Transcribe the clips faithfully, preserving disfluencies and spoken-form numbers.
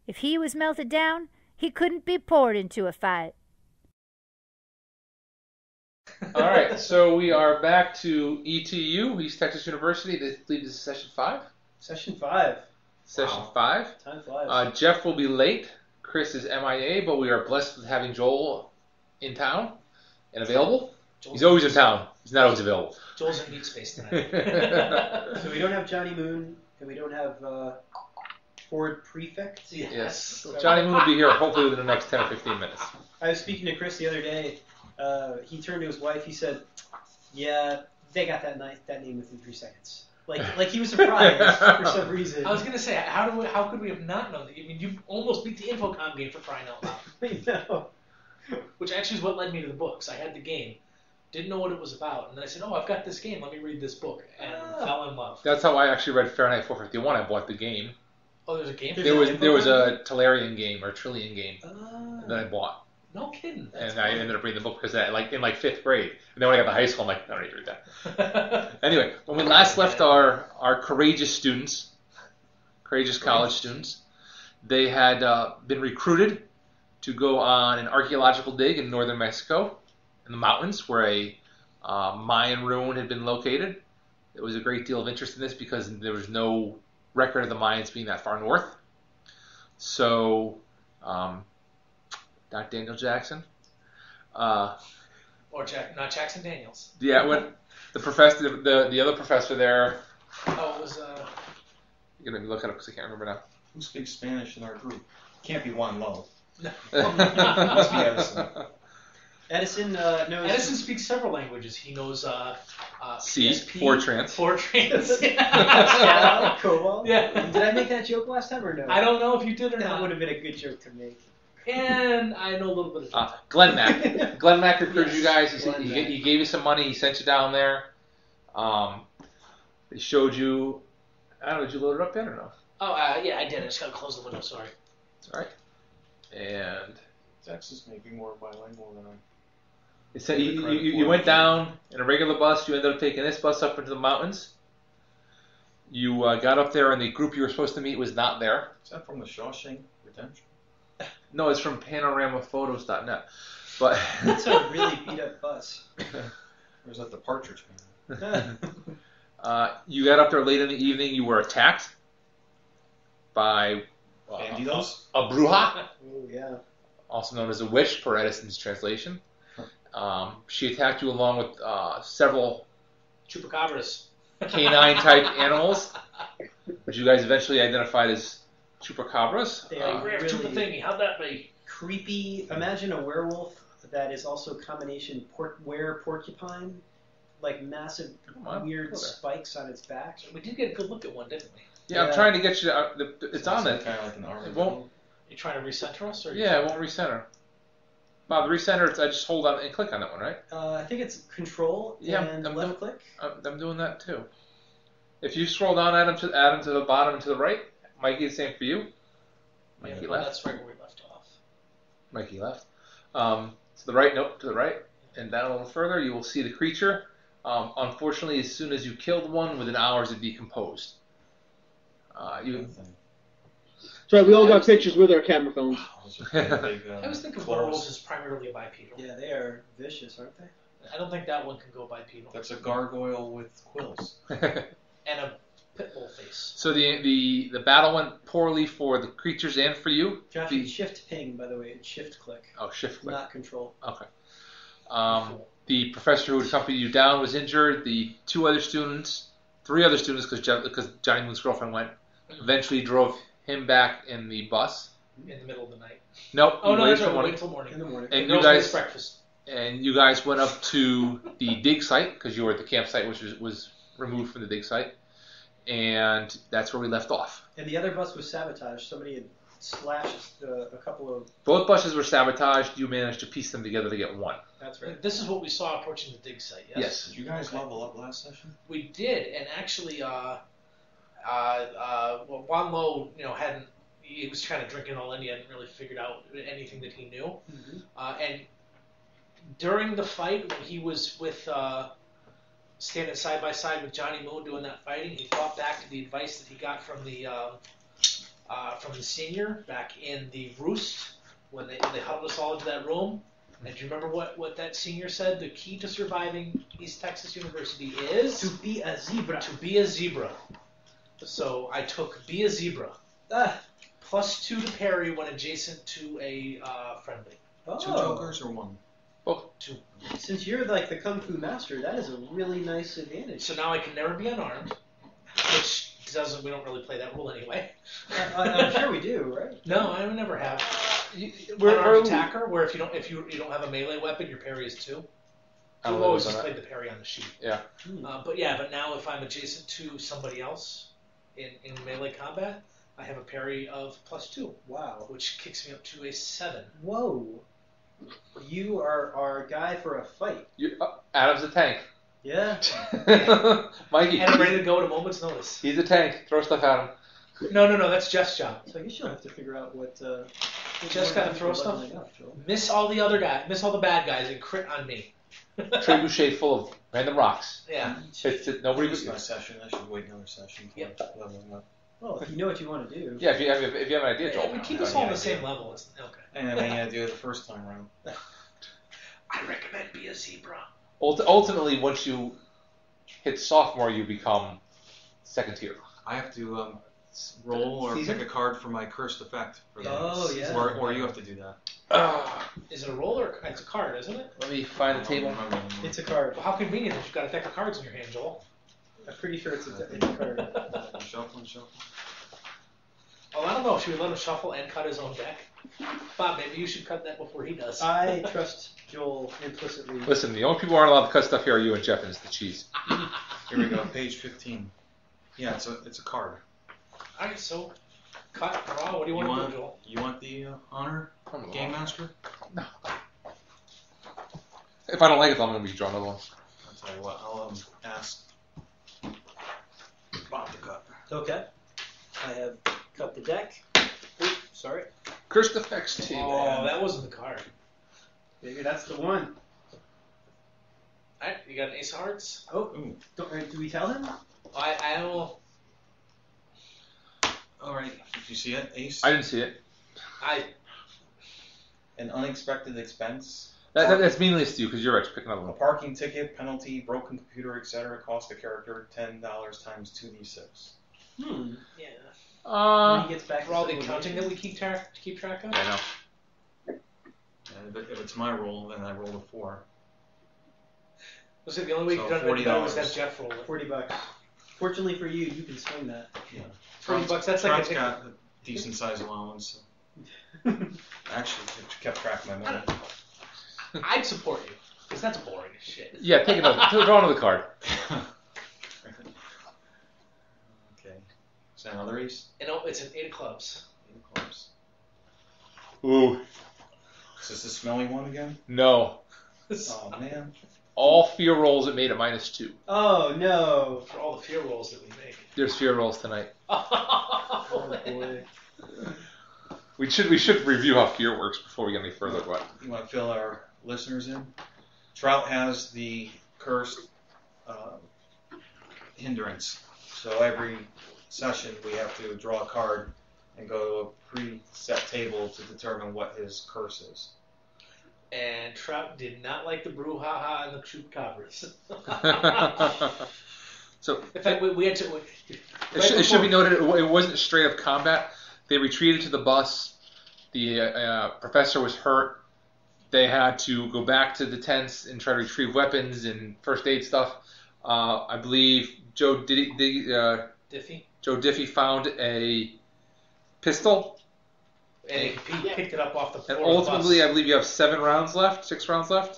If he was melted down, he couldn't be poured into a fight. All right, so we are back to E T U, East Texas University. This leads to session five. Session five. Session Wow. five. Time flies. Uh, Jeff will be late. Chris is M I A, but we are blessed with having Joel in town and available. Joel's He's always in town. He's not always available. Joel's in meat space tonight. So we don't have Johnny Moon, and we don't have uh, Ford Prefect. Yes. Yes. So Johnny Moon will be here hopefully within the next ten or fifteen minutes. I was speaking to Chris the other day. Uh, he turned to his wife. He said, "Yeah, they got that ni- that name within three seconds." Like, like he was surprised for some reason. I was gonna say, how do we, how could we have not known that? I mean, you almost beat the Infocom game for crying out loud. I know. Which actually is what led me to the books. I had the game, didn't know what it was about, and then I said, "Oh, I've got this game. Let me read this book," and Ah. fell in love. That's how I actually read Fahrenheit four fifty-one. I bought the game. Oh, there's a game. There's There an was info there was copy? a Tellurian game or Trillion game Ah. that I bought. No kidding. That's And I ended up reading the book because I, like in like fifth grade. And then when I got to high school, I'm like, I don't need to read that. Anyway, when we last left our, our courageous students, courageous college students, they had uh, been recruited to go on an archaeological dig in northern Mexico, in the mountains where a uh, Mayan ruin had been located. There was a great deal of interest in this because there was no record of the Mayans being that far north. So, um, not Daniel Jackson. Uh, Or Jack, not Jackson Daniels. yeah, when the professor, the the other professor there, Oh, it was. Uh, you're gonna look it up because I can't remember now. Who speaks Spanish in our group? Can't be Juan Lowe. Must be Edison. Edison uh, knows. Edison speaks several languages. He knows uh, uh, C, P S P, Fortran. Fortran. Pascal, Cobalt. Yeah. Did I make that joke last time or no? I don't know if you did or That not. would have been a good joke to make. And I know a little bit of. Uh, Glenn Mack. Glenn Mack recruited Yes, you guys. He, Glenn he, Mack. he gave you some money. He sent you down there. Um, they showed you. I don't know. Did you load it up yet or no? Oh, uh, yeah, I did. I just gotta close the window. Sorry. It's all right. And Texas may be more bilingual than I. it said you, you, you went down in a regular bus. You ended up taking this bus up into the mountains. You uh, got up there, and the group you were supposed to meet was not there. Is that from the Shawshank Redemption? No, it's from panorama photos dot net. But It's a really beat up bus. Or is that the Partridge Man? uh, you got up there late in the evening. You were attacked by uh, Bandidos? a, a bruja, Oh yeah. also known as a witch, per Edison's translation. Um, she attacked you along with uh, several Chupacabras. canine-type animals, which you guys eventually identified as chupacabras. They Uh, are Rare really Chupa thingy. How'd that be? creepy. Imagine a werewolf that is also combination port were porcupine, like massive Come on, weird go there. spikes on its back. We did get a good look at one, didn't we? yeah, I'm Yeah. trying to get you. To, uh, the, the- it's on it. Kind of like an armor. It won't. You trying to recenter us, or Yeah, it won't recenter. Bob, the recenter. It's, I just hold on and click on that one, right? Uh, I think it's control Yeah, and I'm left doing- click. I'm, I'm doing that too. If you scroll down, Adam to Adam to the bottom and to the right, Mikey, the same for you. Mikey Yeah, well, left. that's right where we left off. Mikey left. Um, to the right, nope, to the right, and down a little further, you will see the creature. Um, unfortunately, as soon as you killed one, within hours it decomposed. Uh, you. That's right, we all got pictures with our camera phones. I always think of werewolves as primarily a bipedal. Yeah, they are vicious, aren't they? I don't think that one can go bipedal. That's a gargoyle with quills. And a pit bull face. So the the the battle went poorly for the creatures and for you. Josh, The- it's shift ping, by the way. It's shift click, oh, shift click. not control. Okay. Um, the professor who had accompanied you down was injured. The two other students, three other students, because because Johnny Moon's girlfriend went, eventually drove him back in the bus. In the middle of the night. Nope. Oh, you no, waited that's till right. morning. Wait till morning. In the morning. And The you girls guys made breakfast. and you guys went up to the dig site because you were at the campsite, which was, was removed from the dig site, and that's where we left off. And the other bus was sabotaged. Somebody had slashed uh, a couple of. Both buses were sabotaged. You managed to piece them together to get one. That's right. This is what we saw approaching the dig site, yes? Yes. Did you guys Okay. level up last session? We did, and actually, uh, uh, uh, well, Juan Lowe, you know, hadn't, he was kind of drinking all in, he hadn't really figured out anything that he knew. Mm-hmm. Uh, and during the fight, when he was with, uh, standing side by side with Johnny Moon doing that fighting, he thought back to the advice that he got from the, uh, uh, from the senior back in the roost when they, they huddled us all into that room. And do you remember what, what that senior said? The key to surviving East Texas University is To be a zebra. to be a zebra. So I took be a zebra. Ah. Plus two to parry when adjacent to a uh, friendly. Oh. Two jokers or one? Both. Two. Since you're like the kung fu master, that is a really nice advantage. So now I can never be unarmed, which doesn't. We don't really play that rule anyway. I, I, I'm sure we do, right? No, I would never have. You- We're, Where, where, attacker, where if you don't if you you don't have a melee weapon, your parry is two. I don't We've know always what's just on played the parry on the sheet. Yeah. Hmm. Uh, but yeah, but now if I'm adjacent to somebody else in, in melee combat, I have a parry of plus two, Wow. which kicks me up to a seven. Whoa. You are our guy for a fight. You, uh, Adam's a tank. Yeah. Mikey, And I'm ready to go at a moment's notice. he's a tank. Throw stuff at him. No, no, no, that's Jeff's job. So I guess you'll have to figure out what. Uh, what Just you gotta wanna do throw for stuff. leveling up, Joel. Miss all the other guys, miss all the bad guys, and crit on me. Trebuchet full of random rocks. Yeah. It's, it, nobody. It's my session. I should wait another session. for Yep. leveling up. Well, if you know what you want to do. Yeah, if you have if you have an idea, Yeah, Joel. we keep Yeah, us all on yeah, the same yeah. level. It's, okay. I didn't have any idea the first time around. I recommend be a zebra. Ult- ultimately, once you hit sophomore, you become second tier. I have to um, roll or Season? pick a card for my cursed effect. For that. Oh, yeah. Or, or you have to do that. Uh, Is it a roll or it's a card, isn't it? let me find the I don't table. remember anymore. It's a card. Well, how convenient that you've got a deck of cards in your hand, Joel. I'm pretty sure it's a, it's a card. Shuffle and shuffle. Oh, I don't know. Should we let him shuffle and cut his own deck? Bob, maybe you should cut that before he does. I trust Joel implicitly. Listen, the only people who aren't allowed to cut stuff here are you and Jeff, and it's the cheese. Here we go, page fifteen. Yeah, it's a it's a card. All right, so cut, draw. What do you, You want to want do, Joel? you want the uh, honor Come game on. master? No. If I don't like it, I'm going to be drawing another one. I'll tell you what. I'll um, ask Bob to cut. Okay. I have cut the deck. Oops, sorry. Cursed effects table. Oh, that wasn't the card. Maybe that's the one. All right, you got an ace of hearts. Oh, Ooh. don't, uh, do we tell him? I, I will. All right. Did you see it? Ace. I didn't see it. I. An unexpected expense. That, that, that's meaningless to you because you're right. Pick another A one. parking ticket, penalty, broken computer, et cetera. Cost the character ten dollars times two d six. Hmm. Yeah. when Uh, he gets back For all to the accounting that we keep track keep track of. I know. And if, it, if it's my roll, then I roll a four. Was it the only way So you could have done it was forty have dollars. Jeff roll it? forty bucks. Fortunately for you, you can swing that. Yeah. Forty bucks. That's like Trout's a, got a decent sized allowance. So. Actually, kept track of my money. I'd support you because that's boring as shit. Yeah, take another. Draw another card. Okay. Is that another ace? You know, it's an eight of clubs. Eight of clubs. Ooh, Is this the smelly one again? no. Oh man. All fear rolls it made a minus two. Oh, no. For all the fear rolls that we make. There's fear rolls tonight. Oh, boy. We should we should review how fear works before we get any further. But You want to fill our listeners in? Trout has the cursed uh, hindrance. So every session we have to draw a card and go to a preset table to determine what his curse is. And Trout did not like the brouhaha and the chupacabras. so In fact, we, we had to. We, it, right should, it should be before- noted it wasn't straight up combat. They retreated to the bus. The uh, uh, professor was hurt. They had to go back to the tents and try to retrieve weapons and first aid stuff. Uh, I believe Joe Diddy, Diddy, uh, Diffie. Joe Diffie found a pistol, And he, he picked it up off the floor. and of the ultimately, I bus. believe you have seven rounds left, six rounds left.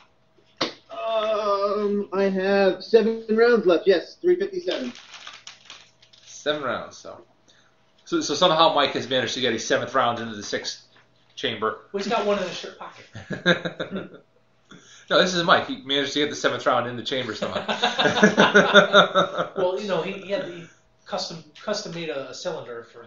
Um, I have seven rounds left. Yes, three fifty-seven. Seven rounds. So, so, so somehow Mike has managed to get a seventh round into the sixth chamber. Well, he's got one in his shirt pocket. No, this is Mike. He managed to get the seventh round in the chamber somehow. Well, you know, he, he had the custom custom made a, a cylinder for.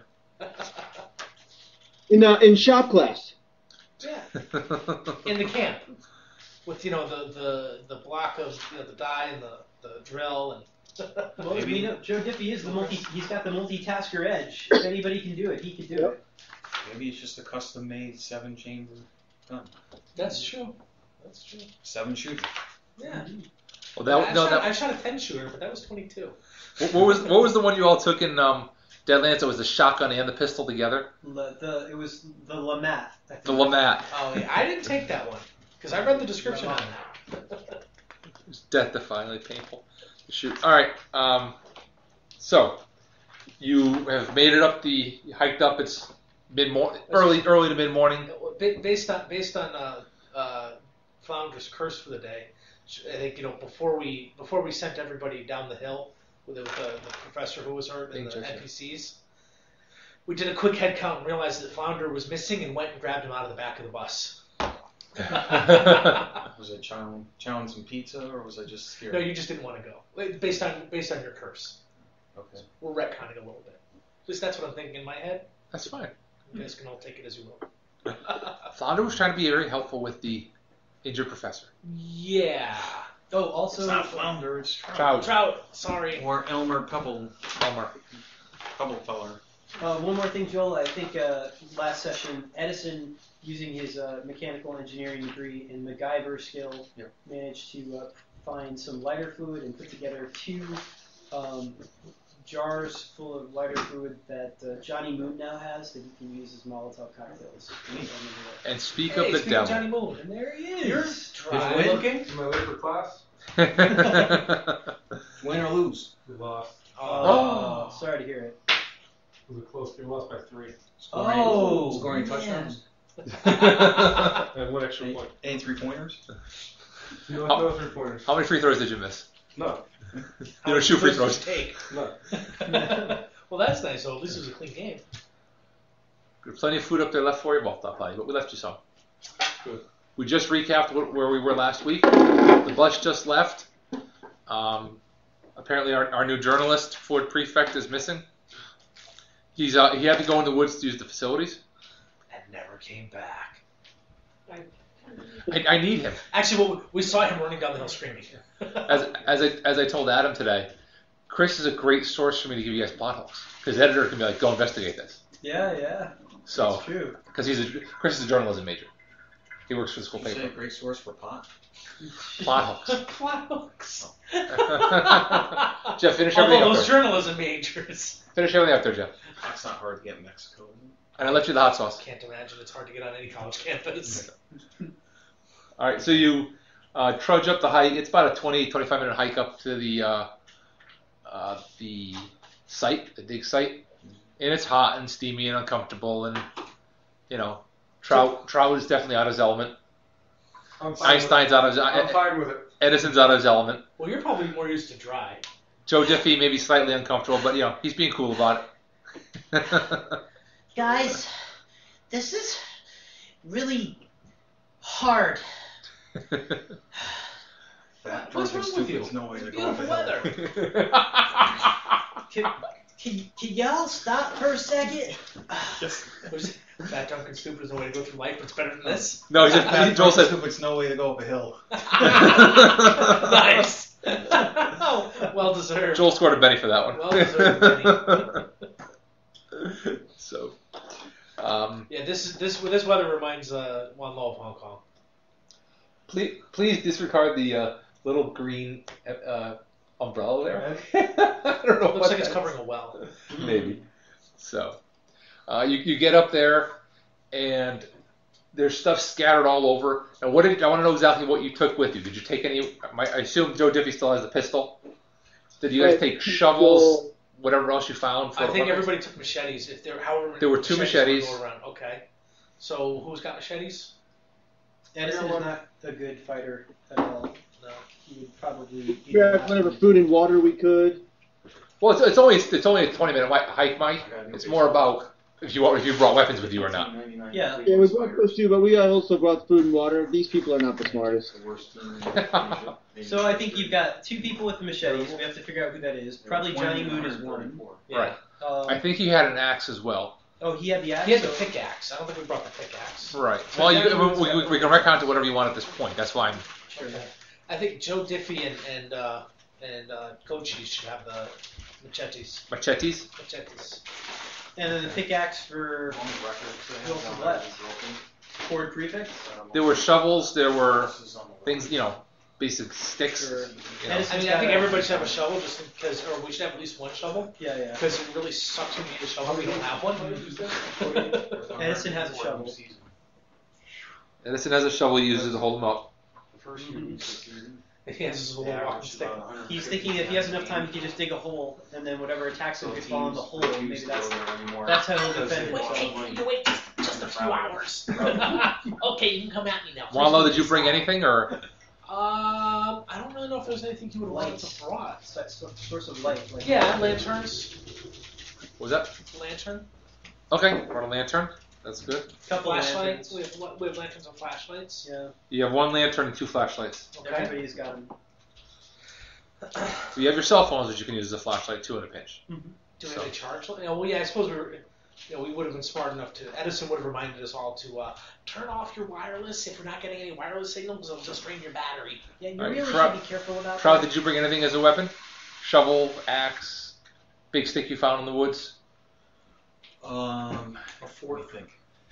In uh, in shop class. Yeah. In the camp, with you know the, the, the block of you know the die and the, the drill and Well, Maybe- we know Joe Diffie is the multi. He's got the multitasker edge. If anybody can do it, he can do Yep. it. Maybe it's just a custom-made seven-chamber gun. That's true. That's true. Seven shooter. Yeah. Well, that I, no, shot, that I shot a ten shooter, but that was twenty-two. what, what was what was the one you all took in um, Deadlands? It was the shotgun and the pistol together. La, the it was the Lamat. I think. The Lamat. Oh yeah, I didn't take that one because I read the description on that. It's death-defyingly painful to shoot. All right. Um, so you have made it up the you hiked up. It's mid morning, early early to mid morning. Ba- Based on based on uh, uh, Flounder's curse for the day, I think you know before we before we sent everybody down the hill with, the, with the, the professor who was hurt and the Interesting. N P Cs, we did a quick head count and realized that Flounder was missing and went and grabbed him out of the back of the bus. Was I chowing, chowing some pizza, or was I just scared? No, you just didn't want to go Like, based on based on your curse. Okay. We're retconning a little bit. At least that's what I'm thinking in my head. That's fine. You guys can all take it as you will. Flounder was trying to be very helpful with the injured professor. Yeah. Oh, also It's not Flounder, it's Trout. Trout. Trout. Sorry. Or Elmer Couple, Elmer. Couple Feller. Uh, one more thing, Joel. I think uh, last session, Edison, using his uh, mechanical engineering degree and MacGyver skill, Yep. managed to uh, find some lighter fluid and put together two um, jars full of lighter fluid that uh, Johnny Moon now has that he can use as Molotov cocktails. And speak Hey, of the speaking devil. of Johnny Moon. And there he You're is. dry win? looking. Am I late for class? Win or lose? We lost. Oh, sorry to hear it. It was a close game. We lost by three. Scoring, Oh, scoring man. touchdowns? And one extra point. Any three pointers? No, Oh. no three pointers. How many free throws did you miss? No. You don't shoot free Those throws. Take. No. Well, that's nice. So at least it was a clean game. There's plenty of food up there left for you. Well, not plenty, but we left you some. Good. We just recapped wh- where we were last week. The bus just left. Um, apparently, our, our new journalist, Ford Prefect, is missing. He's uh, he had to go in the woods to use the facilities. And never came back. I, I need him. Actually, well, we saw him running down the hill screaming. As as I as I told Adam today, Chris is a great source for me to give you guys plot holes because the editor can be like, go investigate this. Yeah, yeah. So That's true. because he's a Chris is a journalism major. He works for the school You say a paper. great source for pot? Plot hooks. Flowers. Jeff, finish everything Although up those there. journalism majors. Finish everything up there, Jeff. That's not hard to get in Mexico, is it? And I left you the hot sauce. Can't imagine it's hard to get on any college campus. All right, so you uh, trudge up the hike. It's about a twenty, twenty-five minute hike up to the uh, uh, the site, the dig site, and it's hot and steamy and uncomfortable, and you know, Trout Trout is definitely out of his element. I'm fine Einstein's out of his with it. I'm fine with it. Edison's out of his element. Well, you're probably more used to dry. Joe Diffie maybe slightly uncomfortable, but you know he's being cool about it. Guys, this is really hard. Fat, What's drunk, and wrong with stupid you? is no way It's to go up beautiful a hill. weather. Can, can, can y'all stop for a second? There's- Fat, drunk, and stupid is no way to go through life, but it's better than this. No, he said Fat, Joel drunk, and said. stupid is no way to go up a hill. Nice. Oh, well deserved. Joel scored a Benny for that one. Well deserved Benny. So, um, Yeah, this is this this weather reminds uh, one law of Hong Kong. please, please disregard the uh, little green uh, umbrella there. I don't know Looks what like it's that covering a well. is. Maybe. So, uh, you you get up there, and there's stuff scattered all over. And what did I want to know exactly what you took with you? Did you take any? My, I assume Joe Diffie still has the pistol. Did you guys Right. take shovels? Whatever else you found. For I think weapons? everybody took machetes. If there, however many There were two machetes. were around. Okay. So who's got machetes? Edison is not a good fighter at all. No. He would probably. Grab whatever food and water we could. Well, it's, it's only it's only a twenty minute hike, Mike. It's more about if you if you brought weapons with you or not. Yeah. Yeah, we brought those too, but we also brought food and water. These people are not the smartest. The worst team in Asia. So I think you've got two people with the machetes. We have to figure out who that is. Probably Johnny Moon is one. Yeah. Right. Um, I think he had an axe as well. oh, he had the axe. He had the so- pickaxe. I don't think we brought the pickaxe. Right. Well, you, we, we, we can recount to whatever you want at this point. That's why I'm. Sure. Okay. I think Joe Diffie and, and uh, and uh, Kochi should have the machetes. Machetes? Machetes. And then the pickaxe for On the record, who else is left? Ford prefect. There were shovels. There were things, you know, basic sticks. Sure. You know. Edison- I mean, I think everybody should have a shovel, just because, or we should have at least one shovel, Yeah, yeah. because it really sucks when you need a shovel. We don't have one. Edison has a shovel. Edison has a shovel. He uses to hold them up. He has his little walking stick. He's thinking if he has enough time, he can just dig a hole, and then whatever attacks him, he fall in the hole. Maybe that's that's how he'll defend Wait, himself. hey, you wait just, just a few hours. Okay, you can come at me now. Wallow, did you bring anything, or Um, I don't really know if there's anything you would want Lights. to brought. So- so- Source of light. Like Yeah, lanterns. what was that? Lantern. Okay, brought a lantern. That's good. couple Flashlights. lanterns. We have, we have lanterns and flashlights. Yeah, You have one lantern and two flashlights. Okay. everybody's got them. So you have your cell phones that you can use as a flashlight too in a pinch. Do we So- have any charge? You know, well, yeah, I suppose we were. You know, we would have been smart enough to. Edison would have reminded us all to uh, turn off your wireless if we're not getting any wireless signal, because it'll just drain your battery. Yeah, you All right, really Trout- should be careful about Trout, that. did you bring anything as a weapon? Shovel, axe, big stick you found in the woods? Um, a fourth thing.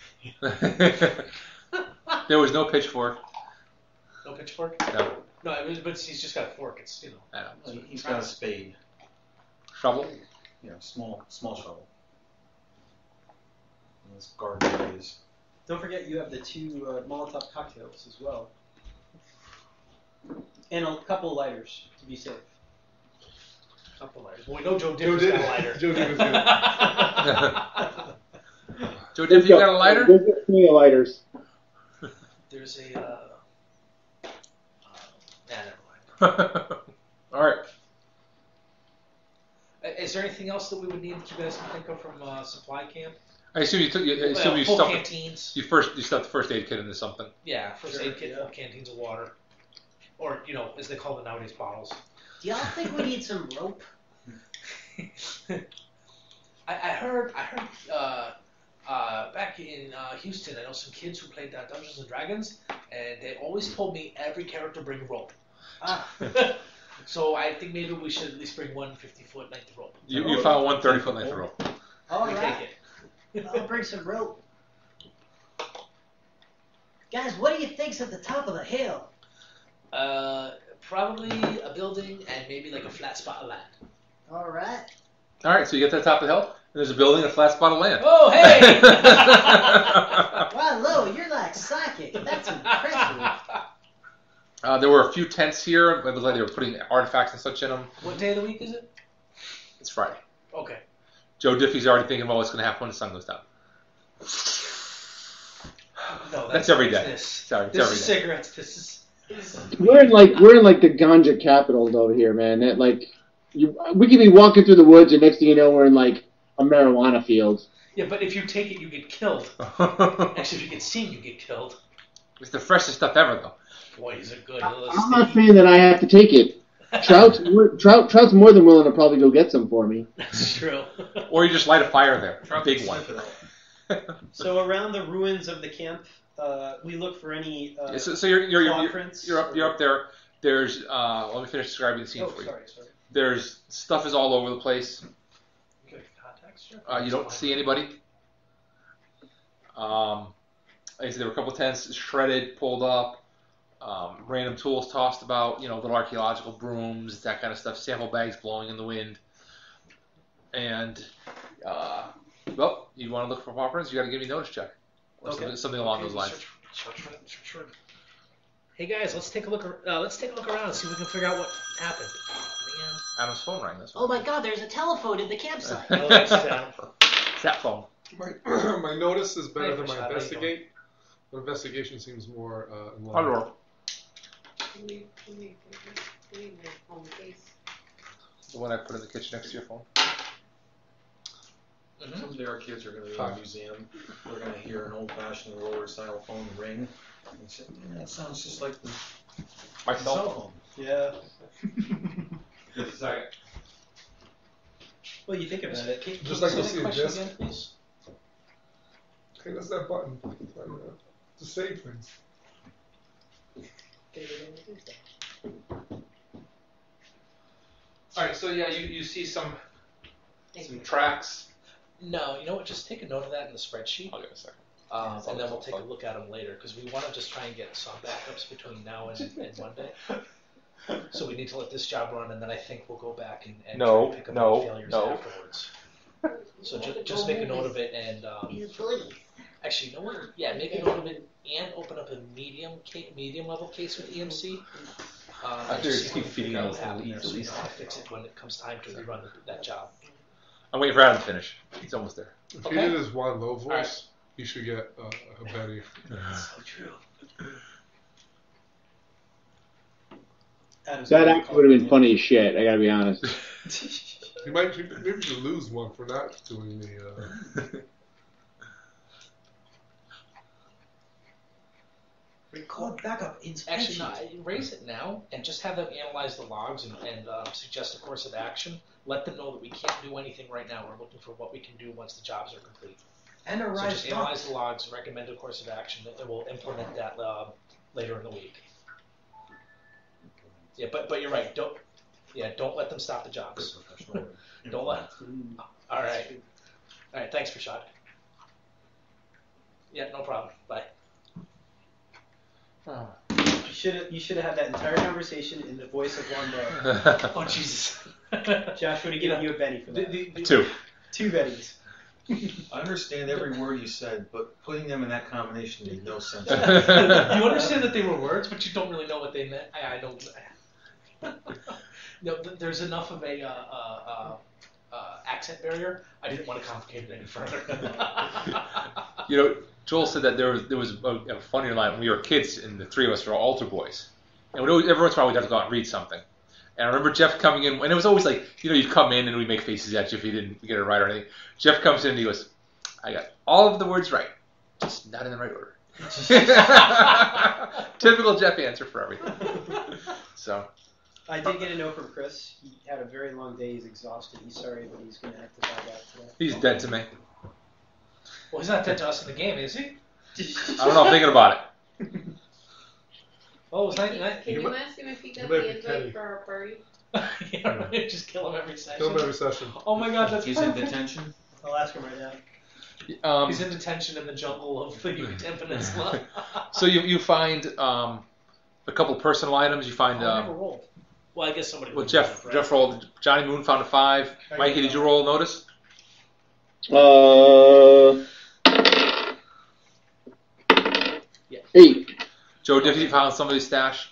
There was no pitchfork. No pitchfork. No. No, it was, but he's just got a fork. It's you know. I don't know. He's got a spade. Shovel. Yeah, small, small shovel. And this garden is. Don't forget you have the two uh, Molotov cocktails as well, and a couple lighters to be safe. Couple lighters. Well, we know Joe Joe Differ's did. got a lighter. Joe did was good. Joe Diff, you got a lighter? There's a few lighters. There's a. Uh, uh, nah, never mind. All right. Uh, Is there anything else that we would need that you guys can think of from uh, supply camp? I assume you took. You, I assume Well, you full stuffed. canteens. You first. You stuffed the first aid kit into something. Yeah, first Sure, aid kit, yeah. full canteens of water, or you know, as they call it nowadays, bottles. Do y'all think we need some rope? I, I heard, I heard, uh, uh, back in uh, Houston, I know some kids who played uh, Dungeons and Dragons, and they always told me every character bring rope. Ah, So I think maybe we should at least bring one fifty foot length rope. You, you found one thirty foot length of rope. all we right. take it. I'll bring some rope. Guys, what do you think's at the top of the hill? Uh, probably a building and maybe like a flat spot of land. All right. All right. So you get to the top of the hill, and there's a building, and a flat spot of land. Oh, hey! Wow, Lo, you're like psychic. That's impressive. Uh, there were a few tents here. It looked like they were putting artifacts and such in them. What day of the week is it? It's Friday. Okay. Joe Diffie's already thinking about what's going to happen when the sun goes down. No, That's every day. This, Sorry, it's this every is day. cigarettes. This is. This is We're in like we're in like the ganja capitals over here, man. That like you, we could be walking through the woods, and next thing you know, we're in like a marijuana field. yeah, but if you take it, you get killed. Actually, if you get seen, you get killed. It's the freshest stuff ever, though. Boy, is it good. I'm not saying that I have to take it. Trout's Trout Trout's more than willing to probably go get some for me. That's true. Or you just light a fire there, a Trout big can one. sniff it out. So around the ruins of the camp, uh, we look for any uh, Yeah, so, so you're you're you're, claw you're, prints. you're up you're up there. There's uh, let me finish describing the scene Oh, for you. sorry, sorry. There's stuff is all over the place. Good contacts, sure. Uh, you don't see anybody. Um, like I said, there were a couple tents shredded, pulled up, um, random tools tossed about, you know, little archaeological brooms, that kind of stuff, sample bags blowing in the wind. And, uh, well, you want to look for footprints, you got to give me a notice check. Or Okay. something, something along Okay, those lines. search- search for it, search for it. Hey guys, let's take a look. ar- Uh, let's take a look around and see if we can figure out what happened. Oh, Adam's phone rang this Oh one. my God, there's a telephone in the campsite. man. Oh, that's Adam. It's that phone. My, my notice is better Hey, than my Prashad, how you investigate. But investigation seems more uh, in line. Hello. The one I put in the kitchen next to your phone. Mhm. Someday our kids are going to go to a museum. They're going to hear an old-fashioned roller-style phone ring. And say, yeah, that sounds just like the My cell cell phone. Yeah. phone. Sorry. Well, you think about it. Can- can Just you like say to that see a question disc. again, please? Hey, that's that button. Right, uh, to save things. All right, so yeah, you, you see some some tracks. No, you know what? Just take a note of that in the spreadsheet, I'll give it a second. um, and then we'll take a look at them later because we want to just try and get some backups between now and, and Monday. So we need to let this job run, and then I think we'll go back and, and No, try to pick up no, any failures no. afterwards. So just just make a note of it, and um, actually, you know what? Yeah, make a note of it, and open up a medium ca- medium level case with E M C. Um, I and figure just just see keep what feeding what those happened little there, so we leads. know how to fix it when it comes time to rerun the, that job. I'm waiting for Adam to finish. He's almost there. If Okay. he did his one low voice, Alright. you should get uh, a Betty. So true. Adam's That gonna actually call would have it. been funny as shit. I gotta be honest. You might maybe you could lose one for not doing the. Uh, Record backup in Actually, no, spreadsheet. I- raise it now and just have them analyze the logs and, and um, suggest a course of action. Let them know that we can't do anything right now. We're looking for what we can do once the jobs are complete. And a So rise just analyze the logs, recommend a course of action, and we'll implement that uh, later in the week. Yeah, but but you're right. Don't yeah, don't let them stop the jobs. Don't let. All right, all right. Thanks, Rashad. Yeah, no problem. Bye. Oh. You should have you should have had that entire conversation in the voice of one day. Oh Jesus. Josh would have given you a Benny for The, that. the, the, Two. Two Bennies. I understand every word you said, but putting them in that combination made no sense. you understand that they were words, but you don't really know what they meant. I, I don't. No, th- there's enough of a uh, uh, uh, uh, accent barrier. I didn't want to complicate it any further. You know, Joel said that there was there was a, a funnier line when we were kids, and the three of us were all altar boys, and we'd always, every once in a while we'd have to go out and read something. And I remember Jeff coming in, and it was always like, you know, you'd come in and we'd make faces at you if you didn't get it right or anything. Jeff comes in and he goes, "I got all of the words right, just not in the right order." Typical Jeff answer for everything. So. I did get a note from Chris. He had a very long day. He's exhausted. He's sorry, but he's going to have to log out today. He's dead to me. Well, he's not dead to us in the game, is he? I don't know. I'm thinking about it. Oh, it's Can, not. you, not can you You might- ask him if he got you might the be invite Kenny. for our party? Yeah, right. Just kill him every session. Kill him every session. Oh my God, that's He's in perfect. detention. I'll ask him right now. Um, He's in detention in the jungle of the Yucatan Peninsula. so you you find um, a couple personal items. You find. Oh, I never Um, rolled. Well, I guess somebody. well, rolled Jeff right? Jeff rolled. Johnny Moon found a five. I Mikey, get did you that. roll notice? Uh, Yeah. eight. Joe Diffie found somebody's stash.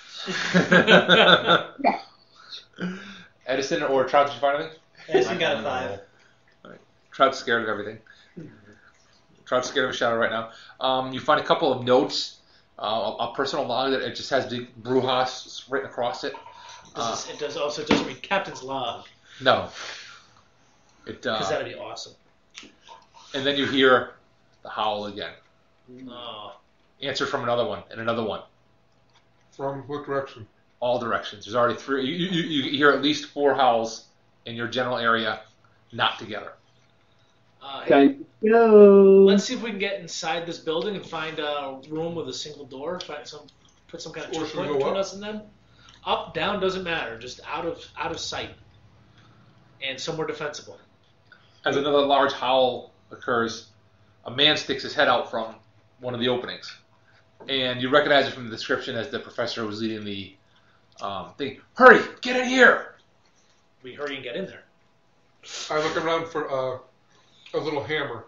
Edison or Trout, did you find anything? Edison got a five. Trout's scared of everything. Trout's scared of a shadow right now. Um, you find a couple of notes, uh, a, a personal log that it just has big Brujas written across it. Uh, Does this, it does also it doesn't read Captain's log no. It because uh, that'd be awesome. and then you hear the howl again. Oh, Answer from another one and another one. From what direction? All directions. There's already three. You, you, you hear at least four howls in your general area, not together. uh, hey, Time to go. let's see if we can get inside this building and find a room with a single door. Find some, put some kind of Or should we checkpoint go between up? us and them. Up, down doesn't matter. Just out of out of sight, and somewhere defensible. As another large howl occurs, a man sticks his head out from one of the openings. And you recognize it from the description as the professor who was leading the um, thing. Hurry, get in here! We hurry and get in there. I look around for uh, a little hammer.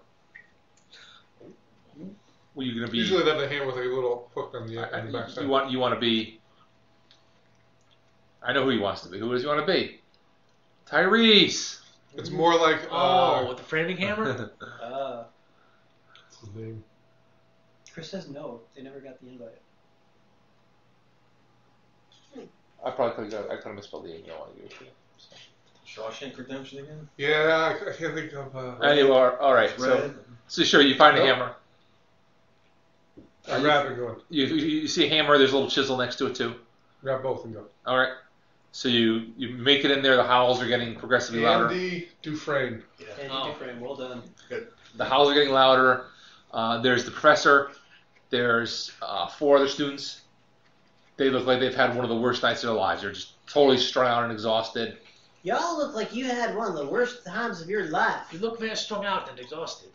Well, you're going to be... Usually they have a hammer with a little hook on the, I- on the I- backside. you, want, you want to be... I know who he wants to be. Who does he want to be? Tyrese! It's more like Oh, uh, with the framing hammer. Uh, what's his name? Chris says no. They never got the invite. I probably could have, I could have misspelled the name. I don't want to give it to you. So. Shawshank Redemption again? Yeah, I, I can't think of. Uh, Anyway, all right. So, Red. so sure, you find a Nope. hammer. I grab and go. You, you, you see a hammer. There's a little chisel next to it too. Grab both and go. All right. So you, you make it in there. The howls are getting progressively louder. Andy Dufresne. Andy Oh. Dufresne, well done. The howls are getting louder. Uh, there's the professor. There's uh, four other students. They look like they've had one of the worst nights of their lives. They're just totally strung out and exhausted. Y'all look like you had one of the worst times of your life. You look very strung out and exhausted.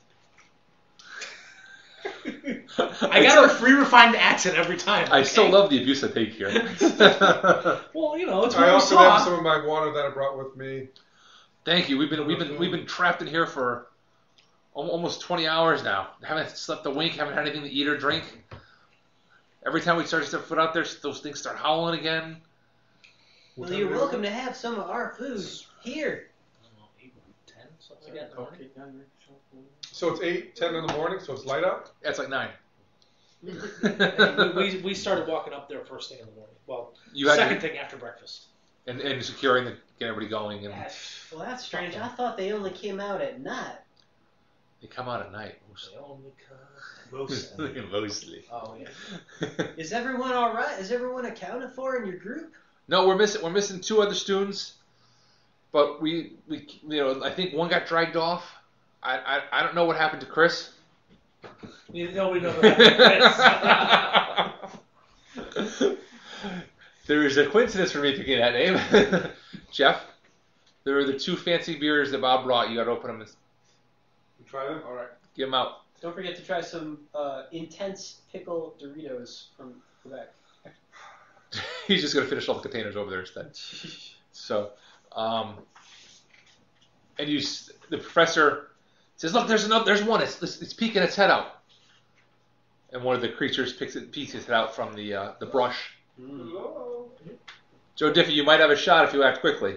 I got a free refined accent every time. I okay? still love the abuse I take here. Well, you know, it's I what we also saw. have some of my water that I brought with me. Thank you. We've been we've been we've been trapped in here for al- almost twenty hours now. Haven't slept a wink. Haven't had anything to eat or drink. Every time we start to step foot out there, those things start howling again. Well, you're welcome to have some of our food here. I don't know, eight, ten, something like that in the morning. So it's eight, ten in the morning, so it's light out? Yeah, it's like nine. And we, we we started walking up there first thing in the morning. Well, You had second to, thing after breakfast. and and securing the get everybody going, and Well, that's strange. I thought they only came out at night. they come out at night They only come mostly. Mostly. Oh yeah. Is everyone all right? Is everyone accounted for in your group? No, we're missing we're missing two other students, but we we you know I think one got dragged off. I I, I don't know what happened to Chris. You know we know what happened to Chris. There is a coincidence for me picking that name, Jeff. There are the two fancy beers that Bob brought. You got to open them and You try them? All right. give them out. Don't forget to try some uh, intense pickle Doritos from Quebec. He's just gonna finish all the containers over there instead. So, um, and you, s- the professor says, "Look, there's another. There's one. It's it's, it's peeking its head out." And one of the creatures picks it, peeks its head out from the uh, the brush. Hello. Joe Diffie, you might have a shot if you act quickly.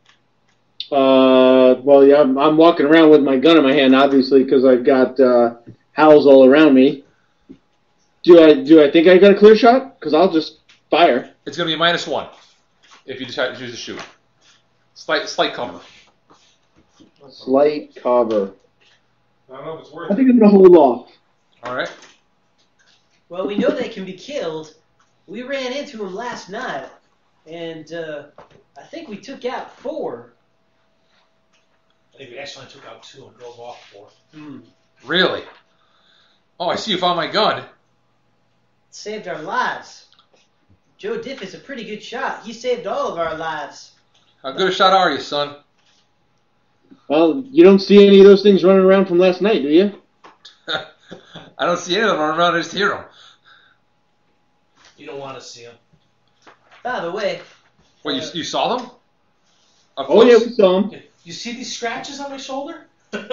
Uh, well, yeah, I'm, I'm walking around with my gun in my hand, obviously, because I've got uh, howls all around me. Do I do I think I got a clear shot? Because I'll just fire. It's gonna be a minus one if you decide to choose to shoot. Slight slight cover. Slight cover. I don't know if it's worth I it. think I'm gonna hold off. All right. Well, we know they can be killed. We ran into them last night, and uh, I think we took out four. I think we actually took out two and drove off four. Hmm. Really? Oh, I see you found my gun. Saved our lives. Joe Diff is a pretty good shot. He saved all of our lives. How good a shot are you, son? Well, you don't see any of those things running around from last night, do you? I don't see any of them running around. I just hear them. You don't want to see them. By the way, What, you, you saw them? Up Oh yeah, close? we saw them. You see these scratches on my shoulder?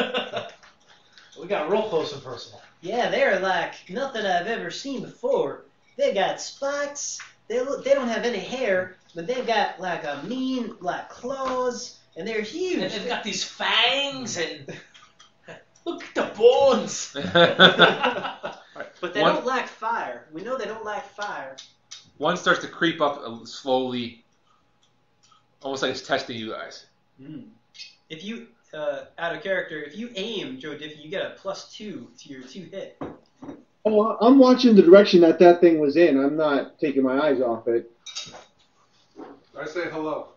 We got real close and personal. yeah, they're like nothing I've ever seen before. They got spikes. They look, they don't have any hair, but they've got like a mean like claws, and they're huge. And they've got these fangs and look at the bones. But they One- don't like fire. We know they don't like fire. One starts to creep up uh, slowly, almost like it's testing you guys. Mm. If you, uh, out of character, if you aim, Joe Diffie, you get a plus two to your two hit. Oh, I'm watching the direction that that thing was in. I'm not taking my eyes off it. I say hello.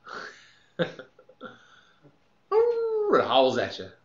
Ooh, it howls at you.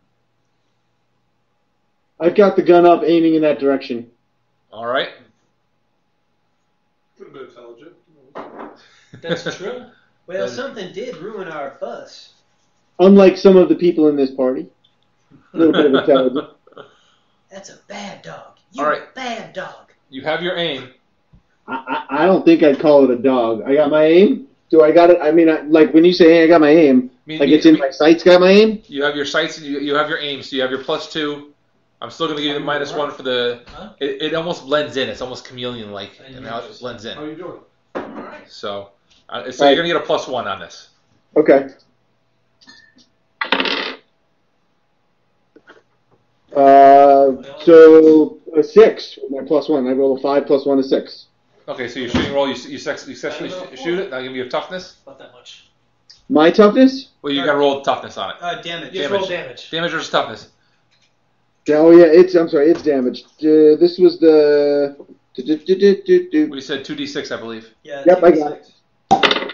I've got the gun up, aiming in that direction. All right. A little bit intelligent. That's true. Well, That is- something did ruin our bus. Unlike some of the people in this party. A little bit of intelligence. That's a bad dog. You're All right. a bad dog. You have your aim. I, I I don't think I'd call it a dog. I got my aim. Do I got it? I mean, I, like when you say, hey, I got my aim, Mean- like mean- it's in mean- my sights, got my aim? You have your sights and you, you have your aim, so you have your plus two. I'm still going to give you the minus one for the. Huh? It, it almost blends in. It's almost chameleon-like in how it blends How in. you doing? Alright. So, uh, so Right. you're going to get a plus one on this. Okay. Uh, so a six with my plus one. I roll a five plus one is six. Okay, so your shooting roll, you, you, sex, you successfully sh- shoot it. I'll give you a toughness. Not that much. My toughness? Well, you got to roll toughness on it. Uh, damage. Just Damage. roll damage. Damage versus toughness. Oh yeah, it's. I'm sorry, it's damaged. Uh, this was the. do, do, do, do, do, do. We said two d six, I believe. Yeah, Yep, I two d got six.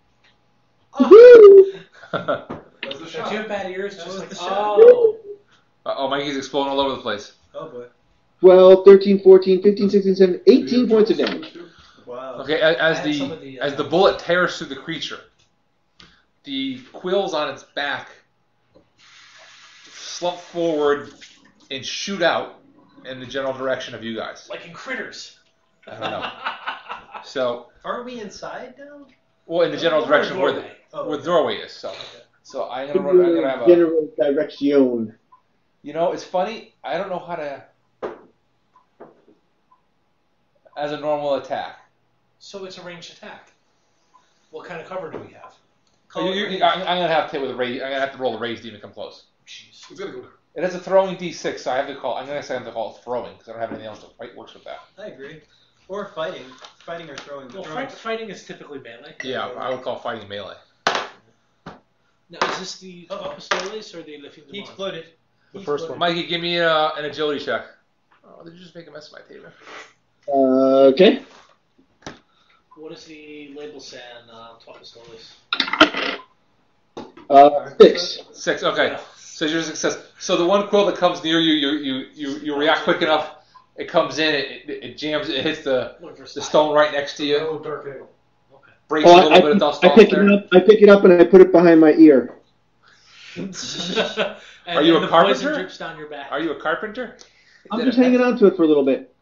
Woo! That's the If you shot. have bad ears, That just was like, the shot. oh. Uh-oh, Mikey's exploding all over the place. Oh boy. twelve, thirteen, fourteen, fifteen, sixteen, seventeen, eighteen points of damage. Wow. Okay, a- as Add some the of the, as uh, the bullet tears through the creature, the quills on its back slump forward and shoot out in the general direction of you guys. Like in Critters. I don't know. So, Aren't we inside now? well, in the general Or direction where the doorway. Oh, where the doorway is. So, so I'm gonna run, I'm General, gonna have a. general direction. You know, it's funny. I don't know how to. As a normal attack. So it's a ranged attack. What kind of cover do we have? You, you, you, I'm, I'm gonna have to hit with a raise. I'm gonna have to roll a raise demon to come close. Jeez. It's gonna go down. It has a throwing D six, so I have to call. I'm gonna say I have to call it throwing because I don't have anything else to fight works with that. I agree. Or fighting. Fighting or throwing. Well, throwing. fight, fighting is typically melee. Yeah, I would call fighting melee. Now, is this the Uh-oh. Pistoles or the Lifting He Demon? exploded. The He first one. exploded. Mikey, give me uh, an agility check. Oh, did you just make a mess of my table? Uh, okay. What is the label saying on uh, Pistoles? Uh, six. Six. Okay. So you're a success. So the one quill that comes near you, you you you, you react quick enough. It comes in. It, it, it jams. It hits the the stone right next to you. Oh, dark ale. Breaks Oh, a little I, bit of I, dust I off pick there. it up. I pick it up and I put it behind my ear. and, Are you and a the poison carpenter? drips down your back. Are you a carpenter? I'm just hanging on to it for a little bit.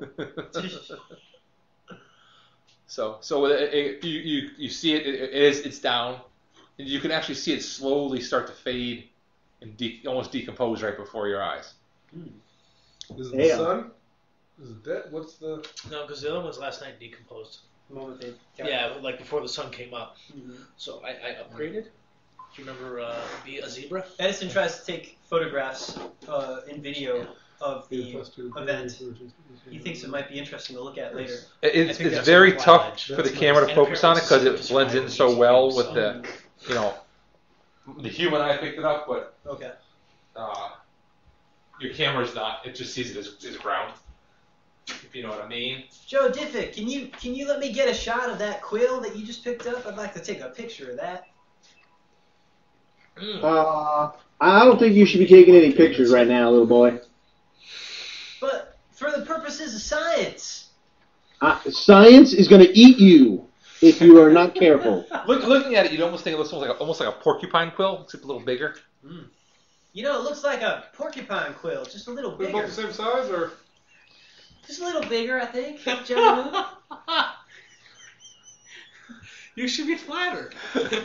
So so it, it, you, you you see it, it, it is it's down, and you can actually see it slowly start to fade and de- almost decompose right before your eyes. Is it Damn. the sun? Is it dead? What's the? No, because the other ones last night decomposed. The moment they got Yeah, like before the sun came up. Mhm. So I, I upgraded. Do you remember uh, be a zebra? Edison tries to take photographs uh, in video of Yeah, the plus two. event. He thinks it might be interesting to look at later. It, I it's think it's that's very on the tough edge. for the That's camera to nice. focus on it because And it blends in so well with the Um, you know the human eye picked it up, but Okay. uh, your camera's not. It just sees it as, as ground. If you know what I mean. Joe Diffit, can you can you let me get a shot of that quill that you just picked up? I'd like to take a picture of that. Mm. Uh, I don't think you should be taking any pictures right now, little boy. But for the purposes of science. Uh, science is going to eat you if you are not careful. Look, looking at it, you'd almost think it looks almost like a, almost like a porcupine quill, except a little bigger. You know, it looks like a porcupine quill, just a little They're bigger. both the same size, or? Just a little bigger, I think. Johnny Moon. You should be flattered.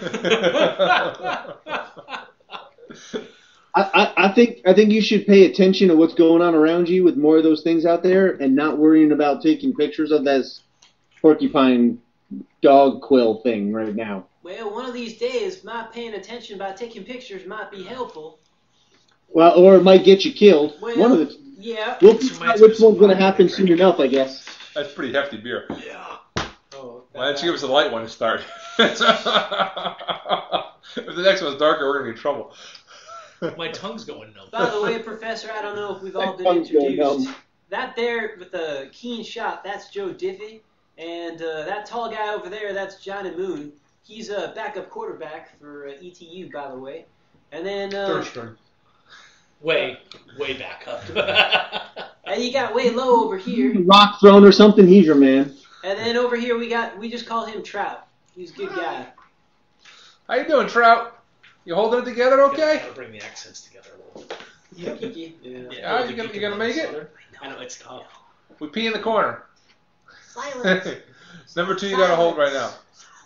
I, I, I think I think you should pay attention to what's going on around you with more of those things out there and not worrying about taking pictures of this porcupine dog quill thing right now. Well, one of these days, my paying attention by taking pictures might be helpful. Well, or it might get you killed. Well, One of the Yeah. we'll This figure reminds out me which of one's going to some happen drink. soon enough, I guess. That's pretty hefty beer. Yeah. Oh, Why don't you give us a light one to start? If the next one's darker, we're gonna be in trouble. My tongue's going numb. By the way, Professor, I don't know if we've all been Tongue's going introduced. numb. That there with the keen shot, that's Joe Diffie. And uh, that tall guy over there, that's Johnny Moon. He's a backup quarterback for uh, E T U, by the way. And then uh, Third string. Way, way back up. and you got way low over here. Rock thrown or something, he's your man. And then over here we got we just call him Trout. He's a good guy. How you doing, Trout? You holding it together, okay? Gotta bring the accents together a little bit. Yeah, Kiki. Yeah. Yeah, you gonna- you gonna make it? I know, it's tough. We pee in the corner. Silence. Number two, you gotta hold right now.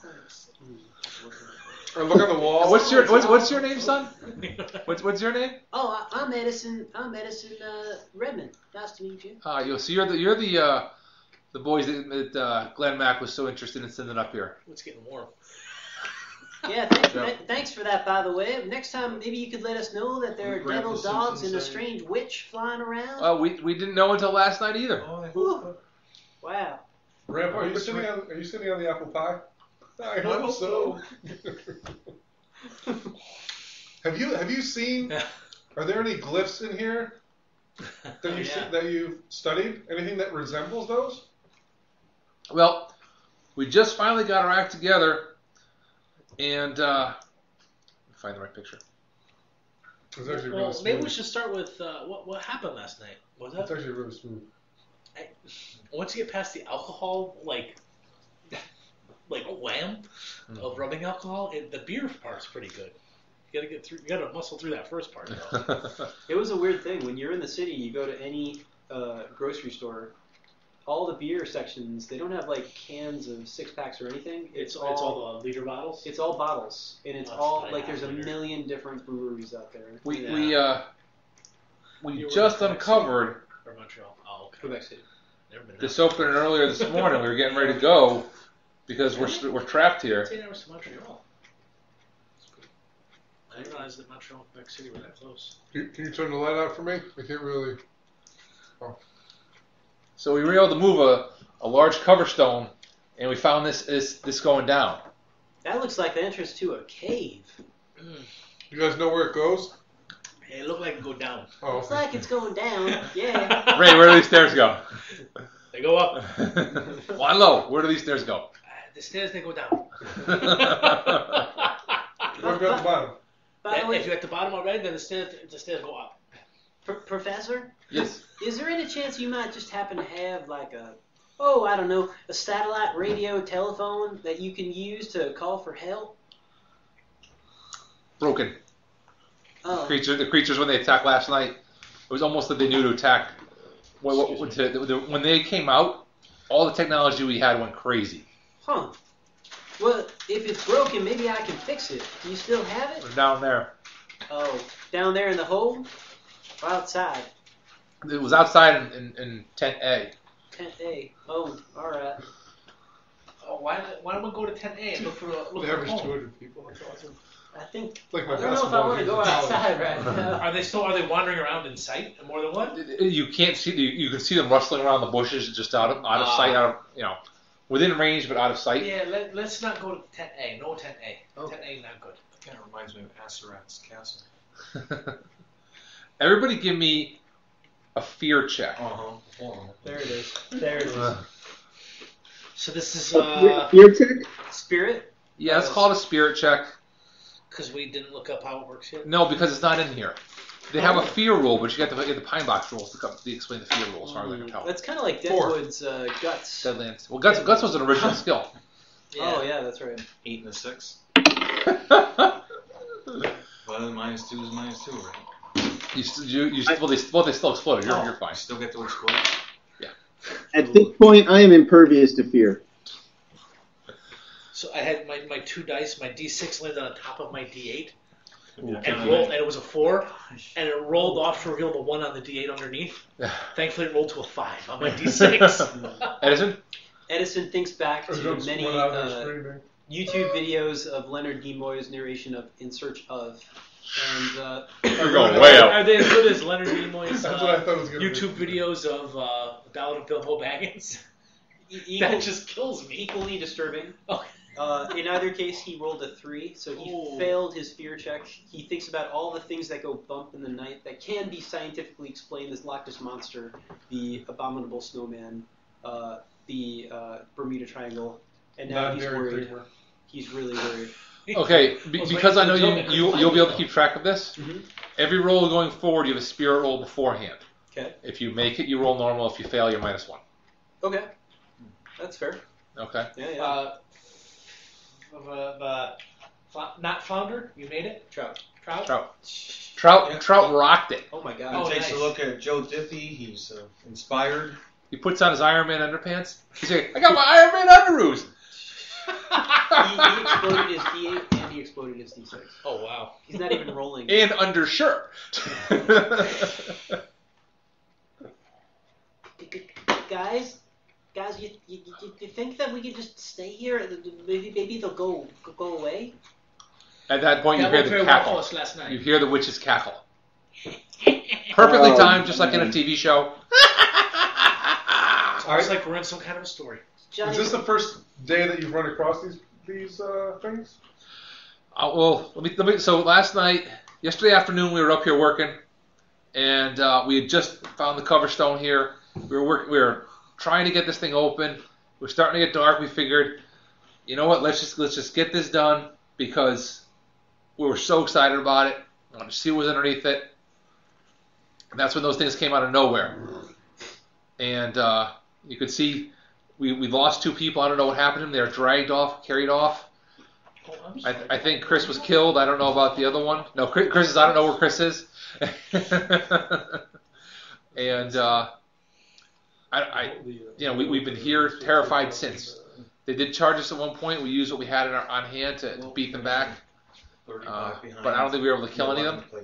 Or look on the wall. What's your what's, what's your name, son? What's what's your name? Oh, I, I'm Edison. I'm Edison uh, Redmond. Nice to meet you. Ah, uh, you so you're the you're the uh, the boys that, that uh, Glenn Mack was so interested in sending up here. It's getting warm. Yeah, thank, Yeah. th- thanks for that, by the way. Next time, maybe you could let us know that there are Grandpa devil dogs Simpson and a saying- strange witch flying around. Uh, we we didn't know until last night either. Oh, I Ooh. hope Wow. Grandpa, are you sitting on? Are you sitting on the apple pie? I hope so. have you have you seen? Are there any glyphs in here that you Oh, yeah. that you've studied? Anything that resembles those? Well, we just finally got our act together, and uh, find the right picture. It's actually Well, really smooth. maybe we should start with uh, what what happened last night. Was It's that actually really smooth. I, once you get past the alcohol, like like wham of rubbing alcohol. It, the beer part's pretty good. You gotta get through. You gotta muscle through that first part. Though. It was a weird thing. When you're in the city, you go to any uh, grocery store. All the beer sections, they don't have like cans of six packs or anything. It's, It's, all, it's all the liter bottles. It's all bottles, and it's That's all what I like there's a have here. million different breweries out there. We Yeah. we uh we You were just in Quebec City? uncovered Or Montreal. Oh, okay. Quebec City. Never been this that opening earlier this morning. We were getting ready to go because we're we're trapped here. It's eight hours to Montreal. That's good. I didn't realize that Montreal and Quebec City were that close. Can can you turn the light out for me? I can't really. So we were able to move a, a large cover stone, and we found this this this going down. That looks like the entrance to a cave. You guys know where it goes? Hey, it looked like it go down. Oh, Looks okay. like it's going down. Yeah. Ray, where do these stairs go? They go up. One low. Where do these stairs go? Uh, the stairs, they go down. What about the bottom? By the Then way, if you're at the bottom already, then the stairs, the stairs go up. Pr- Professor, Yes. is there any chance you might just happen to have like a, oh, I don't know, a satellite radio telephone that you can use to call for help? Broken. Oh, Creature, the creatures when they attacked last night, it was almost that they knew to attack. When, when, to, when they came out, all the technology we had went crazy. huh. Well, if it's broken, maybe I can fix it. Do you still have it? We're down there. Oh, down there in the hole? Or outside? It was outside in, in, in tent A. Tent A. Oh, alright. Oh, why, why don't we go to ten A and look for a look The for a average home? two hundred people. That's awesome. I think, Like my I don't know if I basketball want to game go in college. outside right now. Are they still? Are they wandering around in sight? More than one? You can't see. You, you can see them rustling around the bushes, just out of out of Ah. sight, out of you know, within range but out of sight. Yeah. Let, let's not go to ten A. No ten A. Oh. ten A not good. That kind of reminds me of Aserat's Castle. Everybody, give me a fear check. Uh huh. There it is. There it is. Uh, So this is Your, uh your check? Spirit? yeah, it's called a spirit check. because we didn't look up how it works yet. No, because it's not in here. They have a fear rule, but you got to get the pine box rules to, come, to explain the fear rule as far as I can tell. That's kind of like Four. Deadwood's uh, Guts. Deadlands. Well, guts, guts was an original skill. Oh, yeah, that's right. Eight and a six. Well, minus two is minus two, right? You, st- you, you st- well, they, well, they still exploded. You're, Oh, you're fine. I still get to explode. At this point, I am impervious to fear. So I had my, my two dice. My D six landed on top of my D eight, Yeah, and kinda rolled, like- and it was a four, and it rolled off to reveal the one on the D eight underneath. Thankfully, it rolled to a five on my D six. Edison? Edison thinks back Or to jumps many one out there uh, screaming. YouTube videos of Leonard Nimoy's narration of In Search of. And uh, You're going way Are out. they as good as Leonard Nimoy's That's what I uh, thought it was going to YouTube be. videos of uh, Ballad of Bilbo Baggins? e- equal, That just kills me. equally disturbing. Oh. Uh, in either case, he rolled a three, so he Ooh. failed his fear check. He thinks about all the things that go bump in the night that can be scientifically explained as Loch Ness Monster, the Abominable Snowman, uh, the uh, Bermuda Triangle, and now Not he's Dairy worried. Creamer. He's really worried. Okay, be, was because I know waiting for you, the joke, I you, couldn't you'll be able to find keep track of this. Mhm. Every roll going forward, you have a spirit roll beforehand. Okay. If you make it, you roll normal. If you fail, you're minus one. Okay. That's fair. Okay. Yeah, yeah. Uh, of, uh, uh, fl- not flounder, you made it. Trout. Trout. Trout. Trout. Yeah. Trout rocked it. Oh my He god. Oh, takes nice. a look at Joe Diffie. He's uh, inspired. He puts on his Iron Man underpants. He's like, I got my Iron Man underoos. he, he exploded his D eight and he exploded his D six. Oh wow. He's not even rolling. And undershirt. Guys, guys, you, you, you, you think that we could just stay here? Maybe maybe they'll go go away. At that point, you That hear went the very well for cackle. us last night. You hear the witch's cackle. Perfectly Oh, timed, just like in a man. T V show. It's almost like we're in some kind of a story. Johnny, Is this the first day that you've run across these these uh, things? Uh, well, let me, let me. So last night, yesterday afternoon, we were up here working, and uh, we had just found the cover stone here. We were working. We were trying to get this thing open. It was starting to get dark. We figured, you know what? Let's just let's just get this done because we were so excited about it. I wanted to see what was underneath it. And that's when those things came out of nowhere. And uh, you could see we we lost two people. I don't know what happened to them. They were dragged off, carried off. Oh, I'm I, sorry. I think Chris was killed. I don't know about the other one. No, Chris, Chris is. I don't know where Chris is. and uh, I, I, you know, we we've been here terrified since. They did charge us at one point. We used what we had in our, on hand to, to beat them back. Uh, but I don't think we were able to kill any of them.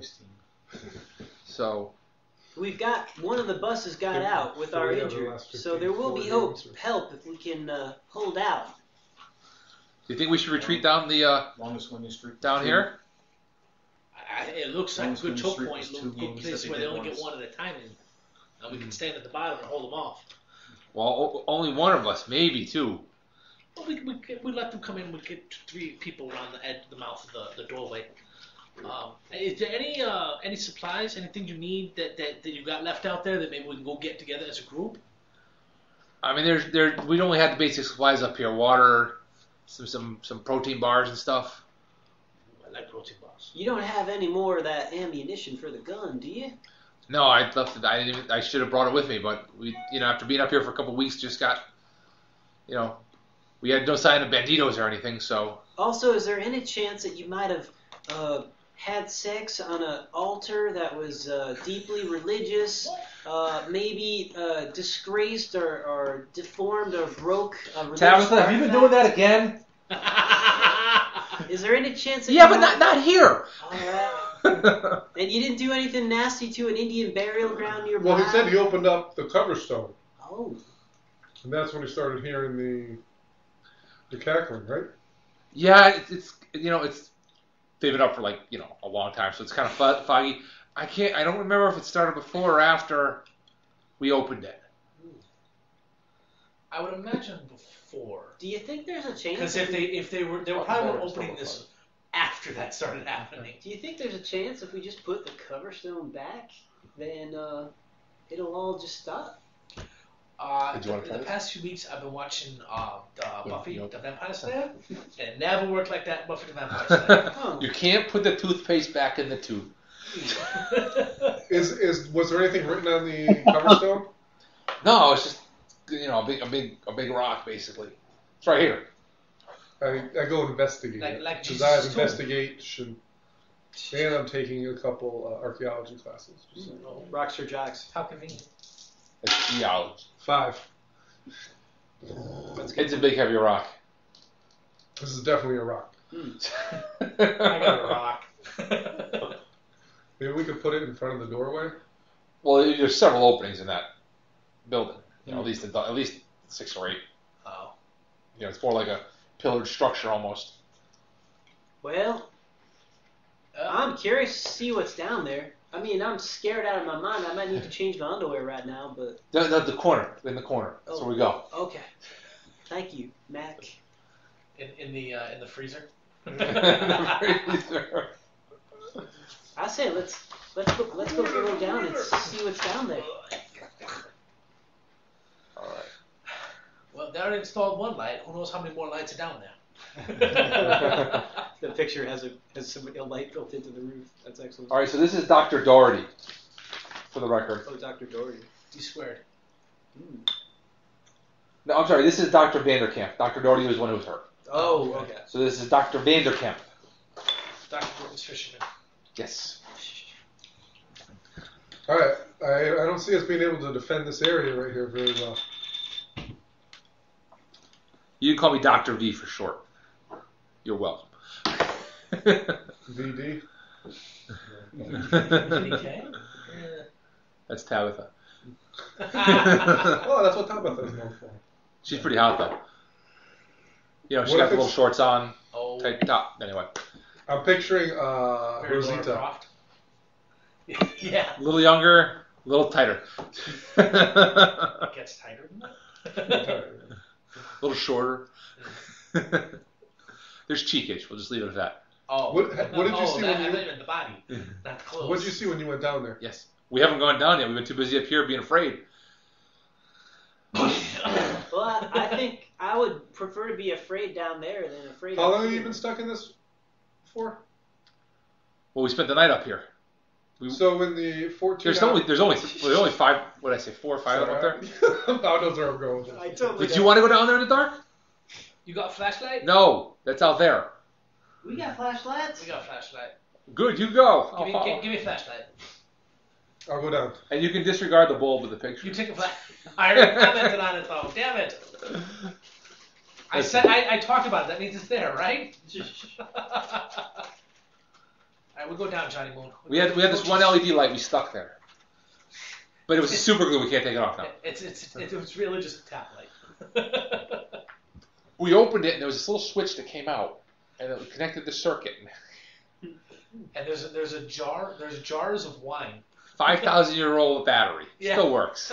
So We've got one of the buses got out with our Three of the injured, last so there will be fifteen, hope four help if we can uh, hold out. do you think we should retreat down the uh, Longest winning streak. down here? I, it looks like a Longest good winning choke streak point, was little two good games place that where they they did only get once. one at a time in. And we can stand at the bottom and hold them off. Well, o- only one of us, maybe two. Well, we, we, we let them come in. We get three people around the edge, the mouth of the, the doorway. Um, is there any uh, any supplies, anything you need that, that, that you got left out there that maybe we can go get together as a group? I mean, there's there we only had the basic supplies up here: water, some some some protein bars and stuff. I like protein bars. You don't have any more of that ammunition for the gun, do you? No, I left it. I didn't even, I should have brought it with me, but we, you know, after being up here for a couple of weeks, just got, you know, we had no sign of banditos or anything. So Also, is there any chance that you might have uh, had sex on an altar that was uh, deeply religious, uh, maybe uh, disgraced or, or deformed or broke a religious Tabitha, have you been doing that again? Is there any chance that Yeah, you but might- not not here. All right. And you didn't do anything nasty to an Indian burial ground nearby? Well, he said he opened up the cover stone, Oh. and that's when he started hearing the the cackling, right? Yeah, it's, it's you know it's they've been up for like you know a long time, so it's kind of fo- foggy. I can't. I don't remember if it started before or after we opened it. I would imagine before. Do you think there's a chance? Because if they if they were they were Oh, probably before it was opening still this after that started happening. Do you think there's a chance if we just put the cover stone back, then uh, it'll all just stop? Uh, Did you wanna the, try the this? past few weeks I've been watching uh, the Yeah, Buffy you know. the Vampire Slayer, and it never worked like that. Buffy the Vampire Slayer. Oh. You can't put the toothpaste back in the tube. Is is was there anything written on the cover stone? No, it's just you know a big a big a big rock basically. It's right here. I, I go investigate Like- it. like Because Jesus' I have tomb. investigation, and I'm taking a couple uh, archaeology classes. Just so you know. Rocks or jocks? How convenient. It's geology. Five. That's good. It's a big heavy rock. This is definitely a rock. I got a rock. Maybe we could put it in front of the doorway. Well, there's several openings in that building. You know, at least at least six or eight. Oh. You know, it's more like a pillared structure almost. Well, Uh, I'm curious to see what's down there. I mean, I'm scared out of my mind. I might need to change my underwear right now, but The, the, the corner, in the corner. That's Oh. where we go. okay. Thank you, Mac. in in the uh, in the freezer. I say let's let's go let's go go down and see what's down there. All right. Well, they already installed one light. Who knows how many more lights are down there? The picture has a has some a light built into the roof. That's excellent. All right. So this is Doctor Doherty, for the record. Oh, Doctor Doherty. You squared. Hmm. No, I'm sorry. This is Doctor Vanderkamp. Doctor Doherty was the one who was hurt. Oh, okay. So this is Doctor Vanderkamp. Doctor Gordon's fisherman. Yes. All right. I, I don't see us being able to defend this area right here very well. You can call me Doctor V for short. You're welcome. V D. Okay. That's Tabitha. Oh, that's what Tabitha is known for. She's pretty hot though. You know, she What got if the little it's- shorts on, Oh. tight top. Anyway, I'm picturing uh, Very Laura Rosita. Croft. Yeah. a little younger, a little tighter. It gets tighter than that. A little shorter. There's cheekish. We'll just leave it at that. Oh. What- what did you oh, see that, when I you- thought you meant the body, not the clothes. What did you see when you went down there? Yes. We haven't gone down yet. We've been too busy up here being afraid. Well, I, I think I would prefer to be afraid down there than afraid. How up long have you here. been stuck in this for? Well, we spent the night up here. We, So in the fourteen. there's only there's only there's only five. What did I say? Four or five up there. God knows where I'm going with this. I totally. But do you want to go down there in the dark? You got a flashlight? No, that's out there. We got flashlights. We got a flashlight. Good, you go. Give me, I'll- give, give me a flashlight. I'll go down. And you can disregard the bulb of the picture. You take a flash. I already commented on it though. Damn it. I said I, I talked about it. That means it's there, right? Alright, we'll go down, Johnny Moon. We had we had this one L E D light we stuck there, but it was super glue. We can't take it off now. It's it's it's, it's really just a tap light. We opened it and there was this little switch that came out, and it connected the circuit. And there's a, there's a jar there's jars of wine. Five thousand year old battery. Yeah. Still works.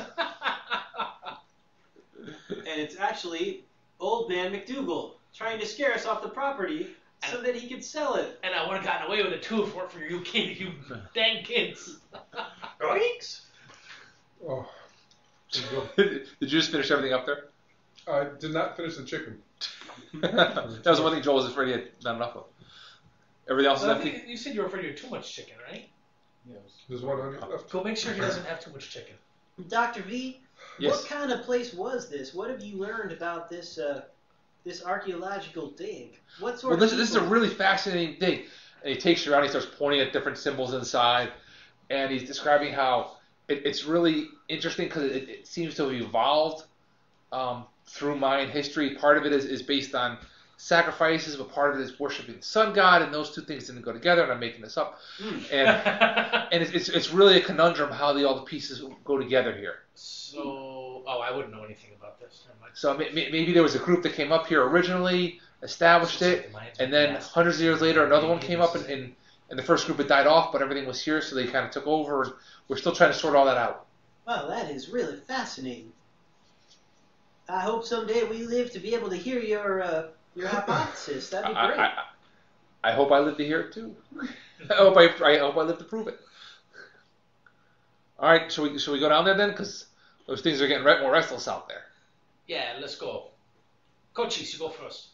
And it's actually Old Man McDougal trying to scare us off the property so that he could sell it. And I would have gotten away with it too if it weren't for you kids, you dang kids. Oinks! Oh. Did you just finish everything up there? I did not finish the chicken. That was the one thing Joel was afraid he had not enough of. Everything else is Well, I empty. think you said you were afraid you had too much chicken, right? Yes. There's one onion left. Go make sure he doesn't have too much chicken. Doctor V, Yes. what kind of place was this? What have you learned about this uh, this archaeological dig? What sort Well, of this, this is a people- really fascinating thing. And he takes you around, he starts pointing at different symbols inside, and he's describing how it, it's really interesting because it, it seems to have evolved um, through Mayan history. Part of it is, is based on sacrifices, but part of it is worshiping the sun god, and those two things didn't go together, and I'm making this up. Mm. And and it's, it's, it's really a conundrum how the, all the pieces go together here. So, oh, I wouldn't know anything about this. Never mind. So may- may- maybe there was a group that came up here originally, established it, and then hundreds of years later another one came up, and, and, and the first group had died off, but everything was here, so they kind of took over, and we're still trying to sort all that out. Well, that is really fascinating. I hope someday we live to be able to hear your uh, your hypothesis. That'd be I, great. I, I hope I live to hear it too. I hope I, I hope I live to prove it. All right, shall we shall we go down there then? Because those things are getting right more restless out there. Yeah, let's go. Coaches, you go first.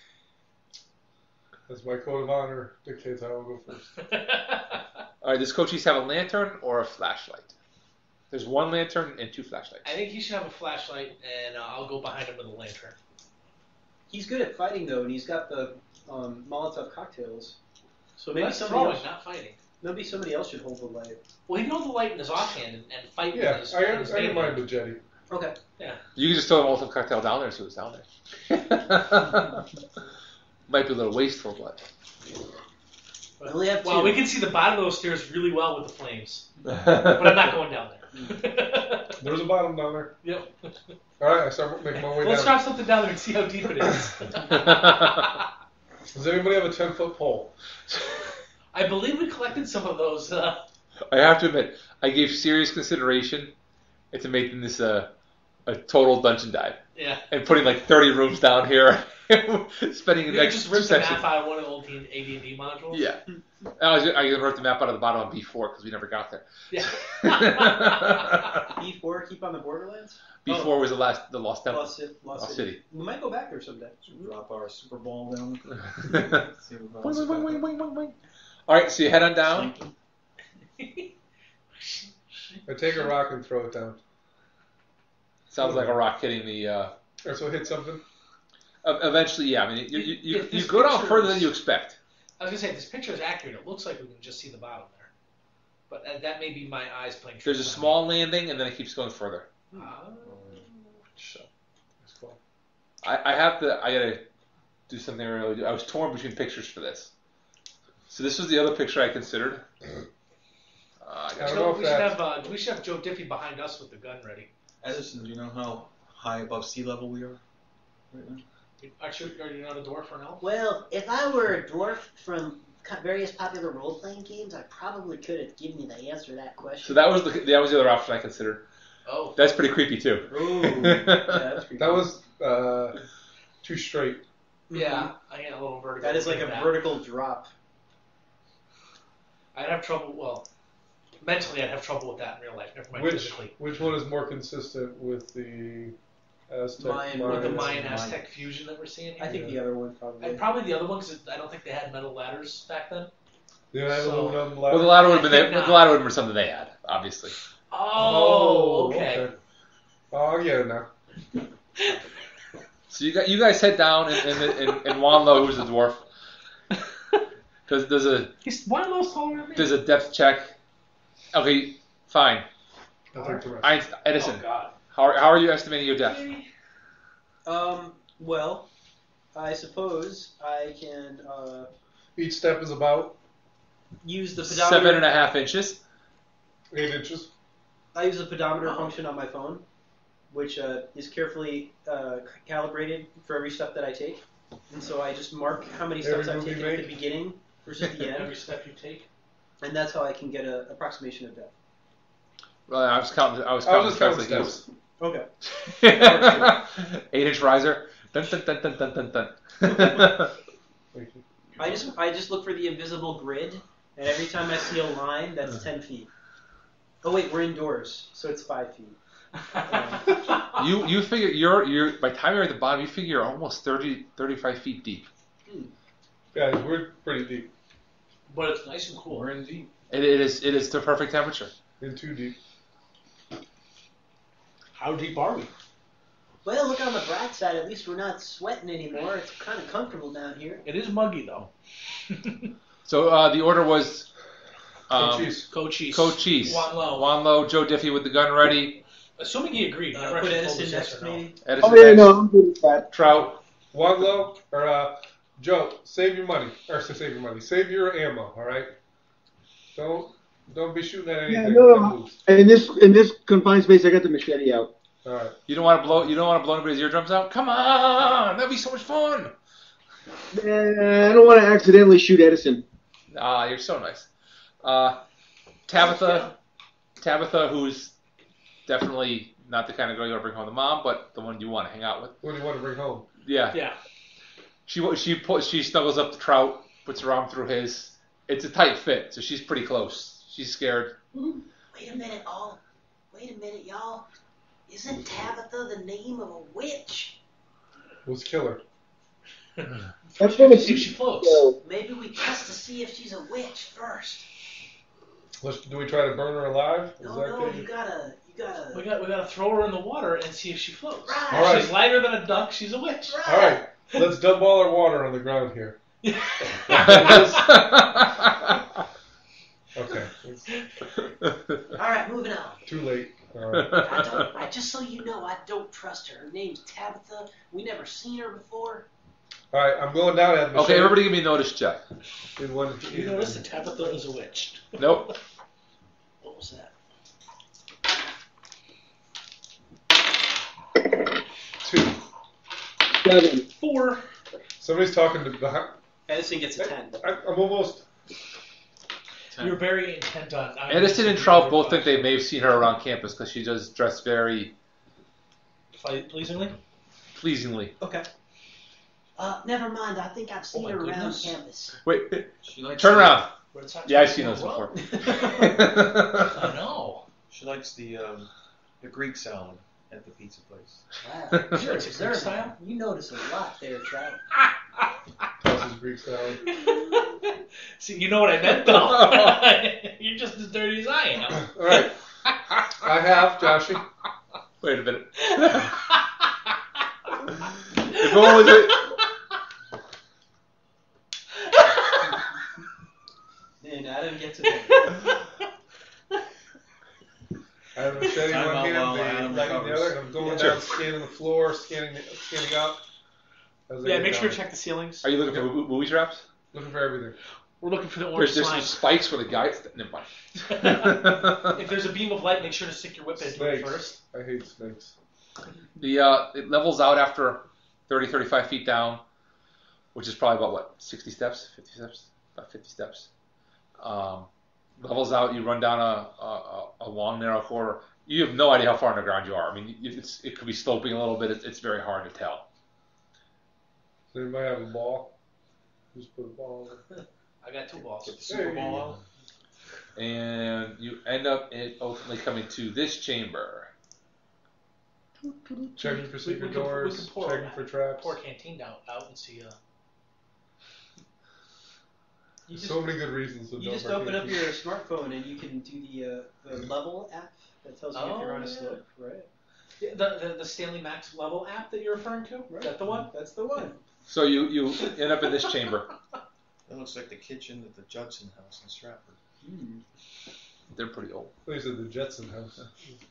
As my code of honor dictates, I will go first. All right, does Cochise have a lantern or a flashlight? There's one lantern and two flashlights. I think he should have a flashlight, and uh, I'll go behind him with a lantern. He's good at fighting, though, and he's got the um, Molotov cocktails. So maybe That's somebody throwing, else, not fighting. maybe somebody else should hold the light. Well, he can hold the light in his offhand and, and fight Yeah, with his, I, with his I can main mind hand. the jetty. Okay. You can just throw the Molotov cocktail down there and see what's down there. Might be a little wasteful, but. I only have two. Well, we can see the bottom of those stairs really well with the flames, but I'm not going down there. There's a bottom down there. Yep. All right, I start making my way Let's down. drop something down there and see how deep it is. Does anybody have a ten foot pole? I believe we collected some of those. Uh, I have to admit, I gave serious consideration into making this a, a total dungeon dive. yeah. And putting like thirty rooms down here. Spending the You next just ripped the section. map out of one of the old A D and D modules. Yeah. I was I ripped the map out of the bottom of B four because we never got there. Yeah. B four, keep on the Borderlands? B four was the last, the Lost Temple. Lost, Ci- Lost, Lost City. City. We might go back there someday. Drop our Super Bowl down. Boing, See what boing, else boing, is boing, boing, boing, boing. All right, so you head on down. I take a rock and throw it down. Sounds like a rock hitting the. Uh, Or so hit something. ev- eventually, yeah. I mean, you you, you, If you this go down picture further is- than you expect. I was gonna say, if this picture is accurate, it looks like we can just see the bottom there. But uh, that may be my eyes playing tricks There's a on me. small landing, and then it keeps going further. Ah. So That's cool. I, I have to. I gotta do something I really do. I was torn between pictures for this. So this was the other picture I considered. Uh, I I got don't Joe, know if we should that's- have uh, we should have Joe Diffie behind us with the gun ready. Edison, do you know how high above sea level we are right now? Actually, are you not a dwarf or an elf? Well, if I were a dwarf from co- various popular role-playing games, I probably could have given you the answer to that question. So that was the that was the other option I considered. Oh. That's pretty creepy too. Ooh. Yeah, that's creepy. That was uh, too straight. Yeah, I get a little vertical. That is like a that. vertical drop. I'd have trouble. Well, mentally, I'd have trouble with that in real life. Never mind Which physically. which one is more consistent with the Aztec? Mayan- With the Mayans? Mayan Mayan. Aztec fusion that we're seeing here. I think the other one probably. And probably the other one because I don't think they had metal ladders back then. You have So- aluminum Well, the ladder. ladder would have been I they, think the not. ladder would have been something they had, obviously. Oh, okay. Oh, yeah, now. So you got you guys head down, and and, and, and Wanlo, who's the dwarf, does does a He's one of those taller than me. does a depth check. Okay, fine. I'll take the rest. I, Edison, Oh God. how are, how are you estimating your depth? Um, well, I suppose I can uh, Each step is about use the pedometer. Seven and a half inches. eight inches. I use the pedometer function on my phone, which uh, is carefully uh, calibrated for every step that I take. And so I just mark how many steps Every I've move you taken at the make. beginning versus the Every end, step you take. and that's how I can get an approximation of depth. Well, I was counting. I was I counting was just steps counting like steps. Okay. you. Eight inch riser. Dun dun dun dun dun dun dun. I just I just look for the invisible grid, and every time I see a line, that's ten feet. Oh wait, we're indoors, so it's five feet. you you figure you're you're by the time you're at the bottom, you figure you're almost thirty, thirty-five feet deep. Guys, we're pretty deep. But it's nice and cool. We're in deep. It, it is it is the perfect temperature. In too deep. How deep are we? Well, look on the bright side. At least we're not sweating anymore. It's kind of comfortable down here. It is muggy though. So uh, the order was um, Cochise. Cochise. Cochise, Wanlo. Wanlo, Joe Diffie with the gun ready, Assuming he agreed. Uh, Never put actually told Edison us next yes to or no. me. Edison Oh yeah, next, no, I'm good with that. Trout. One low, or uh, Joe, save your money. Or say save your money. Save your ammo, alright? Don't don't be shooting at anything. Yeah, no, that no. moves. In this in this confined space, I got the machete out. Alright. You don't want to blow. You don't want to blow anybody's eardrums out. Come on, that'd be so much fun. Eh, I don't want to accidentally shoot Edison. Ah, you're so nice. Uh, Tabitha, Tabitha, who's definitely not the kind of girl you want to bring home to mom, but the one you want to hang out with. What do you want to bring home? Yeah. Yeah. She she put she snuggles up to Trout, puts her arm through his. It's a tight fit, so she's pretty close. She's scared. Wait a minute, all. Wait a minute, y'all. Isn't Tabitha the name of a witch? Let's kill her. That's what See if she floats. So, Maybe we test to see if she's a witch first. Let's, do we try to burn her alive? Is No, that no, the- you gotta, you gotta. We got we gotta throw her in the water and see if she floats. Right. All right. She's lighter than a duck. She's a witch. Right. Alright, let's dump all our water on the ground here. Okay. It's All right, moving on. too late. Alright. I don't. I just so you know, I don't trust her. Her name's Tabitha. We never seen her before. Alright, I'm going down at the Okay, everybody, give me a notice check. In one, You notice that Tabitha is a witch. Nope. What was that? two. seven. Four. Somebody's talking to behind. Edison gets a ten. I, I'm almost. You're very intent on. on Edison and Trout both think they may have seen her around campus because she does dress very Ple- pleasingly. pleasingly. Okay. Uh, never mind. I think I've seen Oh my her around goodness. campus. Wait, She likes turn the, around. Red Sox Yeah, I've win seen in a those row. before. I know. She likes the um, the Greek salad at the pizza place. Wow. Sure, it's a Greek style. You notice a lot there, Trout. This is Greek salad. See, you know what I meant though. You're just as dirty as I am. Alright. I have, Joshy. Wait a minute. If only the, And Adam gets a ten. I have a machete in Time one out hand, while the Adam light in the recovers. other, and I'm going Sure. down, scanning the floor, scanning, scanning up. as I Yeah, go make sure down. to check the ceilings. are you looking for boo- booby traps? Looking for everything. We're looking for the orange There's, there's slime. some spikes for the guys. Never mind. If there's a beam of light, make sure to stick your whip into it Snakes. first. I hate snakes. The uh, it levels out after thirty, thirty-five feet down, which is probably about what, sixty steps, fifty steps, about fifty steps. Um, levels out. You run down a, a a long narrow corridor. You have no idea how far underground you are. I mean, it's it could be sloping a little bit. It's, it's very hard to tell. Does anybody have a ball? Just put a ball in there. I got two balls. Get the Super Hey. Bowl out. And you end up in ultimately coming to this chamber. Checking for We- secret we can- we doors, can pour checking that. for traps. Pour canteen out, out and see. Uh, You There's just, so many good reasons. To you don't just mark open up anything. your smartphone and you can do the uh, the level app that tells you if you're Oh, on a yeah. slope, right? Yeah, The, the the Stanley Max level app that you're referring to? Right. Is that the one? That's the one. So you, you end up in this chamber. That looks like the kitchen at the Judson House in Stratford. Hmm. They're pretty old. Oh, you said the Jetson house.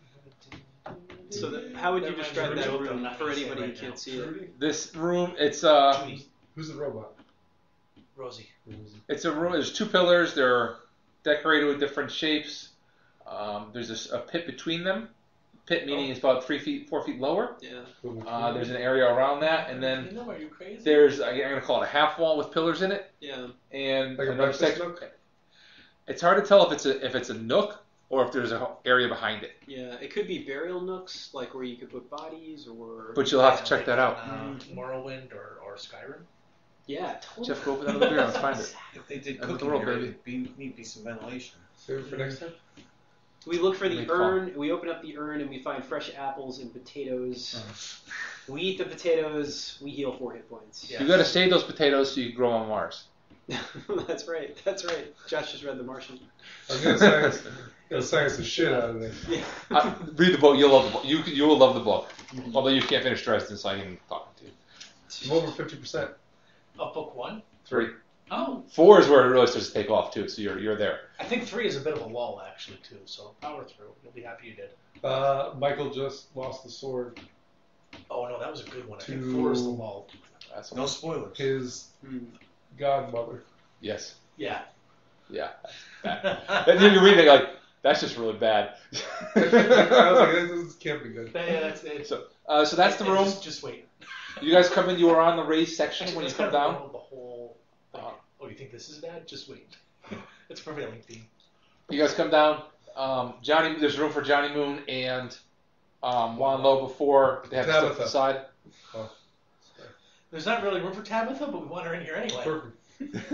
So the, how would you That describe reminds me that of a joke room I'm not for gonna say anybody right who can't now. see it? This room, it's uh, Judy, Who's the robot? Rosie. it's a room. There's two pillars. They're decorated with different shapes. Um, there's a, s- a pit between them. Pit meaning it's about three feet, four feet lower. Yeah. Uh, there's an area around that, and then You know, are you crazy? there's I'm gonna call it a half wall with pillars in it, Yeah. and Like a another breakfast section. nook? It's hard to tell if it's a if it's a nook or if there's an area behiind it. Yeah. It could be burial nooks, like where you could put bodies, or. But you'll have to Yeah, check like that out. Uh, Morrowind or, or Skyrim. Yeah. Totally. Jeff, go open that other beer. Let's find it. If they did End of the cooking world, here, baby. it'd be, need be some ventilation. Save it for next time. We look for the Make call. urn. We open up the urn and we find fresh apples and potatoes. We eat the potatoes. We heal four hit points. Yeah. You got to save those potatoes so you can grow on Mars. That's right. That's right. Josh just read The Martian. I'm gonna science, gonna science the shit out of this. Yeah. Uh, read the book. You'll love the book. You you will love the book. Although you can't finish Dresden, so I can talk to you. I'm over fifty percent. Of book one? Three, Oh, four is where it really starts to take off too. So you're you're there. I think three is a bit of a lull, actually, too. So power through. You'll be happy you did. Uh, Michael just lost the sword. Oh, no, that was a good one. I think Two. four is the lull. That's No spoilers. His Hmm. godmother. Yes. Yeah. Yeah. And then you read it like that's just really bad. I was like, this, this can't be good. Yeah, that's it. so uh, so that's the room. Just, just wait. You guys come in. You are on the raised section Actually, when you that's come kind of down. the, the whole thing. Uh, Oh, you think this is bad? Just wait. It's a prevailing theme. You guys come down. Um, Johnny, there's room for Johnny Moon and um, Juan Lowe before they have to step to the Tabitha. side. Oh, There's not really room for Tabitha, but we want her in here anyway. perfect.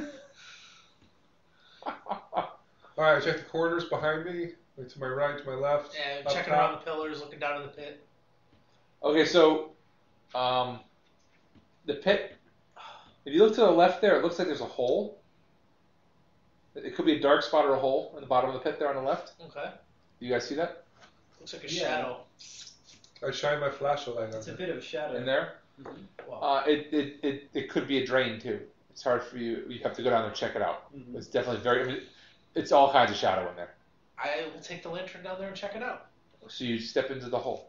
Alright, check the corners behind me. Like to my right, to my left. Yeah, up checking top. around the pillars, looking down in the pit. Okay, so um, the pit. If you look to the left there, it looks like there's a hole. It could be a dark spot or a hole in the bottom of the pit there on the left. Okay. Do you guys see that? Looks like a Yeah. shadow. I shine my flashlight on It's a it. bit of a shadow. In there? Wow. Uh, it, it, it, it could be a drain too. It's hard for you. You have to go down there and check it out. Mhm. It's definitely very. I mean, it's all kinds of shadow in there. I will take the lantern down there and check it out. So you step into the hole.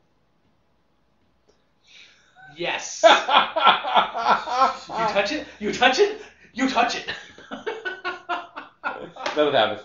Yes. You touch it. You touch it. You touch it. That'll happen.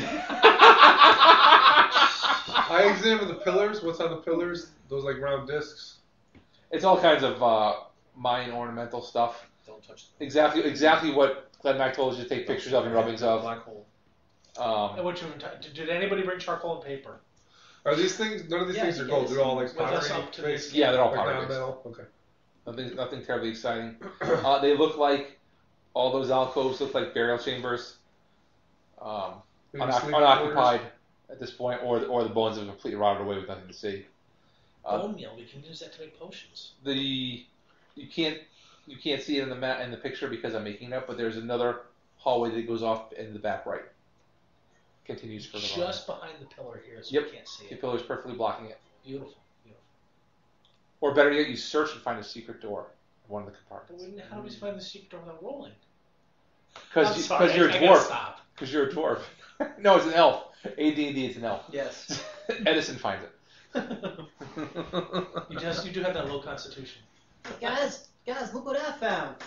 I examine the pillars. What's on the pillars? Those like round discs. It's all kinds of uh, Mayan ornamental stuff. Don't touch Exactly, exactly what Glenn Mack told you to take pictures of and rubbings the of. black hole. Um, And what you did, did anybody bring charcoal and paper? Are these things? None of these Yeah, things are you gold. guys- They're all like With us pottery up to based. yeah, they're all Like powder based. non-metal. Okay. Nothing, nothing terribly exciting. Uh, they look like all those alcoves look like burial chambers, um, Maybe unoc- sleeping unoccupied at this point, or or the bones have completely rotted away with nothing to see. Uh, Bone meal. We can use that to make potions. the you can't you can't see it in the mat in the picture because I'm making it up, but there's another hallway that goes off in the back right. Continues further on. Just behind the pillar here, so Yep. we can't see The it. pillar's perfectly blocking it. Beautiful. Beautiful. Or better yet, you search and find a secret door in one of the But compartments. we, how do we find the secret door without rolling? I'm Because you, sorry, you're a I gotta dwarf. Stop. Because you're a dwarf. No, it's an elf. A D and D, it's an elf. Yes. Edison finds it. You just you do have that low constitution. Guys, guys, look what I found.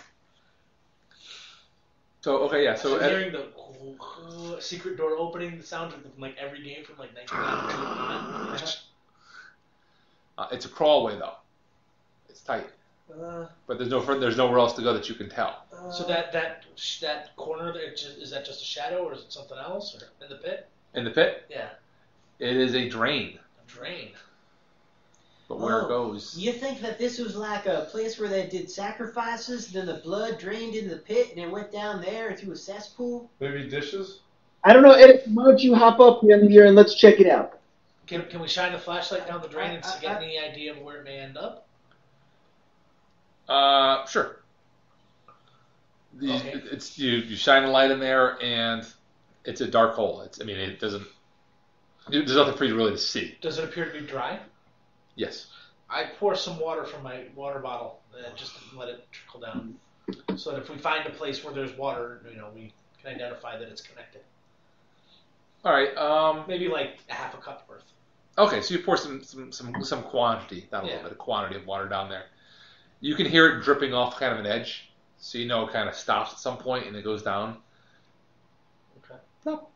So okay, yeah. So I'm Ed- hearing the uh, secret door opening. The sound of like every game from like nineteen ninety-two on. uh, it's a crawlway though. It's tight, Uh, but there's no fur- there's nowhere else to go that you can tell. uh, So that that sh- that corner there, just, is that just a shadow or is it something else or in the pit? In the pit, Yeah, it is a drain, a drain. but where Oh. it goes. You think that this was like a place where they did sacrifices, then the blood drained into the pit, and it went down there through a cesspool? Maybe dishes. I don't know, Ed, why don't you hop up in here and let's check it out? Can can we shine the flashlight down the drain and I- I- get I- any idea of where it may end up? Uh, sure. You, Okay. It's you. You shine a light in there, and it's a dark hole. It's. I mean, it doesn't. There's nothing for you really to see. Does it appear to be dry? Yes. I pour some water from my water bottle and just let it trickle down, so that if we find a place where there's water, you know, we can identify that it's connected. All right. Um. Maybe like a half a cup worth. Okay, so you pour some some some, some quantity, not a Yeah. little bit, a quantity of water down there. You can hear it dripping off kind of an edge, so you know it kind of stops at some point and it goes down. Okay. Plop.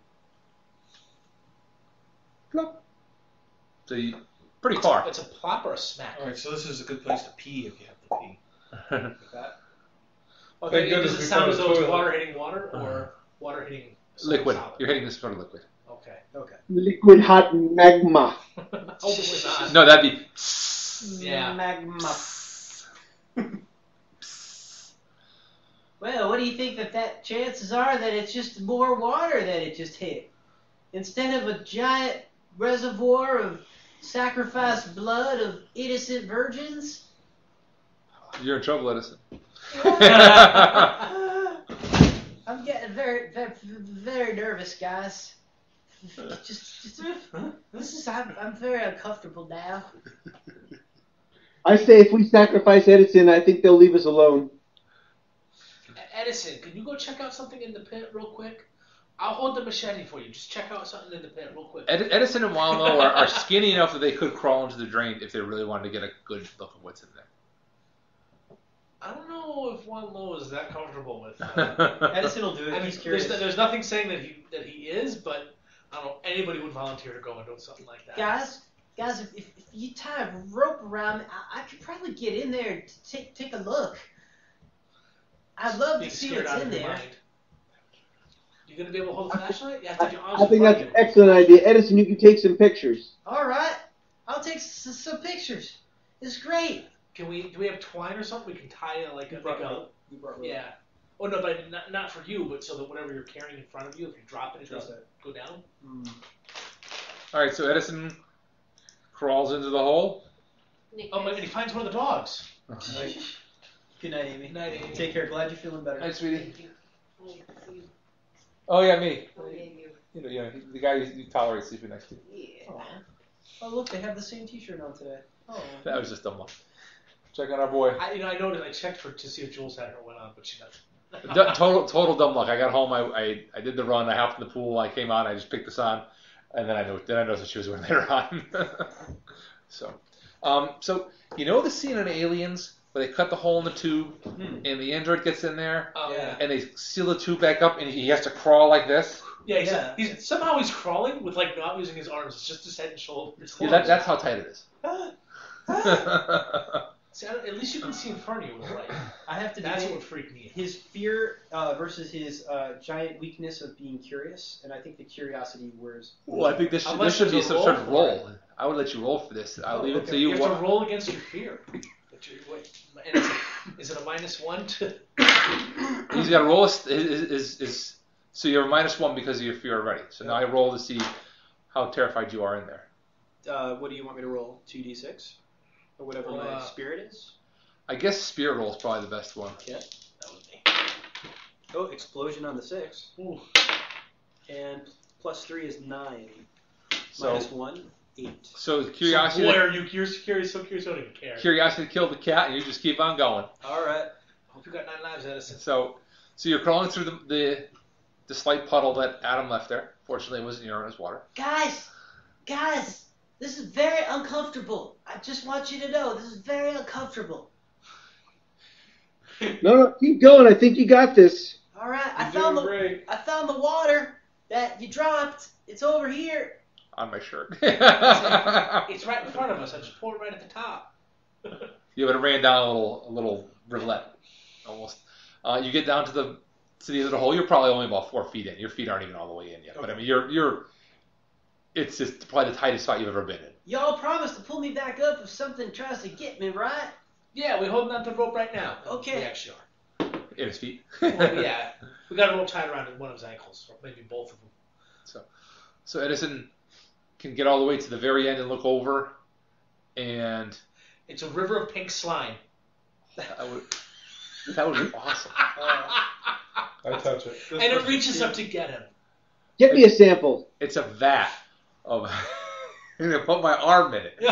Plop. So you pretty far. It's a plop or a smack. All right, so this is a good place to pee if you have to pee. Like that. Thank Okay. goodness Does it we sound found as a though it's toilet. water hitting water or water hitting something Liquid. solid? You're hitting this sort of liquid. Okay. Okay. Liquid hot magma. Hope it was not. No, that'd be. Yeah. Magma. Well, what do you think that that chances are that it's just more water that it just hit? Instead of a giant reservoir of sacrificed blood of innocent virgins? You're in trouble, Edison. I'm getting very, very, very nervous, guys. Just, just this is, I'm, I'm very uncomfortable now. I say if we sacrifice Edison, I think they'll leave us alone. Edison, can you go check out something in the pit real quick? I'll hold the machete for you. Just check out something in the pit real quick. Ed- Edison and Walmo are, are skinny enough that they could crawl into the drain if they really wanted to get a good look of what's in there. I don't know if Juan Lo is that comfortable with. Uh, Edison will do it. I mean, He's there's, curious. there's nothing saying that he that he is, but I don't know. Anybody would volunteer to go and do something like that. Guys, guys, if, if, if you tie a rope around me, I, I could probably get in there to take take a look. I'd love Being to see scared what's out in of your there. mind. You gonna be able to hold a flashlight? You have to have your arms I think in front that's of an you. excellent idea. Edison, you can take some pictures. All right, I'll take s- some pictures. It's great. Can we? Do we have twine or something? We can tie it like a, You brought like a rope. You brought rope. yeah. Oh no, but not, not for you, but so that whatever you're carrying in front of you, if you drop it, it Drop doesn't it. go down. Mm. All right, so Edison crawls into the hole. Oh, and he finds one of the dogs. Right. Good night, Amy. Good night, Amy. Take care. Glad you're feeling better. Hi, sweetie. Oh yeah, me. You know, yeah, the guy you, you tolerate sleeping next to. Aw. Oh, look, they have the same T-shirt on today. Oh. That was just dumb luck. Check on our boy. I, you know, I noticed. I checked for to see if Jules had her one on, but she doesn't. D- total, total dumb luck. I got home. I, I, I did the run. I hopped in the pool. I came out. I just picked this on, and then I know. Then I noticed that she was wearing later on. so, um, so you know the scene in Aliens where they cut the hole in the tube, Hmm. and the android gets in there, Oh yeah. Yeah. and they seal the tube back up, and he has to crawl like this. Yeah, he's, Yeah. he's somehow he's crawling with like not using his arms. It's just his head and shoulders. Yeah, that, that's how tight it is. See, I don't- at least you can see in front of you with light. I have to That's what debate would freak me. his fear uh, versus his uh, giant weakness of being curious, and I think the curiosity wears. well, I think this should, Unless this should be there's a some sort of roll for roll. I would let you roll for this. I'll Oh, leave it okay. to You you. have What- to roll against your fear. But you- wait, and it's a, is it a minus one to? He's got to roll. A, is, is, is, so you're minus one because of your fear already. So now I roll to see how terrified you are in there. Uh, what do you want me to roll? two d six? Or whatever my Uh, spirit is? I guess spirit roll is probably the best one. Okay. That was me. Oh, explosion on the six. Ooh. And plus three is nine. So, Minus one, eight. so curiosity, So boy, are you curious? Curious? So curious. I don't even care. curiosity killed the cat, and you just keep on going. All right. Hope you got nine lives, Edison. So, so you're crawling through the the, the slight puddle that Adam left there. Fortunately, it wasn't urine, it was water. Guys, guys, this is very uncomfortable. I just want you to know this is very uncomfortable. No, no, keep going. I think you got this. All right, I You're found doing the great. I found the water that you dropped. It's over here. On my shirt. It's right in front of us. I just poured it right at the top. You would have ran down a little a little rivulet, almost. Uh, you get down to the to the end of the hole. You're probably only about four feet in. Your feet aren't even all the way in yet. But I mean, you're you're. It's just probably the tightest spot you've ever been in. Y'all promised to pull me back up if something tries to get me, right? Yeah, we're holding on to the rope right now. Okay. We actually are. In his feet. Well, yeah, we got a rope tied around one of his ankles, or maybe both of them. So, so Edison can get all the way to the very end and look over, and It's a river of pink slime. I would. That would be awesome. Uh, I touch it. And it reaches up to get him. Get me a sample. It's a vat of. I'm gonna put my arm in it.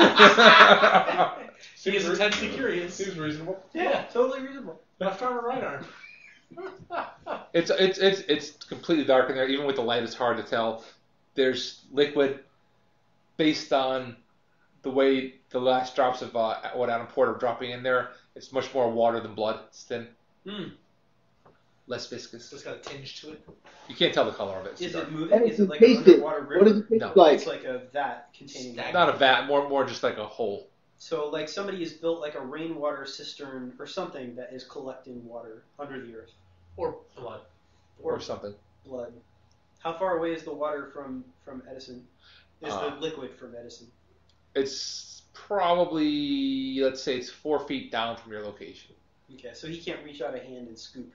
He is intensely curious. Seems reasonable. yeah, totally reasonable. Left arm or right arm? It's it's it's it's completely dark in there. Even with the light, it's hard to tell. There's liquid based on the way the last drops of uh, what Adam poured are dropping in there. It's much more water than blood. It's thin, Hmm. less viscous. It's got a tinge to it. You can't tell the color of it. It's Is dark. it moving? Is Edison, it like an taste it. underwater river? What does it taste No. like? It's like a vat containing water. Not a vat, more more just like a hole. So, like somebody has built like a rainwater cistern or something that is collecting water under the earth. Or blood. Or, Or something. blood. How far away is the water from, from Edison? Is Uh, the liquid from Edison? It's probably, let's say it's four feet down from your location. Okay, so he can't reach out a hand and scoop.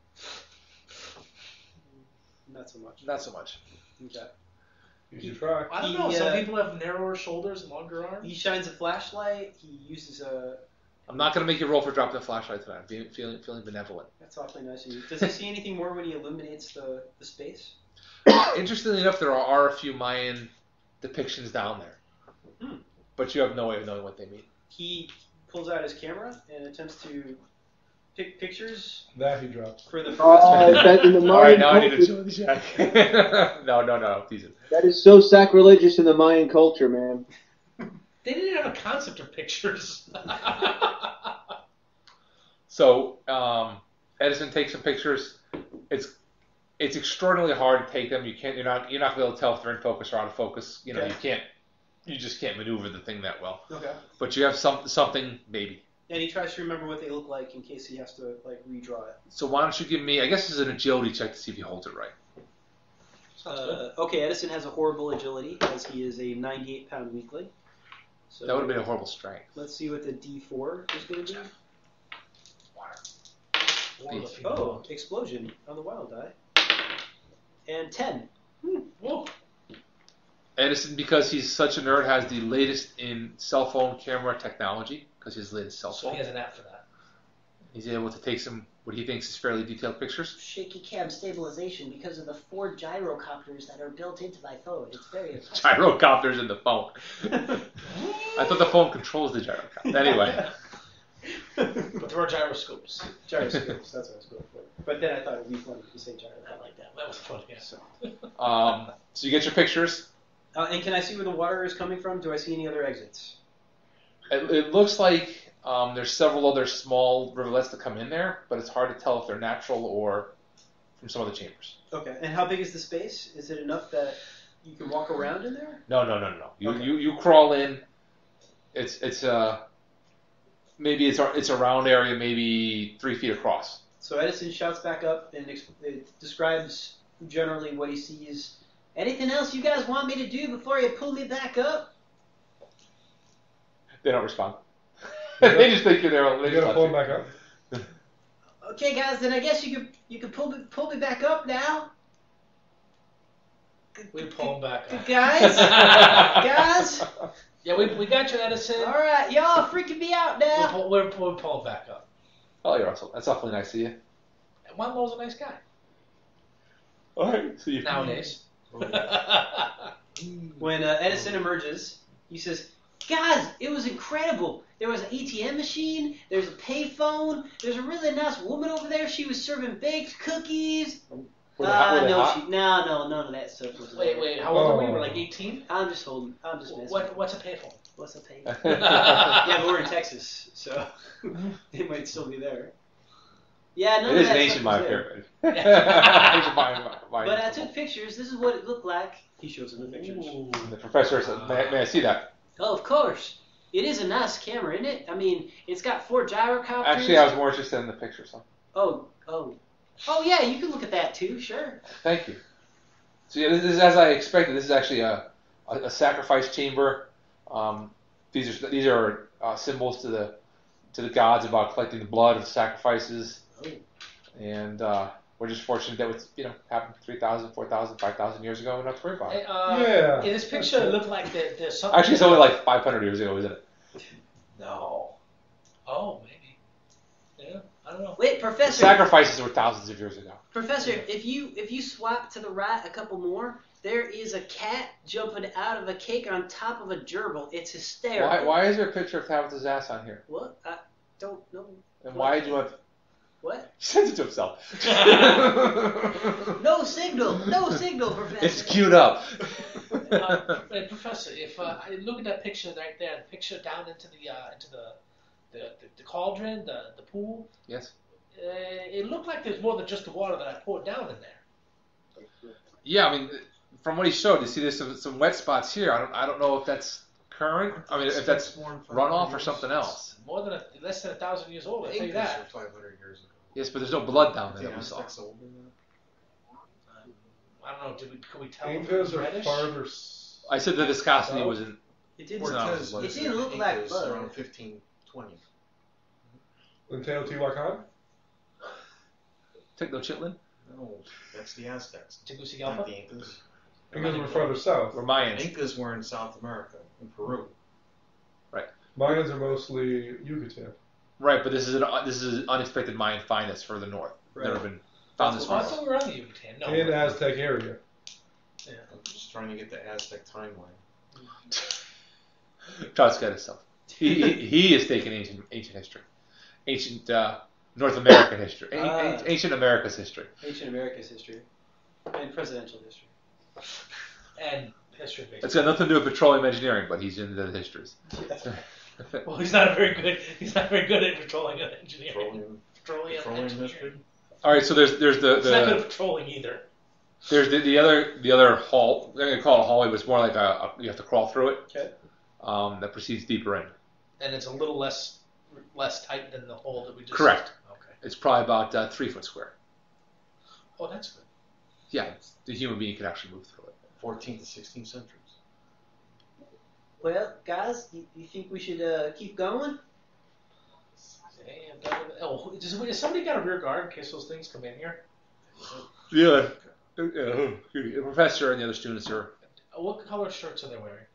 Not so much. Not so much. Okay. You should try. I don't He, know. Some uh, people have narrower shoulders and longer arms. He shines a flashlight. He uses a. I'm not going to make you roll for dropping the flashlight tonight. I'm feeling, feeling, feeling benevolent. That's awfully nice of you. Does he see anything more when he illuminates the, the space? Interestingly enough, there are a few Mayan depictions down there. Hmm. But you have no way of knowing what they mean. He pulls out his camera and attempts to pick pictures That he drops. for the Oh, professor. that in the All right, Mayan now I need to culture, show the check. no, no, no, tease it. that is so sacrilegious in the Mayan culture, man. They didn't have a concept of pictures. So um, Edison takes some pictures. It's it's extraordinarily hard to take them. You can't. You're not. You're not gonna be able to tell if they're in focus or out of focus. You know. Okay. You can't. You just can't maneuver the thing that well. Okay. But you have some something maybe. And he tries to remember what they look like in case he has to like redraw it. So why don't you give me? I guess this is an agility check to see if he holds it right. Uh, okay, Edison has a horrible agility as he is a ninety-eight pound weakling. So That would have been a horrible strength. let's see what the D four is going to do. Or the Beef. Oh, explosion on the wild die. And ten. Whoa. Edison, because he's such a nerd, has the latest in cell phone camera technology because he's the latest cell So he phone. has an app for that. He's able to take some what he thinks is fairly detailed pictures. Shaky cam stabilization because of the four gyrocopters that are built into my phone. It's very impressive. Gyrocopters in the phone. I thought the phone controls the gyrocopter. Anyway. But there are gyroscopes. Gyroscopes, that's what I was going for. But then I thought it would be funny to say I gyroscope. like that. That was funny. Yeah. So. Um, so you get your pictures. Uh, and can I see where the water is coming from? Do I see any other exits? It, it looks like um, there's several other small rivulets that come in there, but it's hard to tell if they're natural or from some other chambers. Okay. And how big is the space? Is it enough that you can walk around in there? No, no, no, no, no. You Okay. you, you crawl in. It's it's uh maybe it's a it's a round area, maybe three feet across. So Edison shouts back up and ex- it describes generally what he sees. Anything else you guys want me to do before you pull me back up? They don't respond. They just think you're there. They You just gotta pull him let back up. Okay, guys, then I guess you could you could pull me pull me back up now. We pull him back up. Guys, guys. Yeah, we, we got you, Edison. All right, y'all freaking me out We'll now. pull, we'll, we'll pull him back up. Oh, you're awesome. That's awfully nice of you. And Monlo's a nice guy. All right. So you Nowadays. When uh, Edison emerges, he says, Guys, it was incredible. There was an A T M machine. There's a payphone. There's a really nice woman over there. She was serving baked cookies. Were they hot- were Uh, they no, hot? she, no, no, none of that stuff was Wait, there. wait, how old are we? Oh. We're like eighteen? I'm just holding. I'm just messing. What, what's a payphone? What's a pay? yeah, but we're in Texas, so they might still be there. Yeah, none It of is that an ancient stuff Mayan was there. pyramid. Ancient Mayan- Mayan- But I took pictures. This is what it looked like. He shows him the pictures. Ooh. The professor said, may, may I see that? Oh, of course. It is a nice camera, isn't it? I mean, it's got four gyrocopters. Actually, I was more interested in the pictures. So. Oh, oh. Oh, yeah, you can look at that too, sure. Thank you. So yeah, this is as I expected. This is actually a, a, a sacrifice chamber. Um, these are these are uh, symbols to the to the gods about collecting the blood of the sacrifices. Oh. And uh, we're just fortunate that it's you know happened three thousand, four thousand, five thousand years ago and not to worry about Hey, it. uh, Yeah. In this picture, it looked like there, there's something. Actually, it's only like five hundred years ago, isn't it? No. Oh, maybe. Yeah, I don't know. Professor. Sacrifices were thousands of years ago. Professor, if you if you swap to the right a couple more, there is a cat jumping out of a cake on top of a gerbil. It's hysterical. Why, why is there a picture of Tabitha's ass on here? What? I don't know. And why did you want... What? He sent it to himself. No signal. No signal, Professor. It's queued up. uh, hey, Professor, if uh, I look at that picture right there, the picture down into the uh, into the the, the the cauldron, the the pool. Yes. Uh, it looked like there's more than just the water that I poured down in there. Yeah, I mean, from what he showed, you see there's some, some wet spots here. I don't I don't know if that's current. I mean, if that's runoff or something else. More than a, less than a thousand years old. I'll tell you Incas that. are five hundred years ago. Yes, but there's no blood down there Yeah, that we saw. that's older than I don't know. Did we can we tell? Incas if are it's reddish? farther. s- I said the viscosity No. wasn't. It didn't. It's not Cortez blood. was It didn't look in like Incas blood. around fifteen twenty. In Teotihuacan? Tenochtitlan? No, that's the Aztecs. Not Tegucigalpa? the Incas. Because we're further south. Or Mayans? Incas were in South America, in Peru. Mayans are mostly Yucatan. Right, but this is an this is an unexpected Mayan find that's further north. Right. Never been found this Oh, I far. thought we were on the Yucatan. No. In Aztec area. I'm just trying to get the Aztec timeline. Trout's got himself. He, he he is taking ancient ancient history, ancient uh, North American history, a- Ah. a- ancient America's history. Ancient America's history and presidential history. And history of It's got nothing to do with petroleum engineering, but he's into the histories. Well, he's not very good. He's not very good at petroleum engineering. Petroleum, Petroleum, petroleum engineering. history. All right, so there's there's the, He's not good the at patrolling either. there's the, the other the other hall. I'm gonna call it a hallway, but it's more like a, a you have to crawl through it. Okay. Um, that proceeds deeper in. And it's a little less less tight than the hole that we just. Correct. Okay. It's probably about uh, three foot square. Oh, that's good. Yeah, it's, the human being can actually move through it. fourteenth to sixteenth centuries. Well, guys, you, you think we should uh, keep going? Hey, I'm done with it. Oh, does, has somebody got a rear guard in case those things come in here? Yeah. Uh, the professor and the other students are. Uh, What color shirts are they wearing?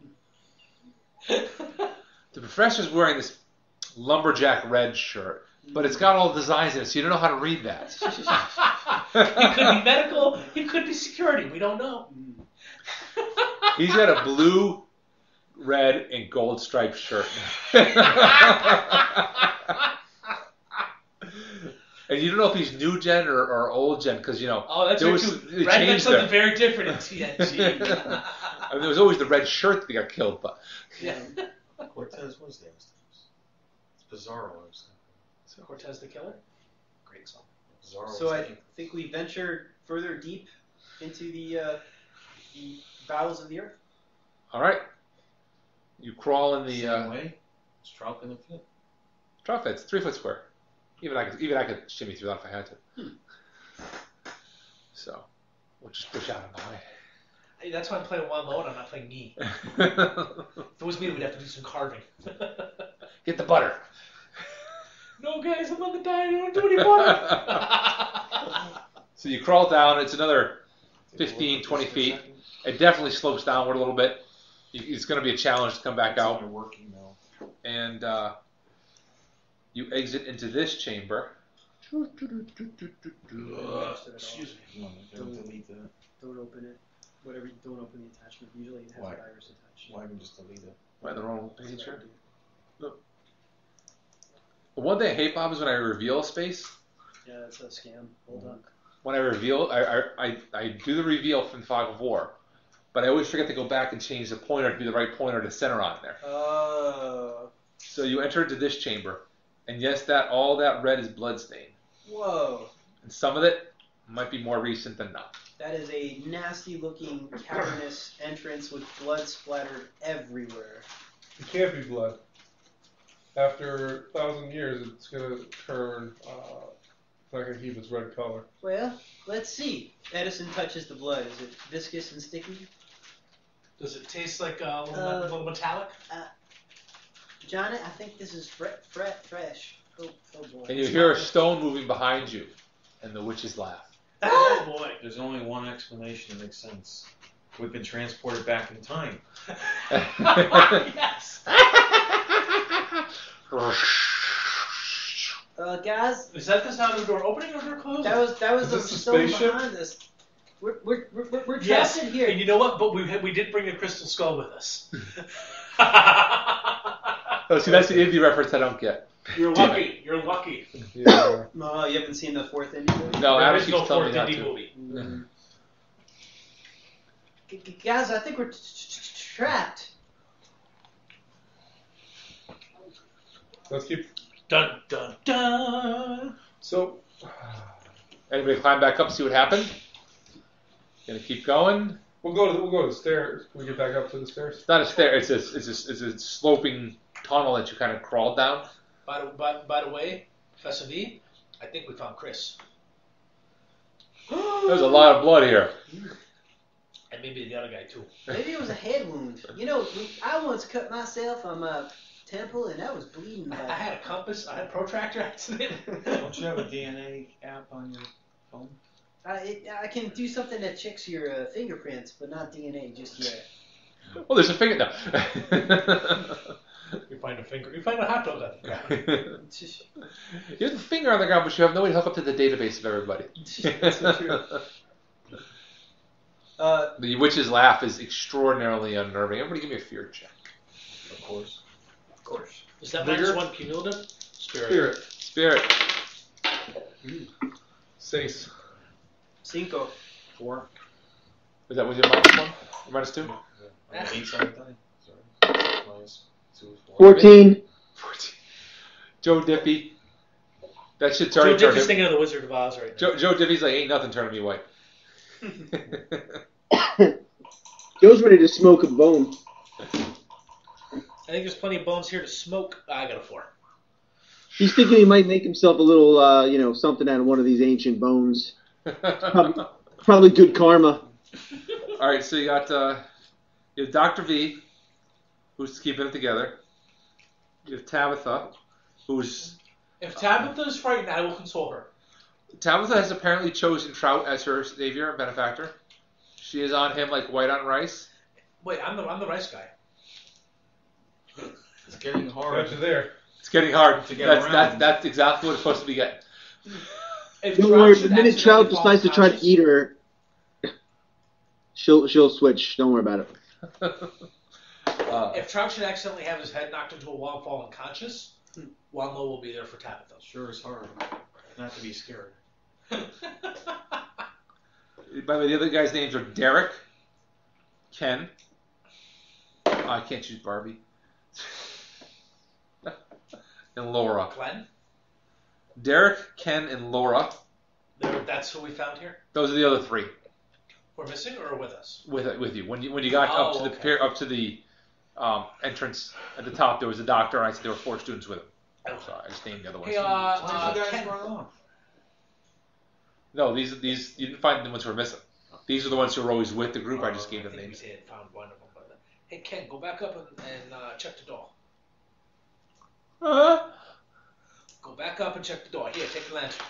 The professor's wearing this lumberjack red shirt, but it's got all the designs in it, so you don't know how to read that. It could be medical. It could be security. We don't know. He's got a blue, red, and gold striped shirt. And you don't know if he's new gen or, or old gen, because, you know, Oh, that's there right. was, too. they Red meant changed something their- very different in T N G. I mean, there was always the red shirt that got killed, but Yeah. Cortez was the Aztecs. It's Pizarro. I was thinking. Cortez the Killer? Great song. Pizarro So was I the Inca. think we ventured further deep into the uh, the bowels of the earth. all right. You crawl in the Same uh, way. It's trout gonna fit. drop it. It's three foot square. Even I could, even I could shimmy through that if I had to. So, we'll just push out and behind. Hey, that's why I'm playing one mode. I'm not playing me. If it was me, we'd have to do some carving. Get the butter. No, guys, I'm on the diet. I don't do any butter. So you crawl down. It's another Take a fifteen, look at twenty this for a feet. second. It definitely slopes downward a little bit. You- It's going to be a challenge to come back It's out. under working now. And uh, you exit into this chamber. Excuse me. Don't delete that. Don't open it. Whatever. You don't open the attachment. Usually it has Why? a virus attached. Why don't we just delete it? Am I the wrong page here? The one thing I hate, Bob, is when I reveal a space. Yeah, that's a scam. Hold on. When I reveal, I, I, I, I do the reveal from Fog of War, but I always forget to go back and change the pointer to be the right pointer to center on there. Oh. So you enter into this chamber, and yes, that all that red is bloodstain. Whoa. And some of it might be more recent than not. That is a nasty-looking cavernous entrance with blood splattered everywhere. It can't be blood. After a thousand years, it's gonna turn. Uh, it's not gonna keep its red color. Well, let's see. Edison touches the blood. Is it viscous and sticky? Does it taste like uh, a little, Uh, a little metallic? Johnny, I think this is fre- fre- fresh. Oh, oh boy. And you hear a stone moving behind you, and the witches laugh. Oh boy. There's only one explanation that makes sense. We've been transported back in time. Yes. Uh, Uh, guys, Is that the sound of the door opening or door closing? that was that was Is the this a stone spaceship? behind us. We're we're we're, we're, we're Yes, trapped in here. and you know what? But we we did bring a crystal skull with us. Oh, see, that's the indie reference I don't get. You're lucky. You're lucky. Yeah. No, you haven't seen the fourth indie movie? No, There Adam is keeps no telling me fourth not indie to. movie. Mm. G- g- guys, I think we're t- t- t- trapped. Let's keep. Dun dun dun. So, Anybody climb back up, see what happened? Gonna keep going. we'll go to the, we'll go to the stairs. Can we get back up to the stairs? It's not a stair. It's a it's a, it's a sloping tunnel that you kind of crawled down. By the by, by the way, Professor V, I think we found Chris, There's a lot of blood here. and maybe the other guy too. Maybe it was a head wound. You know, I once cut myself on my temple, and that was bleeding. I, I Like, had a compass. I had a protractor accident. Don't you have a D N A app on your phone? I, it, I can do something that checks your uh, fingerprints, but not D N A just yet. Well, there's a finger now. You find a finger. You find a hot dog on the ground. You have the finger on the ground, but you have no way to hook up to the database of everybody. Uh, The witch's laugh is extraordinarily unnerving. Everybody give me a fear check. Of course. of course. Is that Bigger? minus one cumulative? Spirit. Spirit. Spirit. Seis. Cinco. Four. Is that with your minus one? Or minus two? On the eight side die. Sorry. Minus two, four. Fourteen. fourteen. Joe Dippy. That shit's Joe already Dick turned is him. thinking of the Wizard of Oz right now. Joe, Joe Dippy's like, ain't nothing turning me white. Joe's ready to smoke a bone. I think there's plenty of bones here to smoke. I got a four. He's thinking he might make himself a little, uh, you know, something out of one of these ancient bones. Probably, probably good karma. All right, so you got uh, you have Doctor V, who's keeping it together. You have Tabitha, who's If Tabitha is frightened, I will console her. Tabitha has apparently chosen Trout as her savior and benefactor. She is on him like white on rice. Wait, I'm the I'm the rice guy. It's getting hard. Got you there. It's getting hard. To get that's, around. that's that's exactly what it's supposed to be getting. If Don't Trout worry, should the minute Trout accidentally fall decides to try to unconscious- eat her, she'll she'll switch. Don't worry about it. uh, If Trout should accidentally have his head knocked into a wall and fall unconscious, Walno will be there for Tabitha. Sure is hard not to be scared. by the way, the other guys' names are Derek, Ken. Oh, I can't choose Barbie. And Laura. Glenn, Derek, Ken, and Laura. there, that's who we found here. Those are the other three We're missing or with us? with with you. When you when you got Oh, up to the okay. pier, up to the um, entrance at the top, there was a doctor, and I said there were four students with him. So I just named the other ones. Hey, uh, Why uh, did you guys Ken, run off? No, these these you didn't find the ones who were missing. These are the ones who were always with the group. I just gave I them think names. we had found one of them. But, uh, hey, Ken, go back up and, and uh, check the door. Uh-huh. Go back up and check the door. Here, take the lantern.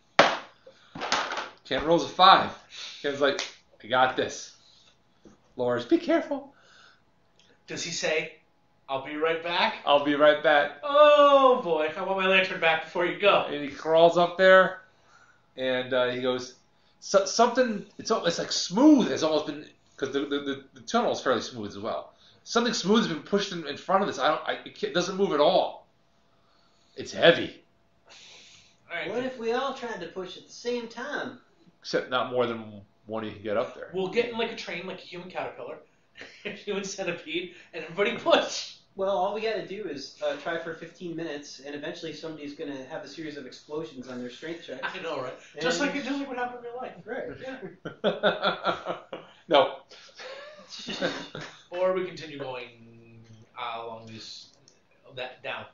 Ken rolls a five. Ken's like, I got this. Laura's, be careful. Does he say, I'll be right back? I'll be right back. Oh, boy. I want my lantern back before you go. And he crawls up there, and uh, he goes, so, something, it's, al- it's like smooth has almost been, because the, the, the, the tunnel is fairly smooth as well. Something smooth has been pushed in, in front of this. I don't, I, it can't- doesn't move at all. It's heavy, All right. What if we all tried to push at the same time? except not more than one of you can get up there. We'll get in like a train, like a human caterpillar, a human centipede, and everybody push. Well, all we got to do is uh, try for fifteen minutes, and eventually somebody's going to have a series of explosions on their strength check. I know, right? Just And- like just like what happened in real life. Right. Yeah. No. Or we continue going uh, along this that down.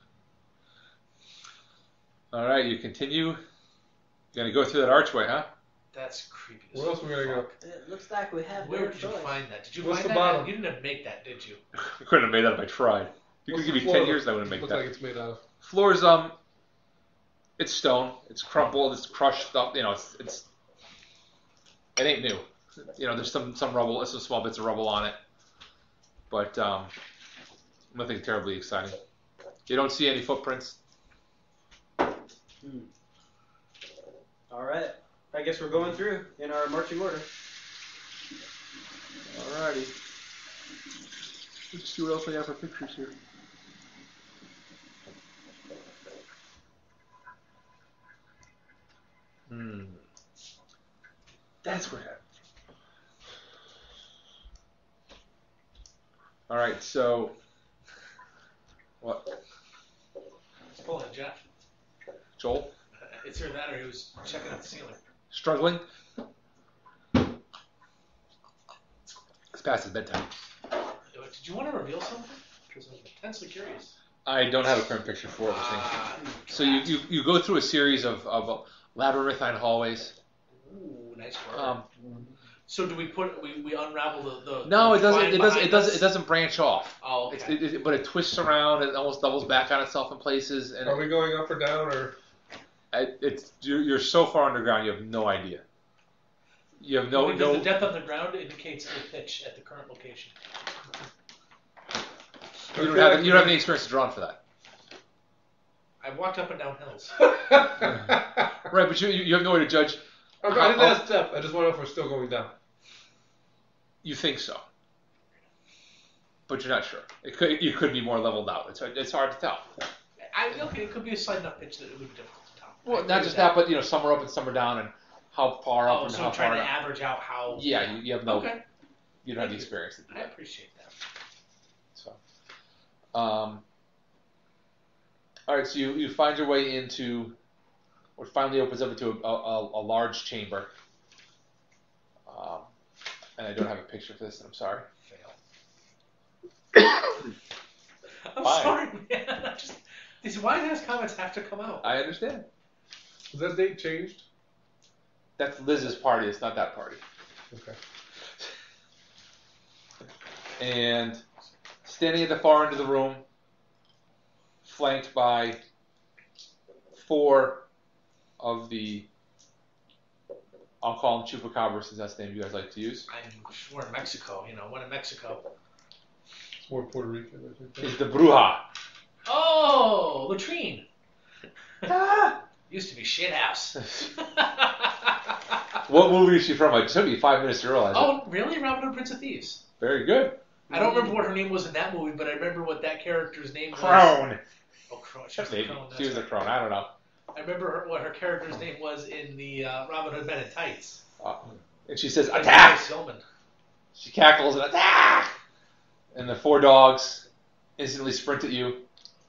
All right, you continue. You're gonna go through that archway, huh? That's creepy. as Where else we gotta go? fuck. It looks like we have Where no did you choice. find that? Did you What's find the that? bottom? You didn't make that, did you? I couldn't have made that if I tried. You What's could give the me floor ten look- years, I wouldn't make look that. like it's made out of? Floor's um, it's stone. It's crumpled. It's crushed stuff. You know, it's it's it ain't new. You know, there's some some rubble, some small bits of rubble on it, but um, nothing terribly exciting. You don't see any footprints. Hmm. All right. I guess we're going through in our marching order. Alrighty. Let's see what else I have for pictures here. Hmm. That's where. All right. So. What? It's pulling a Jeff. Joel? Uh, it's either that or he was checking out the ceiling. Struggling? It's past his bedtime. Did you want to reveal something? Because I'm intensely curious. I don't have a current picture for it. Ah, so you, you, you go through a series of, of labyrinthine hallways. Ooh, nice work. Um, so do we put we, we unravel the, the no, the it doesn't. twine It doesn't. It behind doesn't. us? It doesn't branch off. Oh, okay. It's, it, it, but it twists around. It almost doubles back on itself in places. And Are we going up or down or? it, it's you're, you're so far underground. You have no idea. You have no because no. the depth underground indicates the pitch at the current location. You don't have you don't have any experience to draw on for that. I've walked up and down hills. Right, but you you have no way to judge. Okay, how- I didn't ask depth. I just want to know if we're still going down. You think so, but you're not sure. It could you could be more leveled out. It's it's hard to tell. I okay, it could be a slight enough pitch that it would be difficult to tell. I Well, agree not with just that, but you know, some are up and some are down, and how far up Oh, and so how I'm trying far to down. average out how. Yeah, you, you have no, Okay, you don't have the Thank you. experience to do I that. appreciate that. So, um, all right, so you, you find your way into, what finally opens up into a, a, a large chamber. Um, and I don't have a picture for this, and I'm sorry. I'm Fine. sorry, man. I just these wine ass comments have to come out. I understand. Was that date changed? That's Liz's party. It's not that party. Okay. And standing at the far end of the room, flanked by four of the, I'll call them chupacabras since that's the name you guys like to use, I'm we're in Mexico, you know. What in Mexico? It's more Puerto Rican, I think. is the Bruja. Oh, latrine. Used to be shit house. What movie is she from? It took me five minutes to realize it. Oh, really? Robin Hood, Prince of Thieves. Very good. I don't remember what her name was in that movie, but I remember what that character's name was. Crone. Oh, Crone. She was the Maybe. Crone. That's She was the right. crone. I don't know. I remember her, what her character's name was in the uh, Robin Hood Men in Tights. Uh, and she says, Like attack! Mary Silman. She cackles and attack! And the four dogs instantly sprint at you.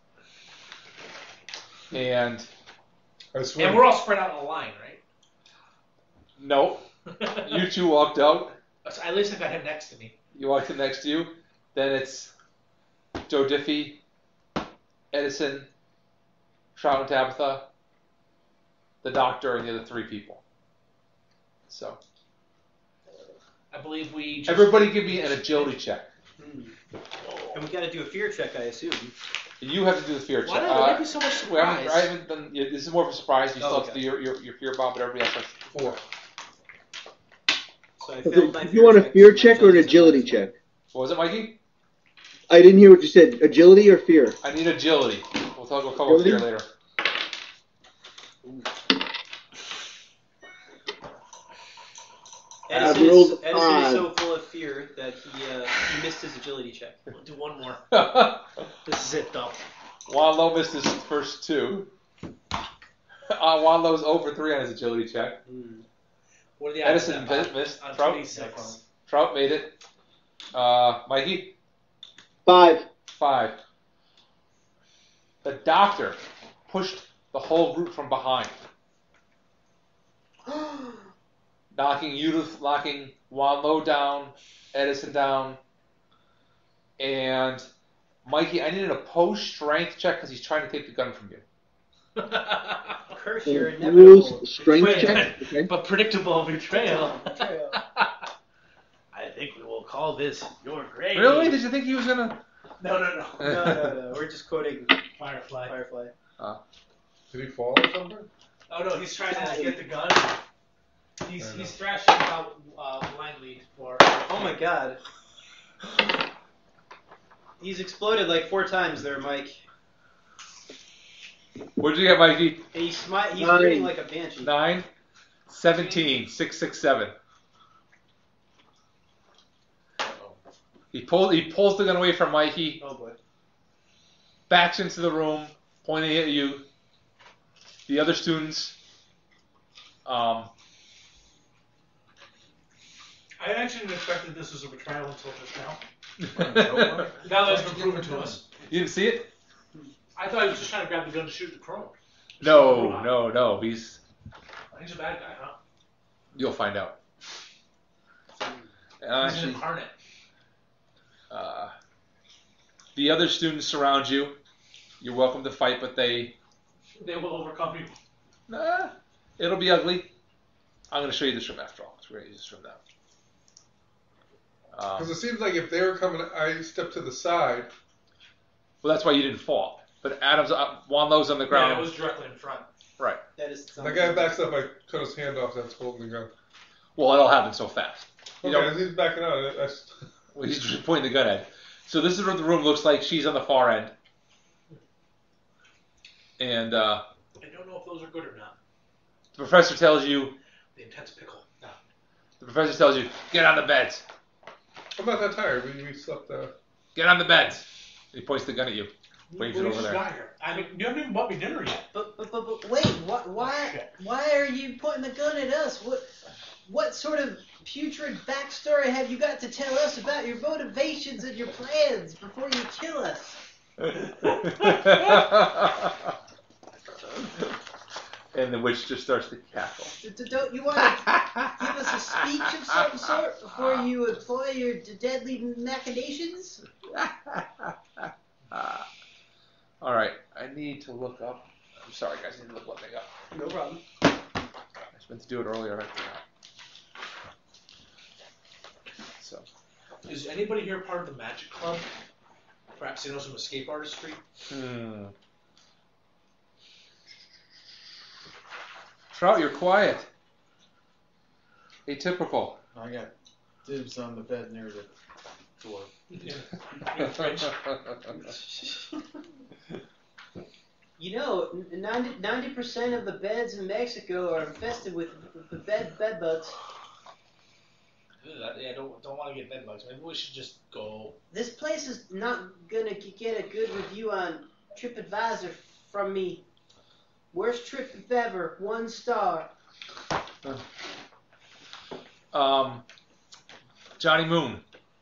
And I swear. And we're all spread out in a line, right? no, you two walked out. So at least I got him next to me. You walked in next to you. Then it's Joe Diffie, Edison, Trout and Tabitha, the doctor, and the other three people. So I believe we just... everybody give me an agility check. Hmm. And we got to do a fear check, I assume. You have to do the fear Why check. not? There might be so much we haven't, surprise. I haven't done. Yeah, this is more of a surprise. You Oh, still have to okay. do your, your, your fear bomb, but everybody else has Four. So I Okay, failed my do you want a check, fear so my check or an agility's agility in check? What was it, Mikey? I didn't hear what you said. Agility or fear? I need agility. We'll talk. We'll cover fear Agility? later. Edison, I rolled is, Edison is five. so full of fear that he uh, he missed his agility check. We'll do one more. This is it, though. Wanlo missed his first two. Uh, Wanlo's over three on his agility check. Hmm. What are the odds Edison of that? missed. missed. On Trout. twenty-six. Trout made it. Uh, Mikey, Five. five. The doctor pushed the whole route from behind, knocking you, knocking Wanlo down, Edison down, and Mikey. I need an opposed strength check because he's trying to take the gun from you. Curse your inevitable Opposed strength betrayal. check? Okay. But predictable betrayal. Betrayal. I think we will call this your grave. Really? Did you think he was gonna? No, no, no. No, no, no. We're just quoting Firefly. Firefly. Did he fall or something? Oh no, he's trying to get the gun. He's he's thrashing out uh, blindly for. Oh my god. He's exploded like four times there, Mike. What'd you get, Mikey? And he's, smi- he's Nine. grinning like a banshee. Nine? Seventeen. Six, six, seven. He pulls, he pulls the gun away from Mikey, Oh boy. backs into the room, pointing at you. The other students, um, I actually expected this as a betrayal until just now. you Now that it's been proven to us. didn't see it? I thought he was just trying to grab the gun to shoot the crow. No, no, no. He's, He's a bad guy, huh? you'll find out. Uh, He's an actually, incarnate. uh, the other students surround you. You're welcome to fight, but they, They will overcome you. nah, it'll be ugly. I'm going to show you this room after all. We're going to use this room now. Because Um, it seems like if they were coming, I stepped to the side. well, that's why you didn't fall. But Adam's, uh, Wanlo's on the Yeah, ground. it was directly in front. Right. That is. That guy backs up. I cut his hand off. That's holding the gun. Well, it'll happen so fast. You Okay, know, as he's backing out, I, I, well, he's just pointing the gun at. So this is what the room looks like. She's on the far end. And uh, I don't know if those are good or not. the professor tells you, The intense pickle. No. the professor tells you, get on the beds. I'm not that tired. We, we slept. Uh, Get on the beds. He points the gun at you. Waves We it just over there. got here. I mean, you haven't even bought me dinner yet. But, but, but, but wait, why, why, why are you pointing the gun at us? What, what sort of putrid backstory have you got to tell us about your motivations and your plans before you kill us? And the witch just starts to cackle. D- d- Don't you want to give us a speech of some sort before you employ your d- deadly machinations? All right, I need to look up. I'm sorry, guys. I need to look one thing up. No problem. I was meant to do it earlier. I forgot. So, Is anybody here part of the Magic Club? Perhaps they know some escape artistry? hmm. Trout, you're quiet. Atypical. I got dibs on the bed near the door. Yeah. You know, ninety percent of the beds in Mexico are infested with the bed bed bugs. Yeah, don't don't want to get bed bugs. Maybe we should just go. This place is not gonna g- get a good review on TripAdvisor from me. Worst trip ever, one star. Um, Johnny Moon.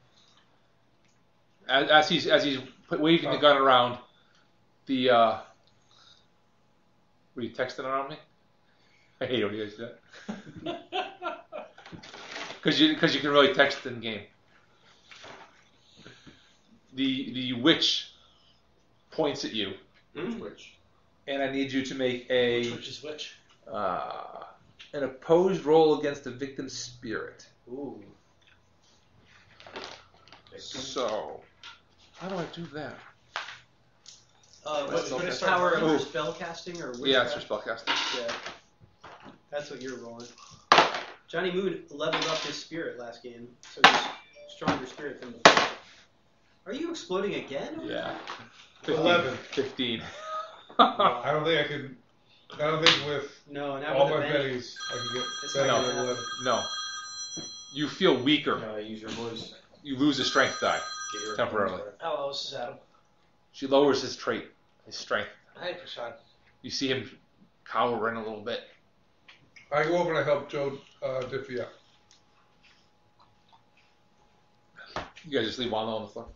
As, as he's as he's put- waving the gun around, the uh, were you texting around me? I hate when you guys do that. Because you because you can really text in game. The the witch points at you, Which? and I need you to make a Which is which? uh, an opposed roll against the victim's spirit. Ooh. So, how do I do that? Uh, Let's what's look the at- power Ooh. under spell casting or Yeah, it's witchcraft? for spellcasting. Yeah. That's what you're rolling. Johnny Moon leveled up his spirit last game, so he's stronger spirit than before. Are you exploding again? Yeah. eleven. Fifteen. I don't think I could. I don't think with No, not all with my the bench. betties I can get It's better not than gonna eleven. No. You feel weaker. Uh, use your voice. You lose a strength die Get your temporarily. Hello, this is Adam. She lowers his trait, his strength. Hi, Prashad. You see him cowering a little bit. I go over and I help Joe uh, Diffie out. You guys just leave Waldo on the floor.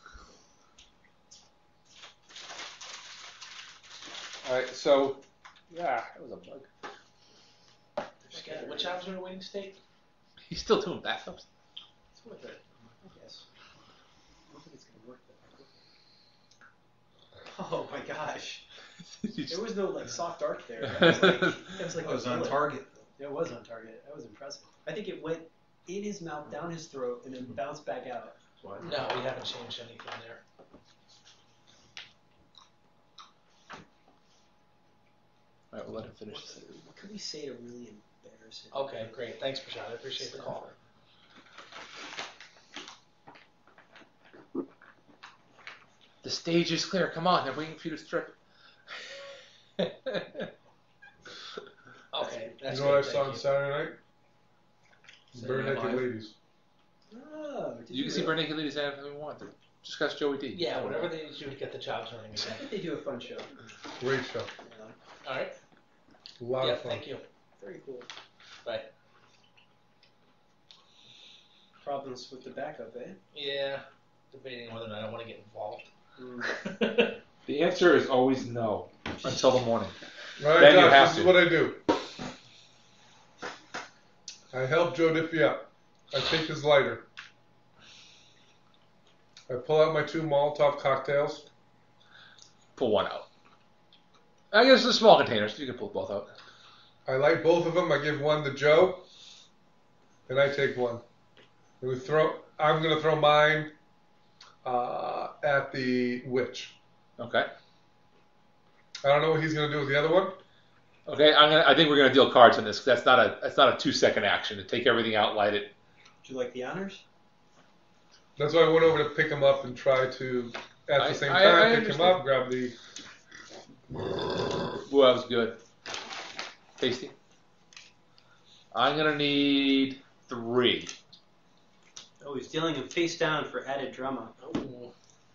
Alright, so, yeah, that was a bug. Okay, which Adam's in a waiting state? He's still doing backups. It's worth it, I guess. I don't think it's gonna work though. Oh my gosh. There was no like soft arc there. That was like, that was like It was a on bullet. target. It was on target. That was impressive. I think it went in his mouth, down his throat, and then bounced back out. What? No, we haven't changed anything there. Alright, we'll let him finish this. What could we say to really embarrass him? Okay, great. Thanks, Prashad. I appreciate the call. The stage is clear. Come on, they're waiting for you to strip. That's you know what I good, saw thank on you. Saturday night? Saturday Bare Night naked Live. ladies. Oh, did You can see really? Bare Naked Ladies anytime you want to. Just ask Joey D. Yeah, whatever they need to do to get the job turning I again. think they do a fun show. Great show. All right. A lot Yeah, of fun. thank you. Very cool. Bye. Problems with the backup, eh? Yeah, debating whether or not I want to get involved. Mm. The answer is always no until the morning. All right, Then you Josh, have this to. is what I do. I help Joe Diffie up. I take his lighter. I pull out my two Molotov cocktails. Pull one out. I guess the small containers. You can pull both out. I light both of them. I give one to Joe, and I take one. And we throw. I'm gonna throw mine uh, at the witch. Okay. I don't know what he's gonna do with the other one. Okay. I'm gonna. I think we're gonna deal cards on this. That's not a. That's not a two second action to take everything out, light it. Would you like the honors? That's why I went over to pick him up and try to, at I- the same I- time, I pick him understand. up, grab the. Ooh, that was good. Tasty. I'm gonna need three. Oh, he's dealing him face down for added drama. Ooh.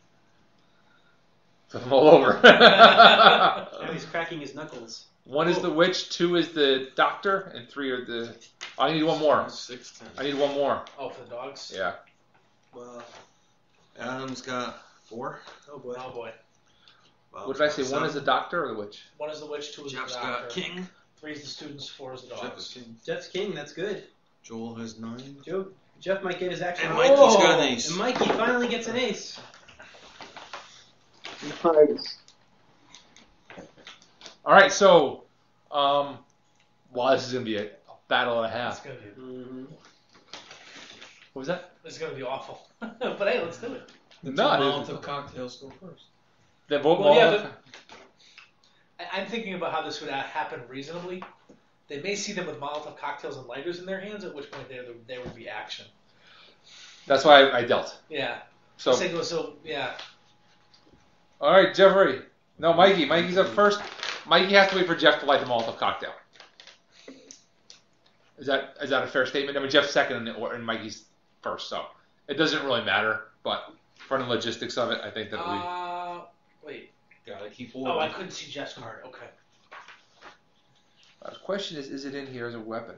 Put them all over. Now he's cracking his knuckles. One is the witch, two is the doctor, and three are the. I need one more. Six, ten. I need one more. Oh, for the dogs? Yeah. Wow. Adam's got four. Oh boy. Oh, boy. Bob's What did I got say? One seven. is the doctor or the witch? One is the witch, two is Jeff's the got doctor. king. Three is the students, four is the Jeff dogs. is king. Jeff's king. That's good. Joel has nine. Joe, Jeff might get his action. And Mikey's got Oh! an ace. And Mikey finally gets an ace. Nice. All right, so, um, well, this is gonna be a, a battle and a It's half. gonna be, Mm-hmm. What was that? it's gonna be awful. But hey, let's do it. The two No, it Molotov isn't. cocktails go first. They both. Well, yeah, all- I- I'm thinking about how this would uh, happen reasonably. They may see them with Molotov cocktails and lighters in their hands, at which point there there would be action. That's why I, I dealt. Yeah. So, So, so yeah. all right, Jeffrey. No, Mikey. Mikey's up first. Mikey has to wait for Jeff to light the Molotov cocktail. Is that is that a fair statement? I mean, Jeff's second and, and Mikey's first, so it doesn't really matter. But for the logistics of it, I think that we. Uh, wait. Gotta keep Oh, order. I couldn't see Jeff's card. Okay. Uh, the question is, is it in here as a weapon?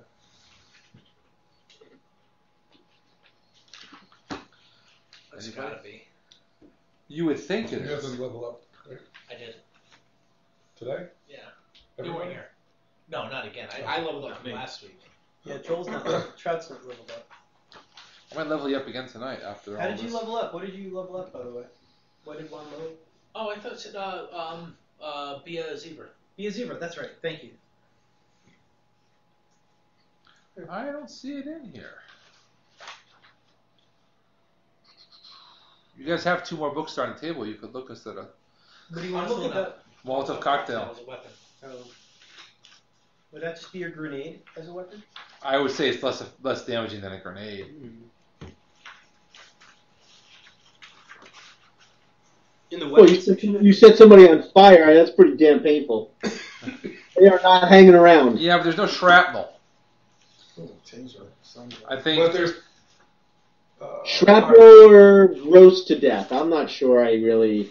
It's Anybody? gotta be. You would think it You have to is. level up. Right? I did. Today? Yeah. You Everybody? weren't here. No, not again. I, I leveled up from Me. last week. Yeah, Joel's not. Trout's not leveled up. I might level you up again tonight after How all did you this. level up? What did you level up, by the way? What did one level? Oh, I thought it said uh, um, uh, be a zebra. Be a zebra. That's right. Thank you. I don't see it in here. You guys have two more books on the table. You could look us at a What do you I'm want to looking look up? Molotov cocktail. as a weapon. Oh. Would that just be your grenade as a weapon? I would say it's less less damaging than a grenade. In the Well, weapon you, set- section. you set somebody on fire. That's pretty damn painful. They are not hanging around. Yeah, but there's no shrapnel. Oh, tins are some- I think. But there's. Uh, Shrapnel or roast to death. I'm not sure. I really.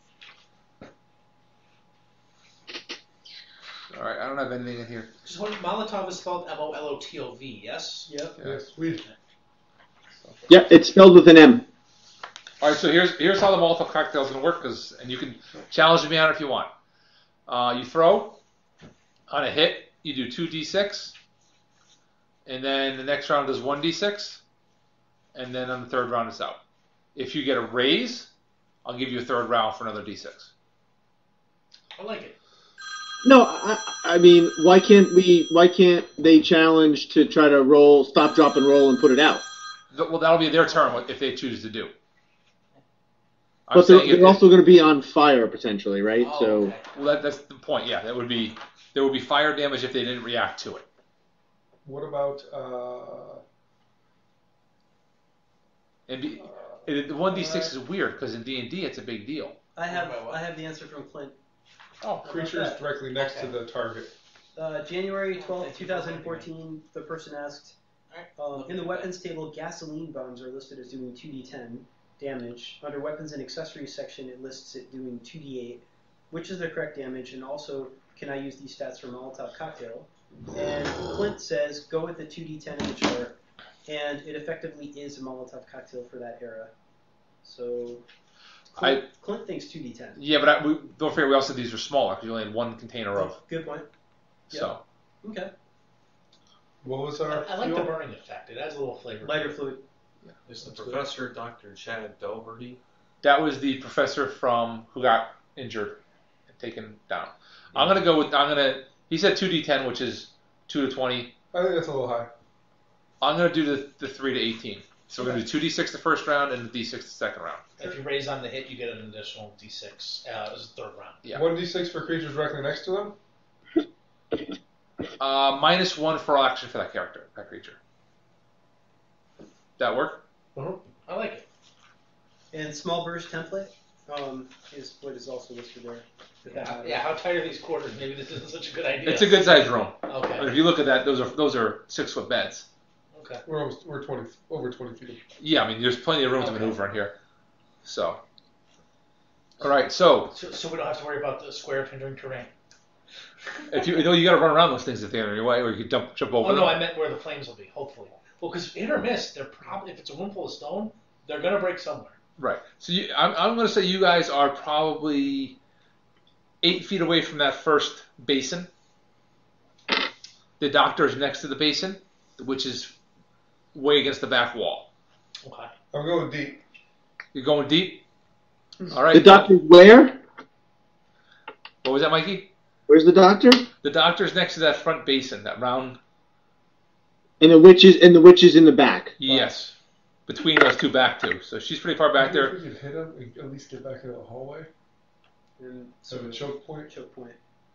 All right, I don't have anything in here. Just one, Molotov is spelled M O L O T O V, yes? Yep. Yeah, sweet. Yep, it's spelled with an M. All right, so here's here's how the Molotov cocktail is going to work, cause, and you can challenge me on it if you want. Uh, you throw on a hit, you do two d six, and then the next round is one d six, and then on the third round it's out. If you get a raise, I'll give you a third round for another d six. I like it. No, I, I mean, why can't we? Why can't they challenge to try to roll, stop, drop, and roll, and put it out? Th- Well, that'll be their turn what- if they choose to do. I'm But they're, saying if they're they- also going to be on fire potentially, right? Oh, so okay. well, that, that's the point. Yeah, that would be there would be fire damage if they didn't react to it. What about. Uh, And be, it, the one d six is weird because in D and D it's a big deal. I have What about what? I have the answer from Clint. Oh, creatures that? directly next Okay. to the target? Uh, January twelfth, twenty fourteen, the person asked, um, in the weapons table, gasoline bombs are listed as doing two d ten damage. Under weapons and accessories section, it lists it doing two d eight. Which is the correct damage? And also, can I use these stats for Molotov cocktail? And Clint says, go with the two d ten in the chart. And it effectively is a Molotov cocktail for that era. So, Clint, I, Clint thinks two d ten. Yeah, but I, we, don't forget we also said these were smaller because you only had one container of. Oh, good point. So. Yep. Okay. What was our? I, I like the burning effect. It adds a little flavor. Lighter fluid. Yeah. There's the Professor Doctor Chad Doherty. That was the professor from who got injured and taken down. Yeah. I'm gonna go with. I'm gonna. He said two d ten, which is two to twenty. I think that's a little high. I'm gonna do the the three to eighteen. So we're gonna do two d six the first round and the d six the second round. If you raise on the hit, you get an additional d six uh, as a third round. Yeah. One d six for creatures directly next to them. Uh, minus one for all action for that character, that creature. That work? Uh-huh. I like it. And small burst template um, is what is also listed there. Yeah, yeah, how tight are these quarters? Maybe this isn't such a good idea. It's a good sized room. Okay. But if you look at that, those are those are six foot beds. Okay. We're almost we're twenty over twenty feet. Yeah, I mean there's plenty of room okay. to maneuver in here. So. All right, so. so. So we don't have to worry about the square of hindering terrain. If you, you know, you got to run around those things if they're in your way, or you can jump jump over Oh no, them. I meant where the flames will be. Hopefully. Well, because hit or miss, they're probably if it's a room full of stone, they're gonna break somewhere. Right. So you, I'm I'm gonna say you guys are probably eight feet away from that first basin. The doctor is next to the basin, which is way against the back wall. Okay. I'm going deep. You're going deep? All right. The doctor's where? What was that, Mikey? Where's the doctor? The doctor's next to that front basin, that round. And the witch is and the witch is in the back. Yes. Between those two back two. So she's pretty far back there. If we could hit him, and at least get back into the hallway. And So the choke point. Choke point.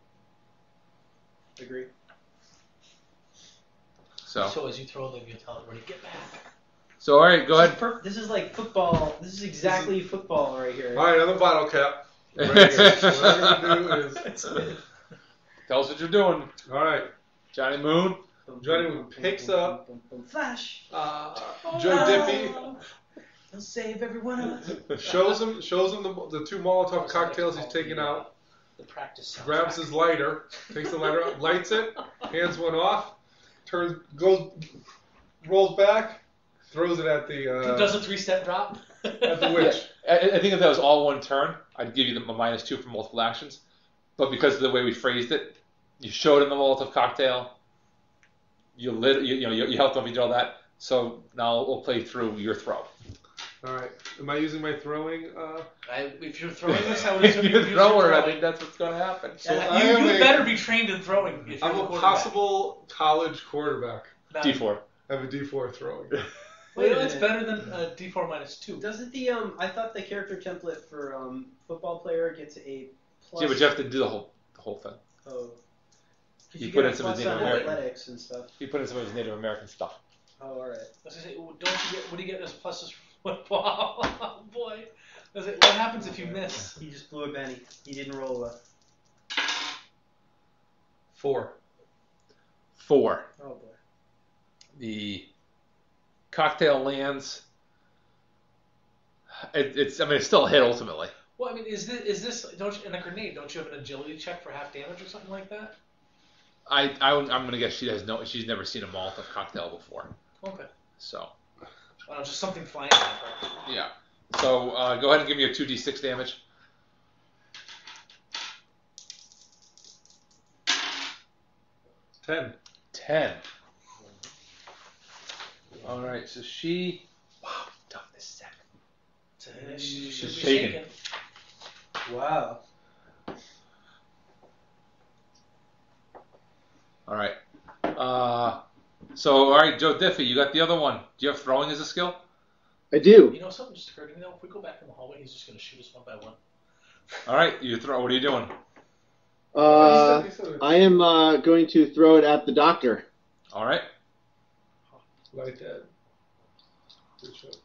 Agree. So. So as you throw them, you tell everybody get back. So all right, go This ahead. is, per- this is like football. This is exactly football right here. All right, another bottle cap. Right here. What I'm gonna do is. Tell us what you're doing. All right. Johnny Moon. Johnny Moon picks up Flash. uh, Joe Diffie, He'll save everyone else. shows him shows him the, the two Molotov cocktails he's taking out, The practice. grabs his lighter, takes the lighter out, lights it, hands one off, turns, goes, rolls back, throws it at the uh, Does a three-step drop. at the witch. I, I think if that was all one turn, I'd give you the a minus two for multiple actions. But because of the way we phrased it, you showed him the Molotov cocktail. You lit, you, you know, you, you helped him. You did all that. So now we'll play through your throw. All right. Am I using my throwing? Uh, I, if you're throwing this, I would If assume you're you're a thrower, I throwing. think that's what's going to happen. so Yeah, I you am you a, better be trained in throwing. If you're I'm the a quarterback. possible college quarterback. Now, D four. I have a D four throwing. Wait, a that's minute. better than uh, D four minus two. Doesn't the um? I thought the character template for um football player gets a plus. Yeah, but you have to do the whole the whole thing. Oh. 'Cause You you put get in a some of plus his on Native American. athletics and stuff. You put in some of his Native American stuff. Oh, all right. I was gonna say, don't you get? What do you get as pluses for football? Oh boy. I was like, what happens if you miss? He just blew a Benny. He didn't roll well. Four. Four. Oh boy. The cocktail lands. It, it's. I mean, it's still a hit ultimately. Well, I mean, is this is this don't you, in a grenade? Don't you have an agility check for half damage or something like that? I, I I'm gonna guess she has no. She's never seen a Molotov cocktail before. Okay. So Well, just something flying at her. yeah. So uh, go ahead and give me a two d six damage. Ten. Ten. All right. So she. Wow. Tough this second. So, uh, she should She's be shaking. shaken. Wow. All right. Uh, so all right, Joe Diffie, you got the other one. Do you have throwing as a skill? I do. You know, something just occurred to me though. If we go back in the hallway, he's just going to shoot us one by one. All right. You throw. What are you doing? Uh, He said- he said- I am uh, going to throw it at the doctor. All right. Like that. Good shot.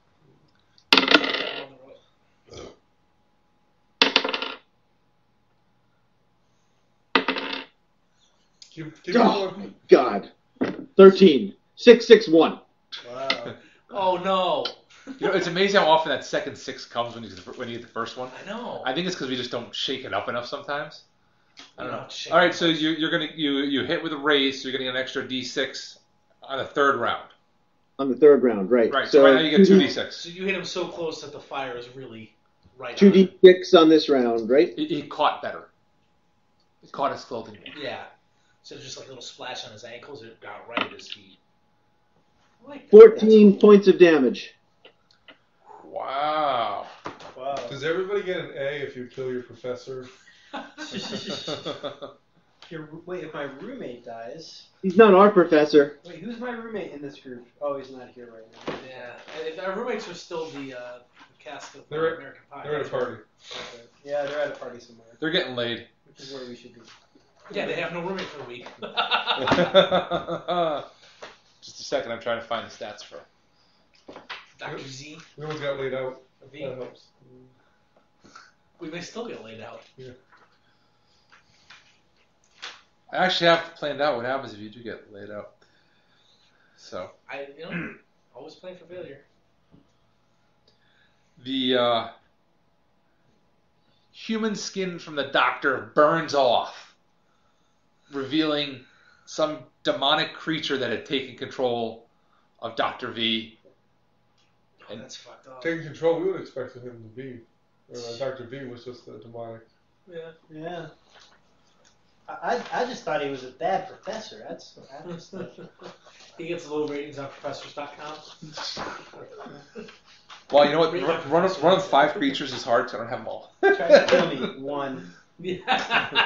Keep, keep Oh, going. God. thirteen. six six one. Wow. Oh no. You know, it's amazing how often that second six comes when you get the, when you get the first one. I know. I think it's because we just don't shake it up enough sometimes. I don't You know. don't shake All right, it so up. you, you're gonna you you hit with a raise, so you're gonna get an extra d six on the third round. On the third round, right. Right. So, right now you get two d six. So you hit him so close that the fire is really right. two on d him. six on this round, right? He, he caught better. He caught his clothing. Yeah. So just like a little splash on his ankles, it got right at his feet. I like that. fourteen points of damage. Wow. Wow. Does everybody get an A if you kill your professor? Your, wait, if my roommate dies. He's not our professor. Wait, who's my roommate in this group? Oh, he's not here right now. Yeah. And our roommates are still the, uh, the cast of They're at- American Pie. They're at a party. Okay. Yeah, they're at a party somewhere, They're getting laid. which is where we should be. Yeah, they have no roommate for the week. Just a second, I'm trying to find the stats for. Doctor Z. No one's got laid out. V. That helps. We may still get laid out. I actually have planned out what happens if you do get laid out. So I, you know, always plan for failure. the uh, human skin from the doctor burns off, revealing some demonic creature that had taken control of Doctor V. Oh, that's fucked up. Taking control, we would expect him to be. Uh, Doctor V was just the demonic. Yeah. Yeah. I, I I just thought he was a bad professor. That's I just thought, He gets low ratings on professors dot com. Well, you know what? Run, run, run five creatures is hard, so I don't have them all. try to kill me. One. Yeah.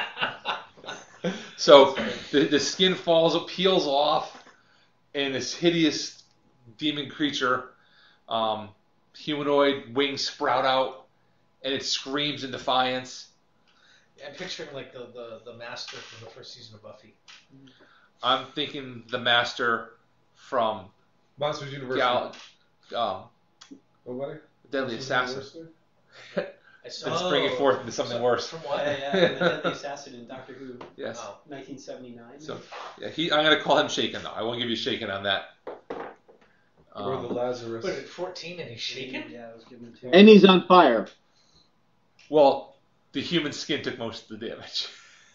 So the, the skin falls, peels off, and this hideous demon creature, um, humanoid wings sprout out, and it screams in defiance. I'm picturing like the, the, the master from the first season of Buffy. I'm thinking the master from Monsters University. Gal, um, Nobody? Deadly Monsters Assassin. University? I saw, It's bringing it forth into something so- worse. From Yeah, what? yeah. The Deadly Assassin in Doctor Who, Yes. Oh. nineteen seventy-nine. So yeah, he. I'm gonna call him Shaken though. I won't give you Shaken on that. Or the Um, Lazarus. What, at fourteen and he's shaking? Yeah, I was giving it to And he's on fire. well, the human skin took most of the damage.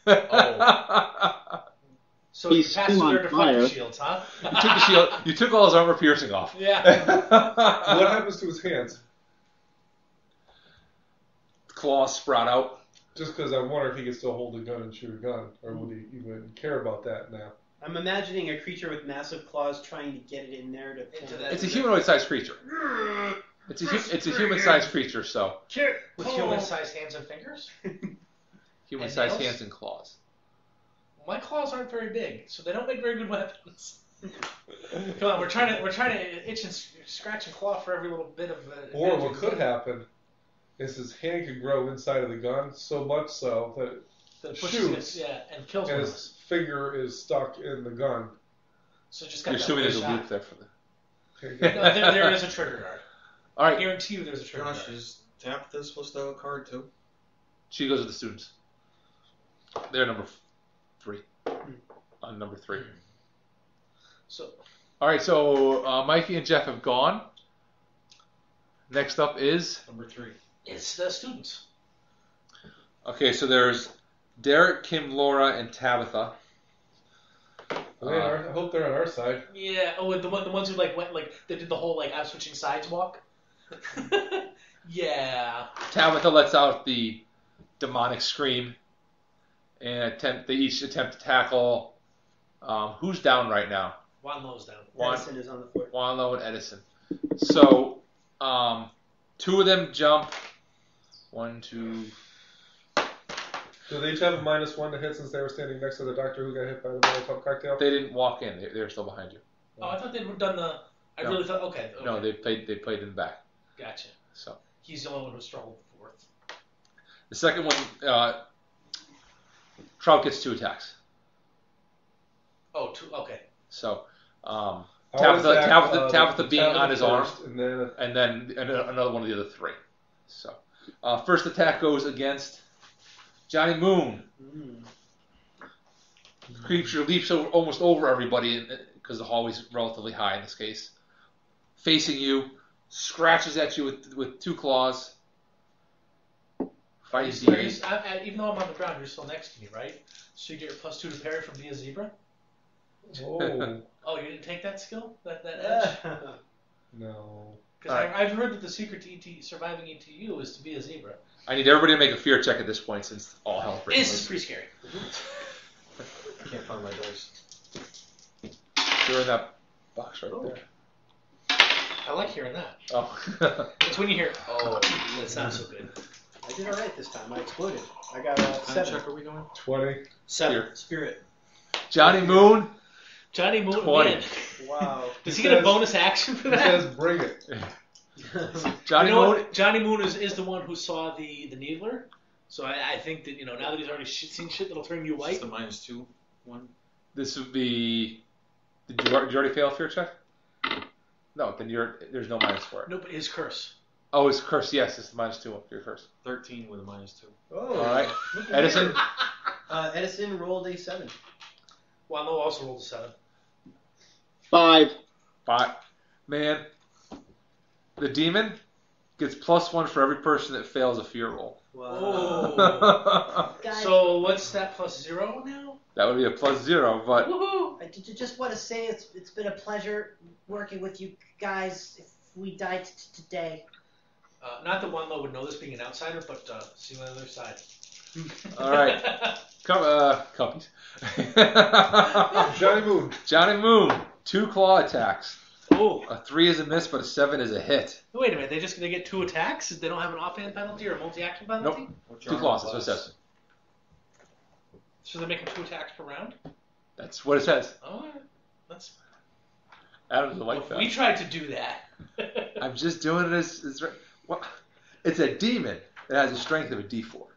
Oh. So He's you passed still through on their deflector fire. shields, huh? You took the shield. You took all his armor piercing off. Yeah. What happens to his hands? Claws sprout out. Just because I wonder if he could still hold a gun and shoot a gun, or would he even care about that now? I'm imagining a creature with massive claws trying to get it in there to pull Into it. that- It's a humanoid-sized creature. It's a hu- it's a human-sized creature, so With human-sized hands and fingers? human-sized nails? hands and claws. My claws aren't very big, so they don't make very good weapons. Come on, we're trying to we're trying to itch and s- scratch and claw for every little bit of. Uh, Or what advantage. could happen is his hand could grow inside of the gun so much so that That pushes shoots. it, yeah, and kills and one of his us. finger is stuck in the gun. So just got You're that assuming one there's a shot. loop there for the. No, there, there is a trigger guard. All I right, guarantee you there's a trigger Josh, guard. is Tabitha supposed to have a card too? she goes with the students. They're number f- three. On number three. So All right, so uh, Mikey and Jeff have gone. Next up is Number three. it's the students. okay. So there's Derek, Kim, Laura, and Tabitha. Well, they are- I hope they're on our side. Yeah. Oh, the one the ones who like went like they did the whole like I'm switching sides walk. Yeah. Tabitha lets out the demonic scream, and attempt. They each attempt to tackle. Um, who's down right now? Juan Lowe's down. Juan, Edison is on the floor. Juan Lowe and Edison. So, um, two of them jump. One, two. Do they each have a minus one to hit since they were standing next to the doctor who got hit by the Molotov cocktail? They didn't walk in. They, they're still behind you. Oh, I thought they'd done the. I No. really thought. Okay. okay. No, they played. They played in the back. Gotcha. So He's the only one who struggled fourth. the second one, uh, Trout gets two attacks. Oh, two. Okay. So, um, I Tabitha- always act, Tabitha- uh, Tabitha being Tabitha on his arm. first, and then and then and another one of the other three. So, uh, first attack goes against Johnny Moon. Mm. creature leaps over, almost over everybody because the hallway's relatively high in this case. Facing you, scratches at you with with two claws. Are you, Five are you, D. I, I, even though I'm on the ground, you're still next to me, right? So you get your plus two to parry from being a zebra? Oh, Oh, you didn't take that skill? That that edge? no. Because Alright. I've heard that the secret to E T, surviving E T U is to be a zebra. I need everybody to make a fear check at this point since all hell breaks This is loose. pretty scary. Can't find my dice. You're in that box right Oh. there. I like hearing that. Oh. It's when you hear, oh, that's not so good. I did all right this time. I exploded. I got a Time seven. check, are we going? twenty. Seven. Here. Spirit. Johnny Moon. Johnny Moon, twenty. man. Wow. Does he He get a says- bonus action for He that? says, "Bring it." Johnny you know Moon. what? Johnny Moon is, is the one who saw the, the needler. So I, I think that, you know, now that he's already sh- seen shit that'll turn you Is this white. the minus two one? This would be. Did you, did you already fail a fear check? No, then you're there's no minus for it. No, but his curse. Oh, it's curse. Yes, it's the minus two for your curse. thirteen with a minus two. Oh. All right, look at Edison. you. Uh, Edison rolled a seven. Well, no, also rolled a seven. Five. Five. Man, the demon gets plus one for every person that fails a fear roll. Oh. that Guys, So what's that plus zero now? would be a plus zero, but Woohoo! I ju- ju- just want to say it's it's been a pleasure working with you guys. If we died t- today, Uh, not that one low would know this being an outsider, but uh, see you on the other side. all right, come uh, cuppies. Johnny Moon. Johnny Moon, two claw attacks. Oh, A three is a miss, but a seven is a hit. wait a minute. They just they get two attacks? They don't have an offhand penalty or a multi-action penalty? Nope. What's Two your claws. armor That's what it class? says. So they're making two attacks per round? That's what it says. Oh, that's. Adam's a white If belt. we tried to do that. I'm just doing it as, as what? It's a demon that has a strength of a D four.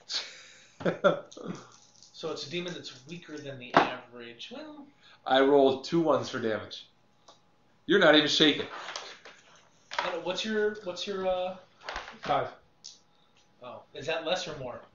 So it's a demon that's weaker than the average. Well, I rolled two ones for damage. You're not even shaking. I don't- what's your what's your uh? Five. Oh, is that less or more?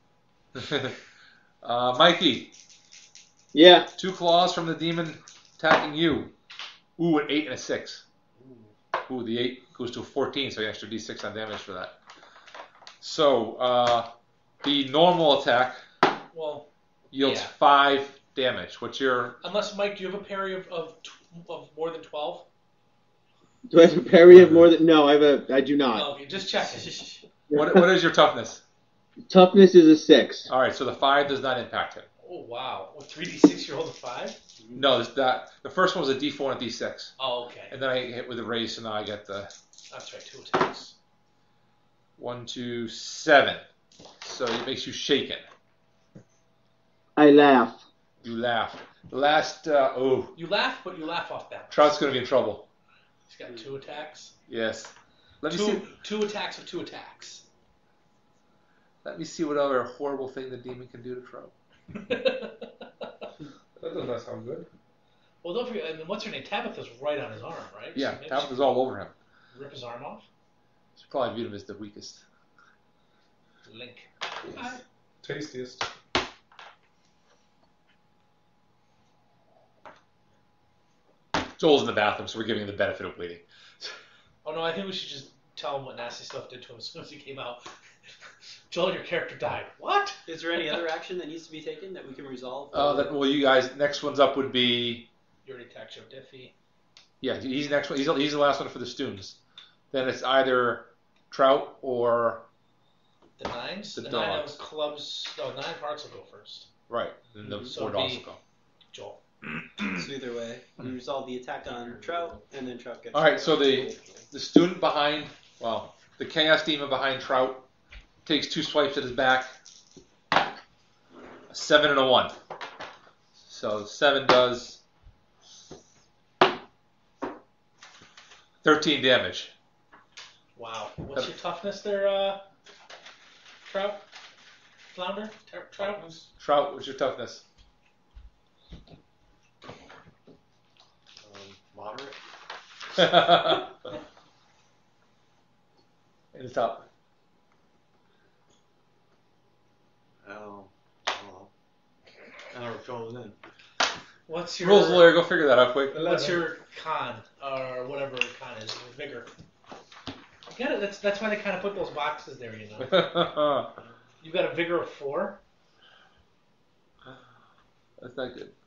uh, Mikey, Yeah. two claws from the demon attacking you. Ooh, an eight and a six. Ooh, the eight goes to a fourteen, so you extra D six on damage for that. So, uh, the normal attack Well, yields Yeah. five damage. What's your... unless Mike, do you have a parry of of, tw- of more than twelve? Do I have a parry of more than? No, I have a. I do not. Okay, just checking. What, what is your toughness? Toughness is a six. All right, so the five does not impact him. Oh wow, what three d six year old of five? No, this, that the first one was a D four and a D six, Oh okay, and then I hit with a raise, so now I get the that's right, two attacks. one, two, seven. So it makes you shaken. I laugh. You laugh. The last, uh, oh, You laugh, but you laugh off balance. Trout's gonna be in trouble. He's got two attacks. Yes. Let me Two see. two attacks of two attacks. Let me see what other horrible thing the demon can do to Trout. That does not sound good. Well, don't forget. I mean, what's her name? Tabitha's right on his arm, right? Yeah, So maybe Tabitha's she all over him. can rip his arm off. She probably viewed him as the weakest. Link. Yes. Tastiest. Joel's in the bathroom, so we're giving him the benefit of waiting. Oh no, I think we should just tell him what nasty stuff did to him as soon as he came out. Joel, your character died. What? Is there any other action that needs to be taken that we can resolve? Uh, that, well, you guys, next one's up would be, You already attacked Joe Diffie. yeah, he's next one. He's, he's the last one for the students. Then it's either Trout or, The nines? The The, nine dogs. of clubs. No, nine of hearts will go first. right, and the Mhm. So four it'd dogs be- will go. Joel. So either way, we resolve the attack on Trout, and then Trout gets. All right, so the the student behind, well, the chaos demon behind Trout takes two swipes at his back. A seven and a one. So seven does thirteen damage. Wow. What's your toughness there, uh, Trout? Flounder? Ter- Trout? Trout, what's your toughness? Um, moderate. In the top. Oh, I don't know. I never filled it in. What's your Rules lawyer, go figure that out quick. What's your con or whatever con is? Vigor. You got it. That's that's why they kind of put those boxes there. You know. You've got a vigor of four. That's not good.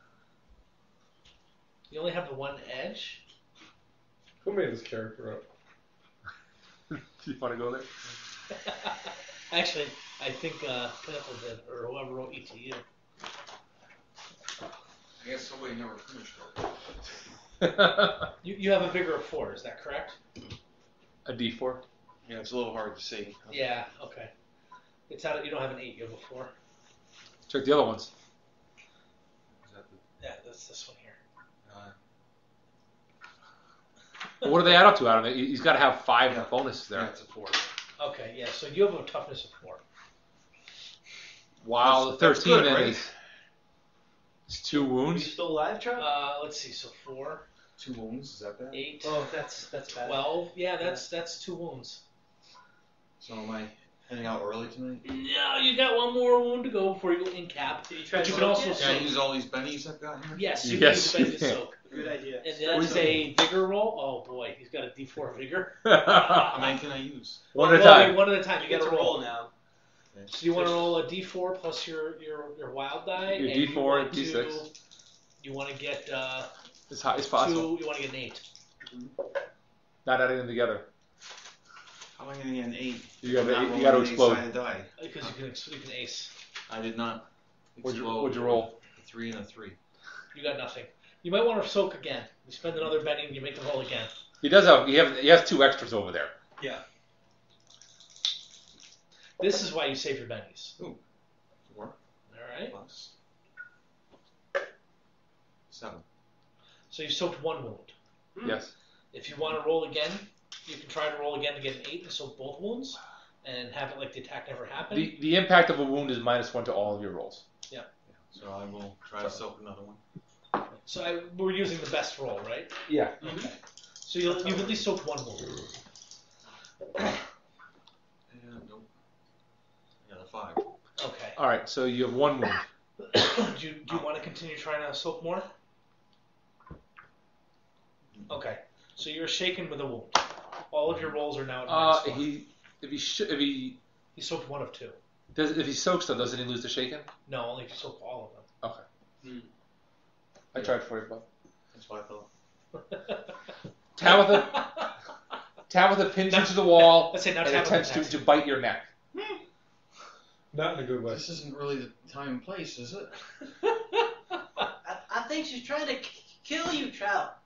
You only have the one edge. Who made this character up? Do you want to go there? Actually, I think uh, Pinnacle did, or whoever wrote E T U. I guess somebody never finished You you have a vigor of four. Is that correct? A D four. Yeah, it's a little hard to see. Yeah. Okay. It's not. You don't have an eight. You have a four. Check the other ones. Is that the, Yeah, that's this one here. uh, Well, what do they add up to, Adam? He- He's got to have five Yeah. bonuses yeah, there. it's a four. Okay. Yeah. So you have a toughness of four. Wow, the That's- that's thirteen good, then right? is, is two Are you wounds. still alive, Trout? Uh, let's see. So four, Two wounds, is that bad? eight, oh, that's that's bad. twelve. Yeah, that's that's two wounds. So am I heading out early tonight? No, you got one more wound to go before you go in cap. Did you try But to you can soak also it? Can I soak. use all these bennies I've got here? Yes, you Yes, can you use the can. soak. Good idea. And that's a vigor roll. Oh boy, he's got a D four vigor. How many can I use? One at a Well, time. One at a time. You You get got to to roll. roll now. So you want to roll a D four plus your your, your wild die. Your and D four you and want D six. to- You want to get uh, As high as possible. two. You want to get an eight. Not adding them together. How am I going to get an eight? You gotta- I'm not you rolling gotta an explode. eight-sided die. Because you can ex- you can ace. I did not. What'd you, explode. what'd you roll? A three and a three. You got nothing. You might want to soak again. You spend another betting and you make the roll again. He does have. He, have, he has two extras over there. Yeah. This is why you save your bennies. Four All right. plus seven. So you soaked one wound. Yes. If you want to roll again, you can try to roll again to get an eight and soak both wounds, and have it like the attack never happened. The the impact of a wound is minus one to all of your rolls. So I will try to soak another one. So I, we're using the best roll, right? Yeah. Okay. So you'll, you've at least soaked one wound. And nope. I got a five. Okay. All right. So you have one wound. do you, do you want to continue trying to soak more? Okay. So you're shaken with a wound. All of your rolls are now at Uh, minus one. he if he sh- if he He soaked one of two. does if he soaks though, doesn't he lose the shaken? No, only if you soak all of them. I tried for you, Bob. That's what I thought. Tabitha Tabitha pins you to the wall Let's say now and Tabitha attempts to, attacks to you. bite your neck. Not in a good way. This isn't really the time and place, is it? I, I think she's trying to k- kill you, Trout.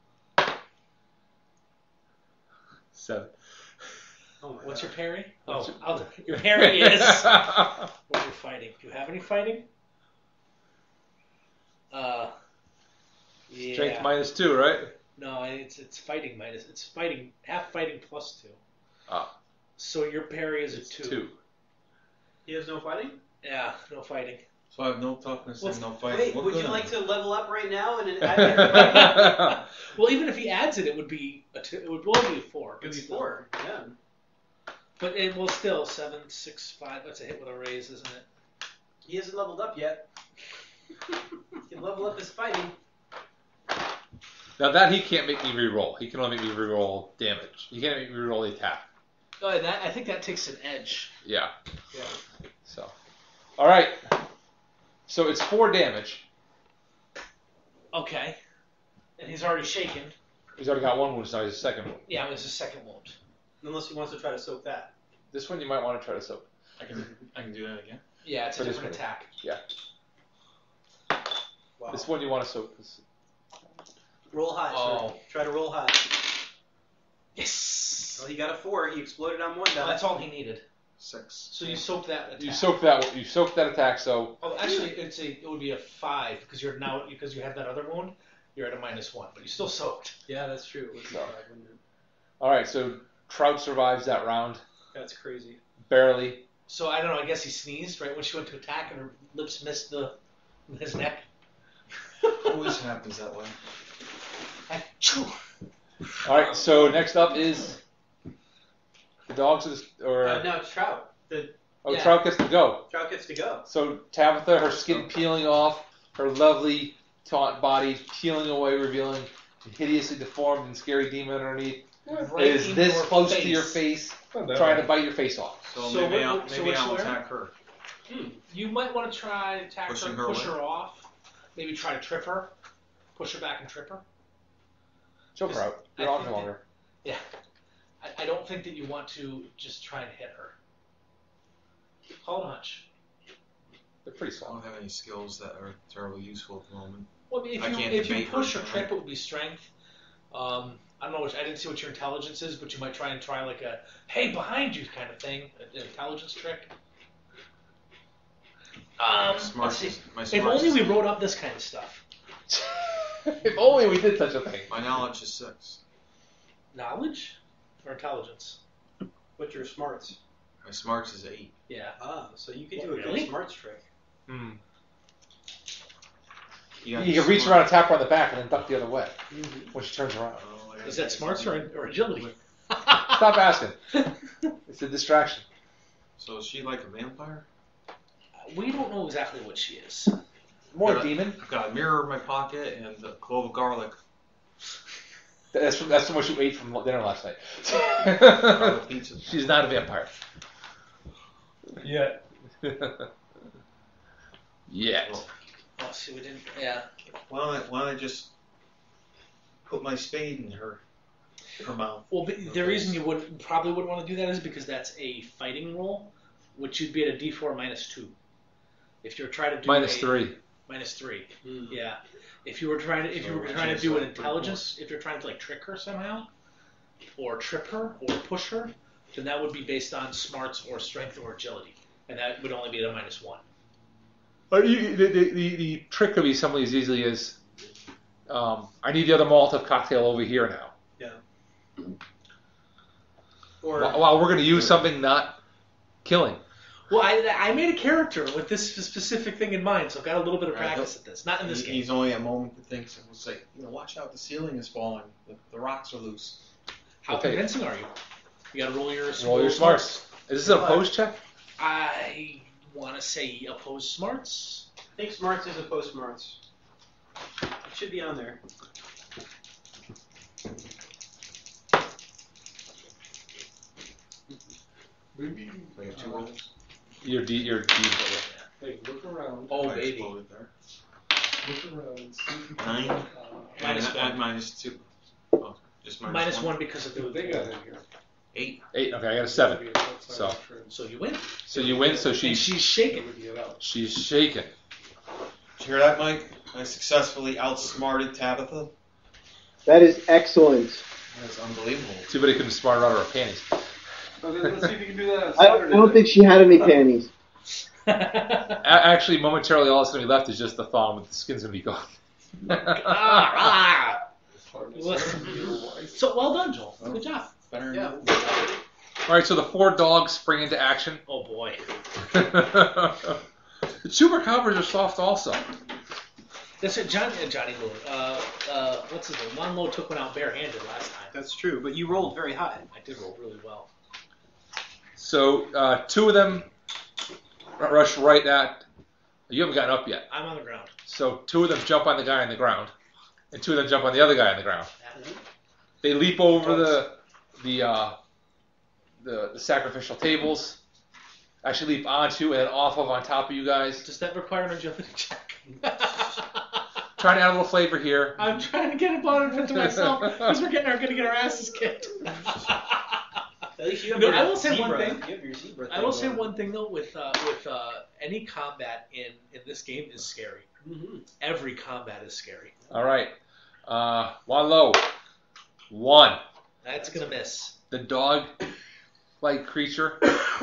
Seven. Oh my What's God. your parry? What's Oh, your- I'll, your parry is what you're fighting. Do you have any fighting? Uh, yeah. Strength minus two, right? No, it's it's fighting minus. It's fighting half fighting plus two. Ah. So your parry is a It's two. two. He has no fighting? Yeah, no fighting. So I have no toughness What's- and no fighting. Wait, What would you good like am to level up right now and add your fighting? Well, even if he adds it, it would be a two. It would only be a four. It but would be still. four. Yeah. But it will still seven, six, five. That's a hit with a raise, isn't it? He hasn't leveled up yet. He can level up his fighting. Now that he can't make me re-roll. He can only make me re-roll damage. He can't make me re-roll the attack. Oh, and that I think that takes an edge. Yeah. Yeah. So, all right. So it's four damage. Okay. And he's already shaken. He's already got one wound, so now he's a second wound. Yeah, it was his second wound. Unless he wants to try to soak that. This one you might want to try to soak. I can I can do that again. Yeah, it's a For this different one. attack. Wow. This one you want to soak. This- Roll high, Oh. sir. Try to roll high. Yes. Well, he got a four. He exploded on one Well, die. that's all he needed. Six. So you soak that attack. You soak that. You soak that attack. So Oh, actually, it's a it would be a five because you're now because you had that other wound. You're at a minus one, but you still soaked. Yeah, that's true. It would be No. five, wouldn't it? all right. So Trout survives that round That's crazy. barely. So I don't know. I guess he sneezed right when she went to attack, and her lips missed the his neck. Always happens that way. Achoo. All right. So next up is the dogs, of the, or Uh, no, it's Trout. The oh, yeah. Trout gets to go. Trout gets to go. So Tabitha, her skin peeling off, her lovely taunt body, peeling away, revealing a hideously deformed and scary demon underneath. Right It is in this your close face. to your face, Oh, no. trying to bite your face off. So, So maybe what- I'll, what- so maybe what's I'll she wearing? attack her. Hmm. You might want to try to attack Pushing her, her push away? her off. Maybe try to trip her. Push her back and trip her. Choke her out. Your I arms think longer. Yeah. I, I don't think that you want to just try and hit her. Call it a hunch. They're pretty I small. don't have any skills that are terribly useful at the moment. Well, I mean, if I you can't if you debate her, push or can I? trip, it would be strength. Um, I don't know which. I didn't see what your intelligence is, but you might try and try like a "hey, behind you" kind of thing, an intelligence trick. Um, Smart let's see. is- my If smart only is- we wrote up this kind of stuff. If only we did such a thing. My knowledge is six. Knowledge or intelligence? What's your smarts? My smarts is eight. Yeah. Ah, so you could What, do a really? good smarts trick. Hmm. You, got You can reach smart- around, tap her on the back, and then duck the other way Mm-hmm. when she turns around. Oh, I gotta Is that take smarts something. or, or agility? Stop asking. It's a distraction. So is she like a vampire? We don't know exactly what she is. More Yeah. demon. I've got a mirror in my pocket and a clove of garlic. That's from, that's from what you ate from dinner last night. Garlic pizza. She's not a vampire. Yeah. Yet. Oh, see, we didn't. Yeah. Why don't I, why don't I just put my spade in her, her mouth? Well, but the reason you would probably wouldn't want to do that is because that's a fighting roll, which you'd be at a D four minus two. If you're trying to do Minus a, three. minus three. Mm. Yeah. If you were trying to, if So you were that trying to checks do out an pretty intelligence, if you're trying to like trick her somehow, or trip her, or push her, then that would be based on smarts or strength or agility, and that would only be at a minus one. But you, the, the, the, the trick could be something as easily as, um, I need the other Molotov cocktail over here now. Yeah. Or While, while we're going to use something not killing. Well, I, I made a character with this specific thing in mind, so I've got a little bit of Right, practice he'll- at this. Not in this He- game. He's only a moment to think. So we'll say, you know, watch out, the ceiling is falling. The, the rocks are loose. How Okay. convincing are you? You got to roll your Roll your smarts. Is this an opposed check? I want to say opposed smarts. I think smarts is opposed smarts. It should be on there. Maybe. We have two rolls. Your D, your D. Hey, look around. Oh, I baby. exploded there. Look around and see if you can Nine. uh, Minus and, one. and minus two. Oh, just minus, Minus one. one because of see what they the. got in here. Eight. Eight. Okay, I got a seven. So. So you win. So you win. So And she's she's shaking. she's shaken. Did you hear that, Mike? I successfully outsmarted Tabitha. That is excellent. That's unbelievable. Too bad he couldn't smart her out of her panties. Okay, let's see if you can do that on I don't, I Saturday. don't think she had any panties. A- actually, momentarily, all that's going to be left is just the thong, but the skin's going to be gone. ah, Hardly ah. something your wife. So well done, Joel. Good job. Better Yeah. All right, so the four dogs spring into action. Oh boy. The chupacabras are soft also. That's what Johnny, uh, Johnny Lord. Uh, uh, what's his name? Lon Lo took one out barehanded last time. That's true, but you rolled very high. I did roll really well. So uh, two of them r- rush right at. You haven't gotten up yet. I'm on the ground. So two of them jump on the guy on the ground, and two of them jump on the other guy on the ground. They leap over the the uh, the, the sacrificial tables. Actually, leap onto and then off of on top of you guys. Does that require an agility check? Trying to add a little flavor here. I'm trying to get a bonus to myself because we're getting our going to get our asses kicked. At least you have No, your I will say zebra. one thing. You have your zebra I thing will say going. one thing though, with uh, with uh, any combat in, in this game is scary. Mhm. Every combat is scary. All right. Uh, one low. One. That's gonna miss. The dog-like creature.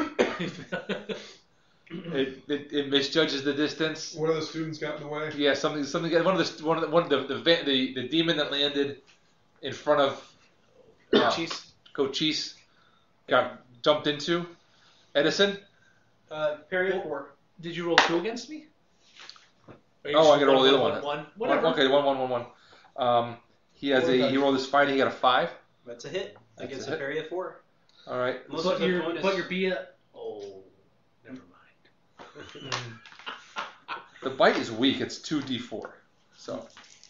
It, it, it misjudges the distance. One of the students got in the way. Yeah, something, something. One of the, one of the, one of the, the, va- the, the demon that landed in front of uh, Cheese. Cochise got jumped into. Edison. Uh, parry of four. Did you roll two against me? Or you Oh, just I gotta roll the other one, one. One, whatever. Okay, one, one, one, one. Um, he has a. He rolled his fight. He got a five. That's a hit That's against a a hit. parry of four. All right. Unless But there's a your bonus. but your B a oh, never mind. The bite is weak. It's two d four. So,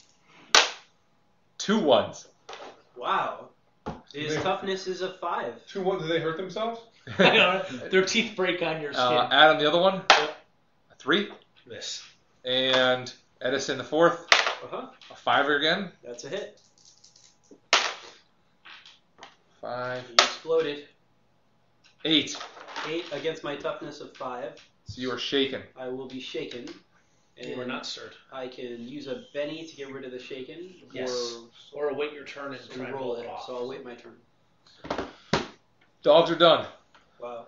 two ones. Wow. His They- toughness is a five. Two one. Did they hurt themselves? Their teeth break on your skin. Uh, Adam, the other one, a three. Miss. And Edison, the fourth, Uh-huh. a fiver again. That's a hit. Five, He exploded. eight. Eight against my toughness of five. So you are shaken. I will be shaken. And You are not stirred. I can use a Benny to get rid of the shaken. Yes. Or await your turn and Or try and roll roll it. it off. So I'll wait my turn. Dogs are done. Wow.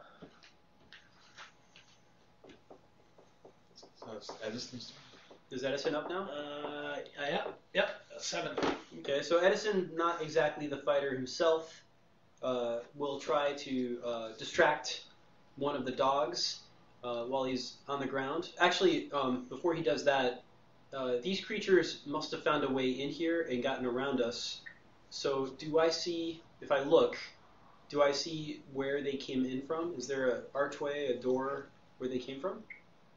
So it's Edison's turn. Is Edison up now? Uh, yeah, yep, seven. Okay, so Edison, not exactly the fighter himself, uh, will try to uh, distract one of the dogs uh, while he's on the ground. Actually, um, before he does that, uh, these creatures must have found a way in here and gotten around us. So do I see, if I look, do I see where they came in from? Is there an archway, a door where they came from?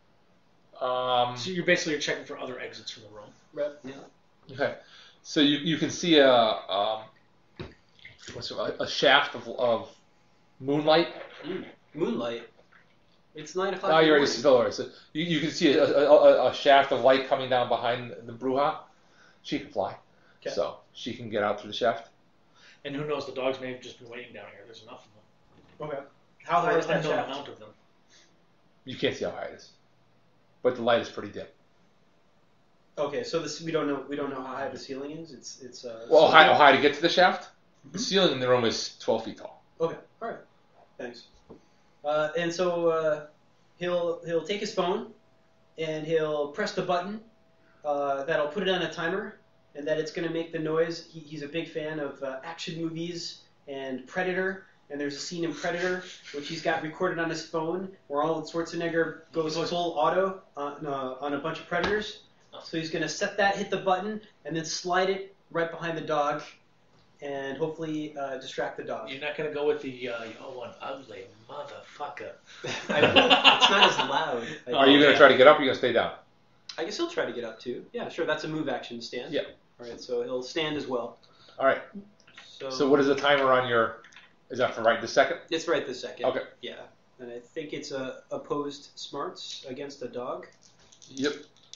Um, So you're basically checking for other exits from the room. Right. Yeah. okay. So you, you can see a um, what's it, a, a shaft of, of moonlight. Mm. Moonlight. It's nine o'clock. Oh, in the you're right. morning. It's still all right. So you, you can see a, a, a, a shaft of light coming down behind the Bruja. She can fly. Okay. So she can get out through the shaft. And who knows, the dogs may have just been waiting down here. There's enough of them. Okay. How high Or is an that unknown shaft? amount of them. You can't see how high it is. But the light is pretty dim. Okay, so this we don't know we don't know how high the ceiling is. It's it's uh. Well, so- how high, how high to get to the shaft? The ceiling in the room is twelve feet tall. Okay, all right, thanks. Uh, and so uh, he'll he'll take his phone and he'll press the button uh, that'll put it on a timer, and that it's going to make the noise. He, he's a big fan of uh, action movies and Predator. And there's a scene in Predator which he's got recorded on his phone where Arnold Schwarzenegger goes full auto on, uh, on a bunch of predators. So he's going to set that, hit the button, and then slide it right behind the dog, and hopefully uh, distract the dog. You're not going to go with the, uh, oh, one ugly motherfucker. I, it's not as loud. I, Are you going to yeah. try to get up or are you going to stay down? I guess he'll try to get up too. Yeah, sure. That's a move action stand. Yeah. All right, so he'll stand as well. All right. So, So what is the timer on your... Is that for right this second? It's right this second. Okay. Yeah. And I think it's a opposed smarts against a dog. Yep.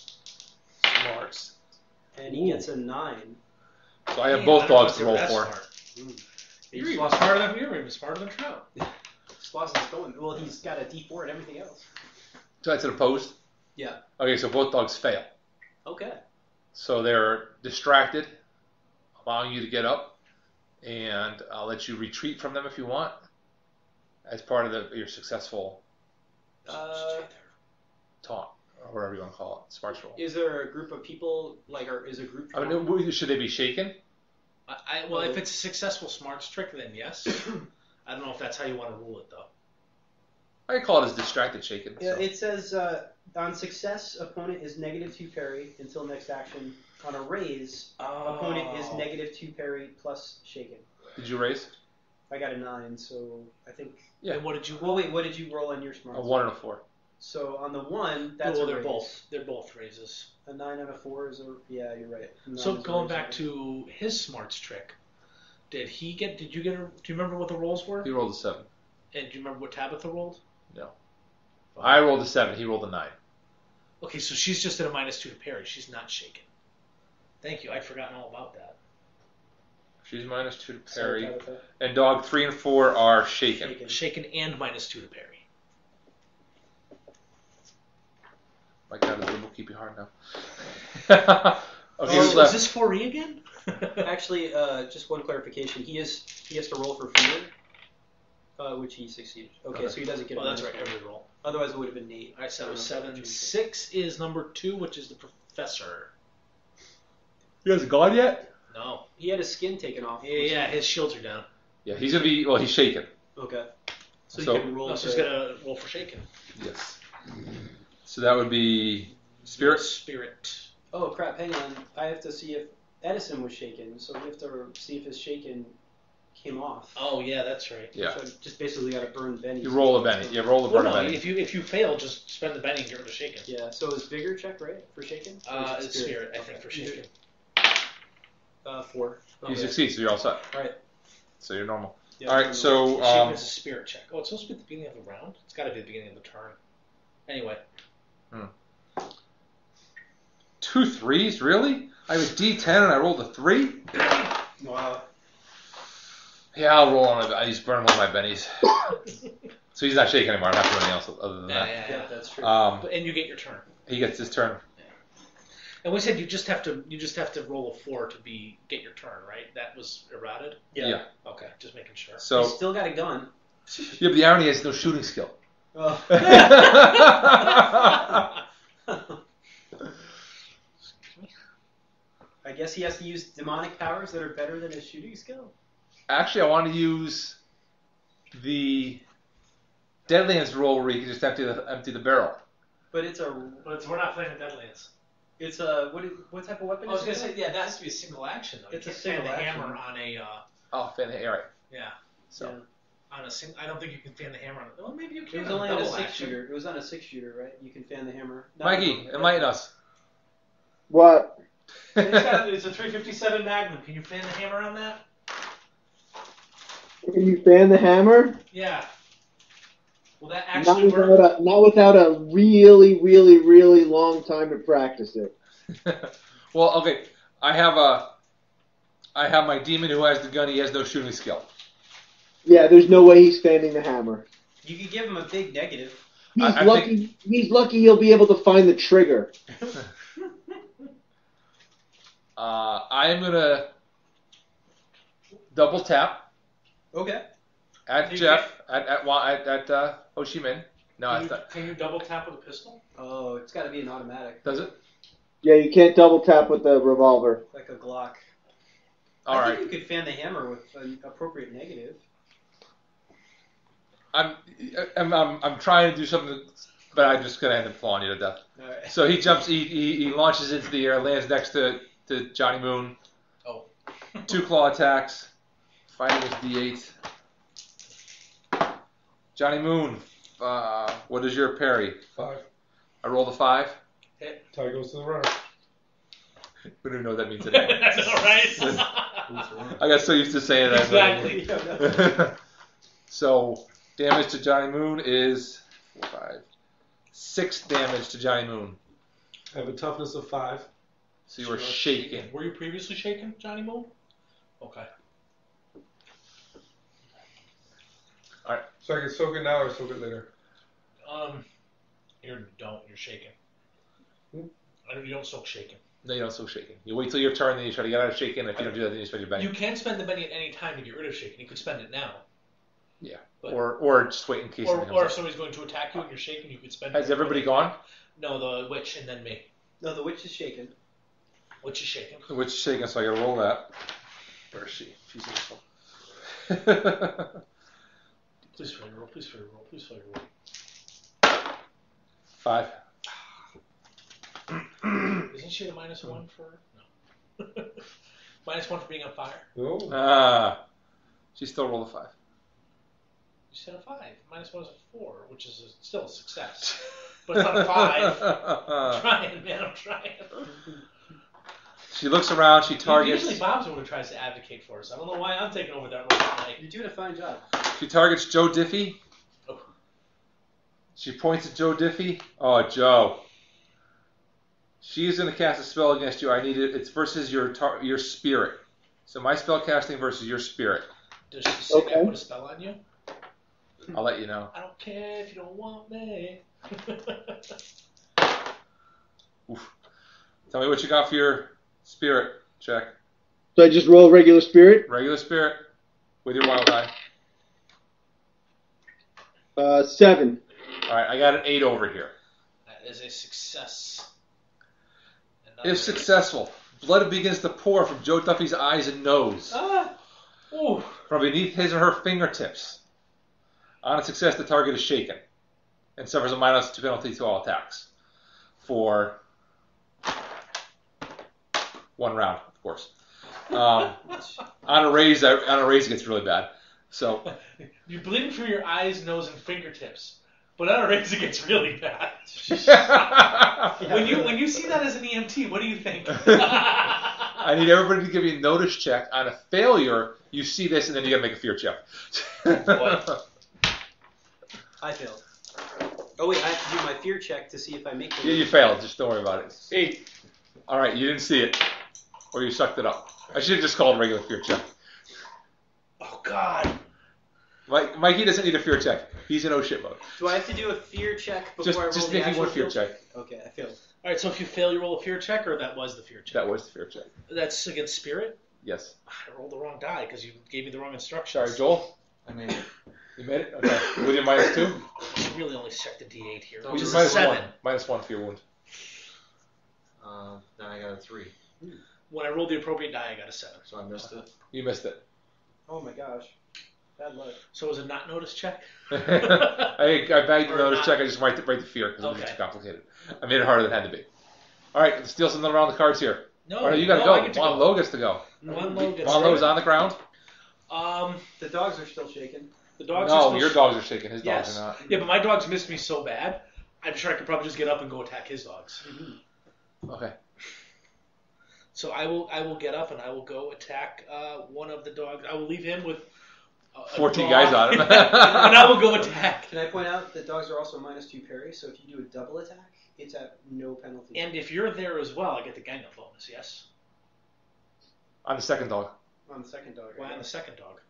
Smarts. And he Ooh. gets a nine. So I have Man, both I don't know dogs if to they roll were that for. smart. Mm. You're He's even lost- smarter than you're even smarter than Trout. Sloss is going. Well, he's got a D four and everything else. So that's an opposed? Yeah. Okay, so both dogs fail. Okay. So they're distracted, allowing you to get up, and I'll let you retreat from them if you want, as part of the, your successful Uh, taunt, or whatever you want to call it, smarts roll. is there a group of people, like, or is a group... I mean, w- should they be shaken? I, I, well, if it's a successful smarts trick, then yes. I don't know if that's how you want to rule it, though. I can call it as distracted shaken. Yeah, so. it says, uh, on success, opponent is negative two parry until next action. On a raise, opponent is negative two parry plus shaken. Did you raise? I got a nine, so I think... Yeah. And what did you Well, wait, what did you roll on your smarts? A one and a four. So on the one, that's well, a they're raise. both they're both raises. A nine and a four is a... Yeah, you're right. A nine So is a going raise. back to his smarts trick, did he get? Did you get? A, do you remember what the rolls were? He rolled a seven. And do you remember what Tabitha rolled? No. I rolled a seven. He rolled a nine. Okay, so she's just at a minus two to parry. She's not shaken. Thank you. I'd forgotten all about that. She's minus two to Sorry, parry. Tabitha. And dog three and four are shaken. Shaken. Shaken and minus two to parry. My God, this will keep you hard now. okay, Oh, who's is left? this four E again? Actually, uh, just one clarification. He is he has to roll for fear, uh, which he succeeded. Okay, Okay. so he doesn't get Well, a that's minus right. one. Every roll. Otherwise, it would have been eight. All right, so I don't know if that seven. would change it. Six is number two, which is the professor. He hasn't gone yet? No. He had his skin taken off. Yeah, yeah. His shields are down. Yeah, he's going to be, well, he's shaken. Okay. So, So- you can roll. No, so to- he's gonna roll for shaken. Yes. So that would be spirit. Spirit. Oh crap! Hang on. I have to see if Edison was shaken. So we have to see if his shaken came off. Oh yeah, that's right. Yeah. So I just basically got to burn Benny. You roll a Benny. You roll a Well, burn a no, Benny. if you if you fail, just spend the Benny and get rid of shaken. Yeah, so it's bigger check, right? For shaken? Or Uh, is it it's spirit, I think, for shaken. Uh, four. You Okay. succeed, so you're all set. Alright. So you're normal. Yeah, all right, no, so Shaken um, is a spirit check. Oh, it's supposed to be at the beginning of the round? It's got to be at the beginning of the turn. Anyway. two threes, really? I have a D ten and I rolled a three? Wow. Yeah, I'll roll on it. I just burn one of my bennies. So he's not shaking anymore. I don't have to do anything else other than Yeah, that. yeah, Yeah, yeah. that's true. Um, But, and you get your turn. he gets his turn. And we said you just have to you just have to roll a four to be get your turn, right? That was errated? yeah. Yeah. Okay, just making sure. So He's still got a gun. yeah, but the irony is no shooting skill. Oh. I guess he has to use demonic powers that are better than his shooting skill. Actually, I want to use the Deadlands roll where you can just empty the empty the barrel. But it's a But it's, we're not playing the Deadlands. it's a what is, what type of weapon I was is gonna it? say, yeah, that has to be a single action though. It's you a can't fan single the action. hammer on a uh, Oh, fan the air. yeah So Yeah. on a sing. I don't think you can fan the hammer on it. Well, maybe you It can. was on only on a double six action. shooter. It was on a six shooter, right? You can fan the hammer. Not- Mikey, enlighten us. What? It's, got, it's a three fifty-seven Magnum. Can you fan the hammer on that? Can you fan the hammer? Yeah. Will that Not actually without, work? a, not without a really, really, really long time to practice it. Well, okay. I have a I have my demon who has the gun. He has no shooting skill. Yeah, there's no way he's fanning the hammer. You could give him a big negative. He's I- I lucky. He's lucky he'll be able to find the trigger. Uh, I'm gonna double tap Okay. at You Jeff at at Wa- at, at uh, Ho Chi Minh. No, Can I you, thought, can you double tap with a pistol? Oh, it's got to be an automatic, does it? Yeah, you can't double tap with the revolver. like a Glock. All I right. think you could fan the hammer with an appropriate negative. I'm, I'm I'm I'm trying to do something, but I'm just gonna end up falling you to death. All right. So he jumps. He, he he launches into the air, lands next to to Johnny Moon. Oh. Two claw attacks. Fighting is D eight. Johnny Moon, uh, what is your parry? Five. I rolled a five. Tie goes to the runner. We don't even know what that means anymore. That's all right. I got so used to saying that. Exactly. So damage to Johnny Moon is four, five, six damage to Johnny Moon. I have a toughness of five. So you were shaking. Were you previously shaken, Johnny Moon? Okay. So I can soak it now or soak it later. Um, you don't. You're shaking. Hmm? I don't. You don't soak shaking. No, you don't still shaking. You wait till your turn, then you try to get out of shaking. If you don't do that, then you spend your bank. You can spend the Benny at any time to get rid of shaking. You could spend it now. Yeah. But- Or or just wait in case Or, something or if comes up. somebody's going to attack you and you're shaking, you could spend. Has it. everybody gone? No, the witch and then me. No, the witch is shaken. Witch is shaking. The witch is shaking, so I gotta roll that. Where is she? She's in this one. Please fail your roll. Please fail your roll. Please fail your roll. Five. Isn't she the minus one for? No. Minus one for being on fire. Oh. Ah. She still rolled a five. You said a five. Minus one is a four, which is a, still a success. But it's not a five. I'm trying, man. I'm trying. She looks around, she targets Usually Bob's the one who tries to advocate for us. I don't know why I'm taking over that role tonight. You're doing a fine job. she targets Joe Diffie. Oh. She points at Joe Diffie. Oh, Joe. She is going to cast a spell against you. I need it. It's versus your tar- your spirit. So my spell casting versus your spirit. Does she say Okay. I put a spell on you? I'll let you know. I don't care if you don't want me. Oof. Tell me what you got for your spirit check. So I just roll regular spirit. Regular spirit with your wild eye. Uh, seven. All right, I got an eight over here. That is a success. If successful, blood begins to pour from Joe Duffy's eyes and nose, Ah! Ooh. from beneath his or her fingertips. On a success, the target is shaken and suffers a minus two penalty to all attacks for one round, of course. Um, on a raise, I- on a raise, it gets really bad. So You're bleeding from your eyes, nose, and fingertips. But on a raise, it gets really bad. When you when you see that as an E M T, what do you think? I need everybody to give me a notice check. On a failure, you see this, and then you got to make a fear check. Boy. I failed. Oh wait, I have to do my fear check to see if I make the. Yeah, you failed. Just don't worry about it. Eight. All right, you didn't see it, or you sucked it up. I should have just called a regular fear check. Oh God. Mike, Mikey doesn't need a fear check. He's in oh shit mode. Do I have to do a fear check before Just, I roll just the making actual one fear field check. Okay, I failed. All right, so if you fail, you roll a fear check, or that was the fear check? That was the fear check. That's against spirit? Yes. I rolled the wrong die because you gave me the wrong instructions. Sorry, Joel. I made it. You made it? Okay. With your minus two? I really only checked the D eight here, Oh, which is a minus seven. one. Minus one for your wound. Uh, then I got a three, When I rolled the appropriate die, I got a seven. so I missed it. You missed it. Oh my gosh, bad luck. So was it not notice check? I, I bagged the Or notice not. check. I just write the, write the fear because it was Okay. too complicated. I made it harder than it had to be. All right, let's deal something around the cards here. No, Oh, no, you got to no, I go. get to Juan go. Lowe gets to go. One low gets Juan Lowe's started. on the ground. Um, The dogs are still shaking. the dogs. are No, still your sh- dogs are shaking. His Yes. dogs are not. Yeah, but my dogs missed me so bad. I'm sure I could probably just get up and go attack his dogs. Okay. So I will. I will get up and I will go attack uh, one of the dogs. I will leave him with a, a fourteen dog. guys on him. and I will go attack. Can I point out that dogs are also minus two parry, so if you do a double attack, it's at no penalty. And if you're there as well, I get the gang up bonus. Yes. On the second dog. on the second dog. Why right? on the second dog?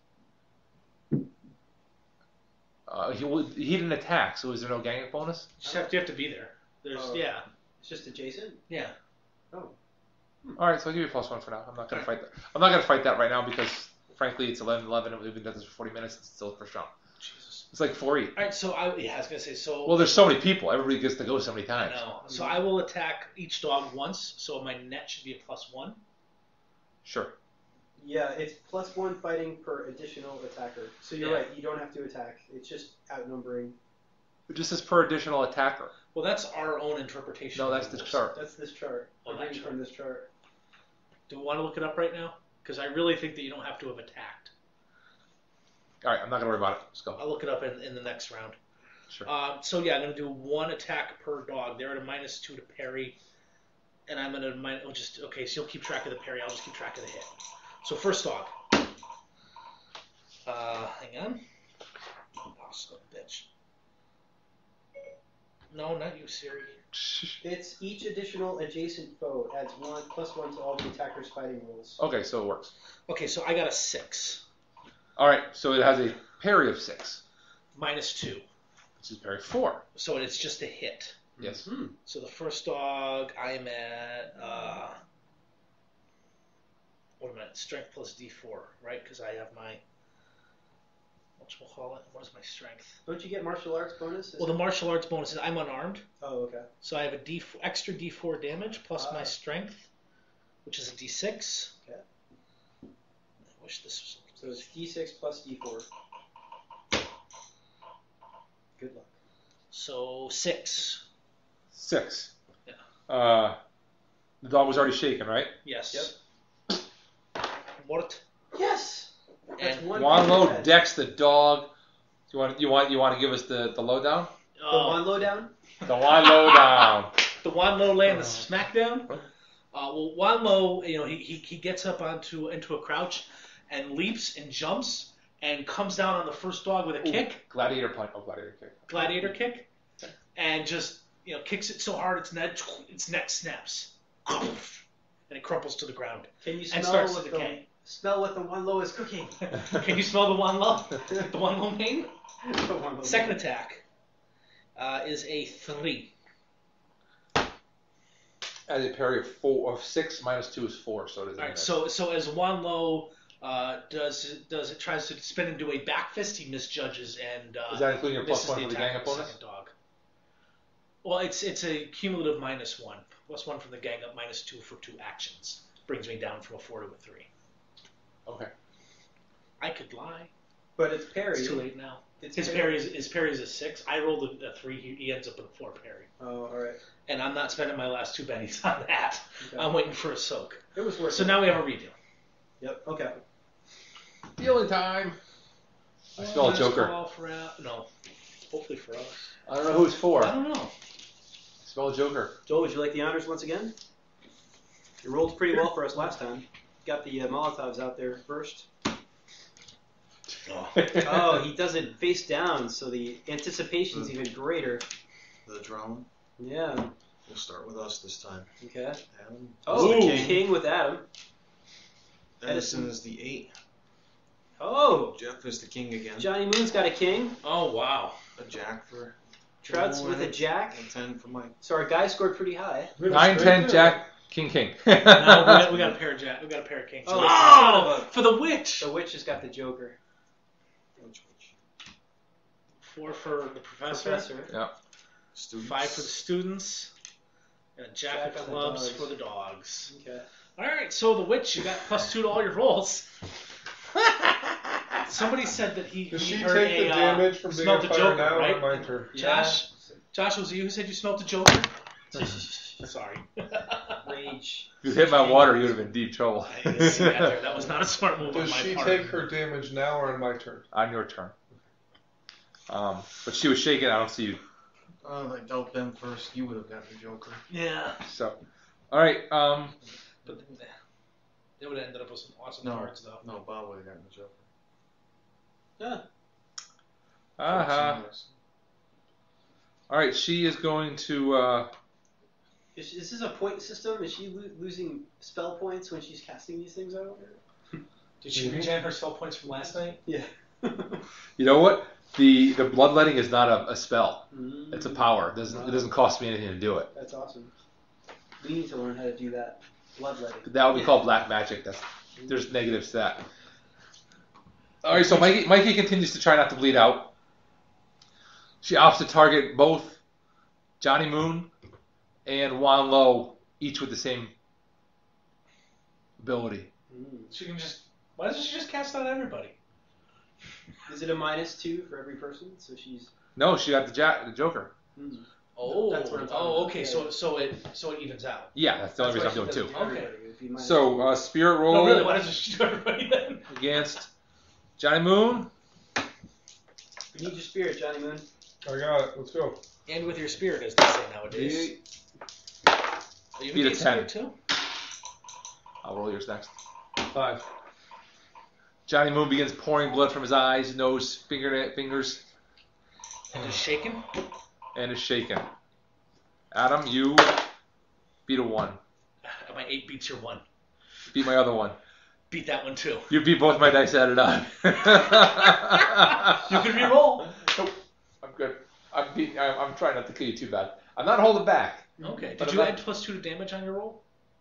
Uh, he would- he didn't attack, so is there no gang up bonus? You just have to, you have to be there. There's Oh. yeah, It's just adjacent. yeah. Oh. All right, so I'll give you a plus one for now. I'm not gonna fight that. I'm not gonna fight that right now because, frankly, it's eleven eleven and we've been done this for forty minutes. It's still the first round. Jesus. It's like four E. All right, so I yeah, I was gonna say so. Well, there's so many people. Everybody gets to go so many I times. know. So I will attack each dog once. So my net should be a plus one. Sure. Yeah, it's plus one fighting per additional attacker. So you're Yeah. right. You don't have to attack. It's just outnumbering. It just says per additional attacker. Well, that's our own interpretation. No, of that's the the rules. chart. That's this chart. Oh, I'm that reading chart. from this chart. Do we want to look it up right now? Because I really think that you don't have to have attacked. All right, I'm not gonna worry about it. Let's go. I'll look it up in, in the next round. Sure. Um, so yeah, I'm gonna do one attack per dog. They're at a minus two to parry, and I'm gonna min- oh, just okay. So you'll keep track of the parry. I'll just keep track of the hit. So first dog. Uh, hang on. Oh, son of a bitch. No, not you, Siri. It's each additional adjacent foe adds one plus one to all the attacker's fighting rules. Okay, so it works. Okay, so I got a six. All right, so it has a parry of six, Minus two. which is parry four. So it's just a hit. Yes. Hmm. So the first dog, I'm at, uh, what am I at? Strength plus D four, right? Because I have my, whatchamacallit? What is my strength? Don't you get martial arts bonus? Well, the martial arts bonus is I'm unarmed. Oh, okay. So I have a D four, extra D four damage plus Ah. my strength, which is a D six. Okay. I wish this was. So it's D six plus D four. Good luck. So six. Six. Yeah. Uh, the dog was already shaken, right? Yes. Mort. Yes. That's And one. Juan Lowe percent. decks the dog. You want you want you want to give us the, the lowdown? The Uh, one low down. The Juan lowdown. the Juan Lowe laying the smackdown. Uh, well, Juan Lowe, you know, he, he he gets up onto into a crouch and leaps and jumps and comes down on the first dog with a kick, Gladiator punch. Oh, gladiator kick. gladiator kick, and just you know kicks it so hard its neck its neck snaps, and it crumples to the ground Can you and smell starts what to the decay. smell what the one low is cooking? Can you smell the Juan Lowe? The Juan Lowe main. The one low. Second attack uh, is a three. As a parry of four of six minus two is four, so it doesn't. All right, miss. so so as Juan Lowe uh, does does it tries to spin into a back fist, he misjudges and uh, Is that including your plus misses one for the attack gang of the opponents? second dog. Well, it's it's a cumulative minus one, plus one from the gang up, minus two for two actions. Brings me down from a four to a three. Okay. I could lie. But it's parry. It's too late now. It's His parry is his parry is a six. I rolled a, a three. He, he ends up with a four parry, Oh, all right. and I'm not spending my last two bennies on that. Okay. I'm waiting for a soak. It was worth So it. now we have a redo. Yep. Okay. Dealing time. I smell a Last Joker. call for out- No. Hopefully for us. I don't know who it's for. I don't know. Smell a Joker. Joel, would you like the honors once again? You rolled pretty well for us last time. Got the uh, Molotovs out there first. Oh. Oh, he does it face down, so the anticipation's even greater. The drama. Yeah. We'll start with us this time. Okay. Adam. Oh, is the king. king. with Adam. Edison is the eight. Oh, Jeff is the king again. Johnny Moon's got a king. Oh, wow. A jack for. Trout's Joel with a and jack. A ten for Mike. So our guy scored pretty high. Nine, ten, Jack, King, King. No, we got, we got a pair of jack. We got a pair of kings. Oh, Oh, son of for the witch. The witch has got the Joker. Which which? Four for the professor. Professor. Yeah. Students. Five for the students. And a jack, Jack of on the clubs dogs. for the dogs. Okay. All right, so the witch, you got plus two to all your rolls. Somebody said that he, Does he she heard take the a, damage uh, from being smelled a the fire Joker, now right? or my turn? Josh, Josh, was it you who said you smelled the Joker? Sorry. Rage. If you hit my water, you would have been in deep trouble. I didn't see that there. That was not a smart move on Does my she part. take her damage now or on my turn? On your turn. Um, but she was shaking. I don't see you. Oh, I dealt them first. You would have gotten the Joker. Yeah. So, all right. Um, But then, they would have ended up with some awesome No. cards, though. No, Bob would have gotten the Joker. Yeah. uh-huh. All right. She is going to. Uh, Is, is this a point system? Is she lo- losing spell points when she's casting these things out? Did she regen her spell points from last night? Yeah. you know what? The the bloodletting is not a, a spell. Mm. It's a power. It doesn't it doesn't cost me anything to do it. That's awesome. We need to learn how to do that. Bloodletting. That would be called black magic. That's there's negatives to that. All right, so Mikey, Mikey continues to try not to bleed out. She opts to target both Johnny Moon and Wan Lo, each with the same ability. Mm. She can just. Why doesn't she just cast out everybody? Is it a minus two for every person? So she's. No, she got the, ja- the Joker. Mm. Oh, That's what I'm talking oh, about. okay. Yeah. So, so it, so it evens out. Yeah, that's the only That's reason I'm why doing she two. doesn't do Okay. everybody. It'd be minus So, two. uh, spirit roll No, really. Why doesn't she do everybody then? against Johnny Moon. We need your spirit, Johnny Moon. I got it. Let's go. And with your spirit, as they say nowadays. Are you Beat a in ten. spirit too? I'll roll yours next. Five. Johnny Moon begins pouring blood from his eyes, nose, finger, fingers, And just shaking? and is shaken. Adam, you beat a one. My eight beats your one. Beat my other one. Beat that one too. You beat both my dice added on. You can re-roll. Nope. I'm good. I'm, beat, I'm, I'm trying not to kill you too bad. I'm not holding back. Okay. But Did I'm you not- add plus two to damage on your roll?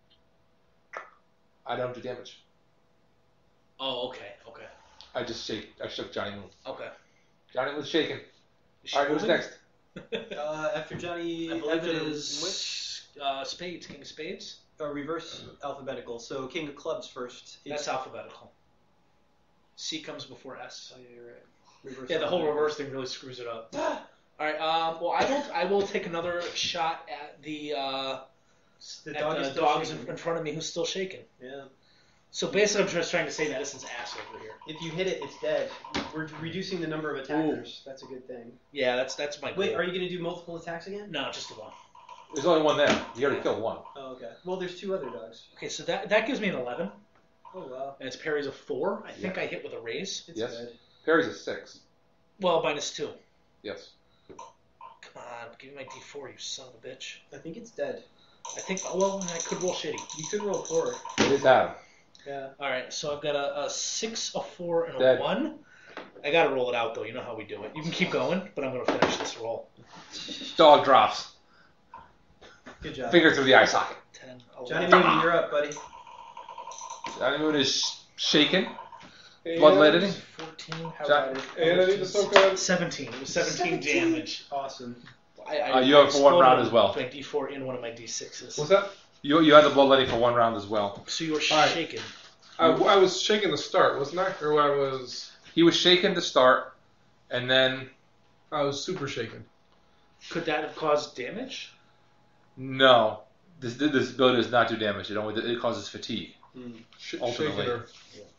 I don't do damage. Oh, okay, okay, I just shake. I shook Johnny Moon. okay. Johnny was shaken. Is she All right, who's moving? next? Uh, after Johnny. I believe after it the is Witch, uh, spades, king of spades. uh, reverse alphabetical. So King of Clubs first. That's It's- alphabetical. C comes before S. Oh, yeah, you're right. Reverse Yeah, the whole alphabetical. reverse thing really screws it up. All right. Um. Well, I will. I will take another shot at the uh, The at dog the is still dogs in, shaking. in front of me who's still shaking. Yeah. So basically, I'm just trying to save Edison's ass over here. If you hit it, it's dead. We're reducing the number of attackers. That's a good thing. Yeah, that's that's my goal. Wait, are you going to do multiple attacks again? No, just the one. There's only one there. You already killed one. Oh, okay. Well, there's two other dogs. Okay, so that that gives me an eleven, Oh, wow. and its parry's a four. I think I hit with a raise. It's Yes. dead. Parry's a six. Well, minus two. Yes. Come on, give me my D four, you son of a bitch. I think it's dead. I think. Oh, well, I could roll shitty. You could roll four. It is Adam. Yeah. All right, so I've got a, a six, a four, and a Dead. one. I gotta roll it out though. You know how we do it. You can keep going, but I'm gonna finish this roll. Dog drops. Good job. Finger through the eye socket. Ten, Johnny eleven. Moon, you're up, buddy. Johnny Moon is shaken. And, Bloodletting. fourteen. How John- about it? And I need to soak on. seventeen. It was seventeen, damage. Awesome. I, I, Uh, you have I for one exploded round as well. My D four in one of my D sixes. What's that? You you had the bloodletting for one round as well. So you were All right. shaken. I, I was shaking the start, wasn't I? Or I was. He was shaken to start, and then I was super shaken. Could that have caused damage? no, this this ability does not do damage. It only it causes fatigue. Mm. Sh- Ultimately. shaking her.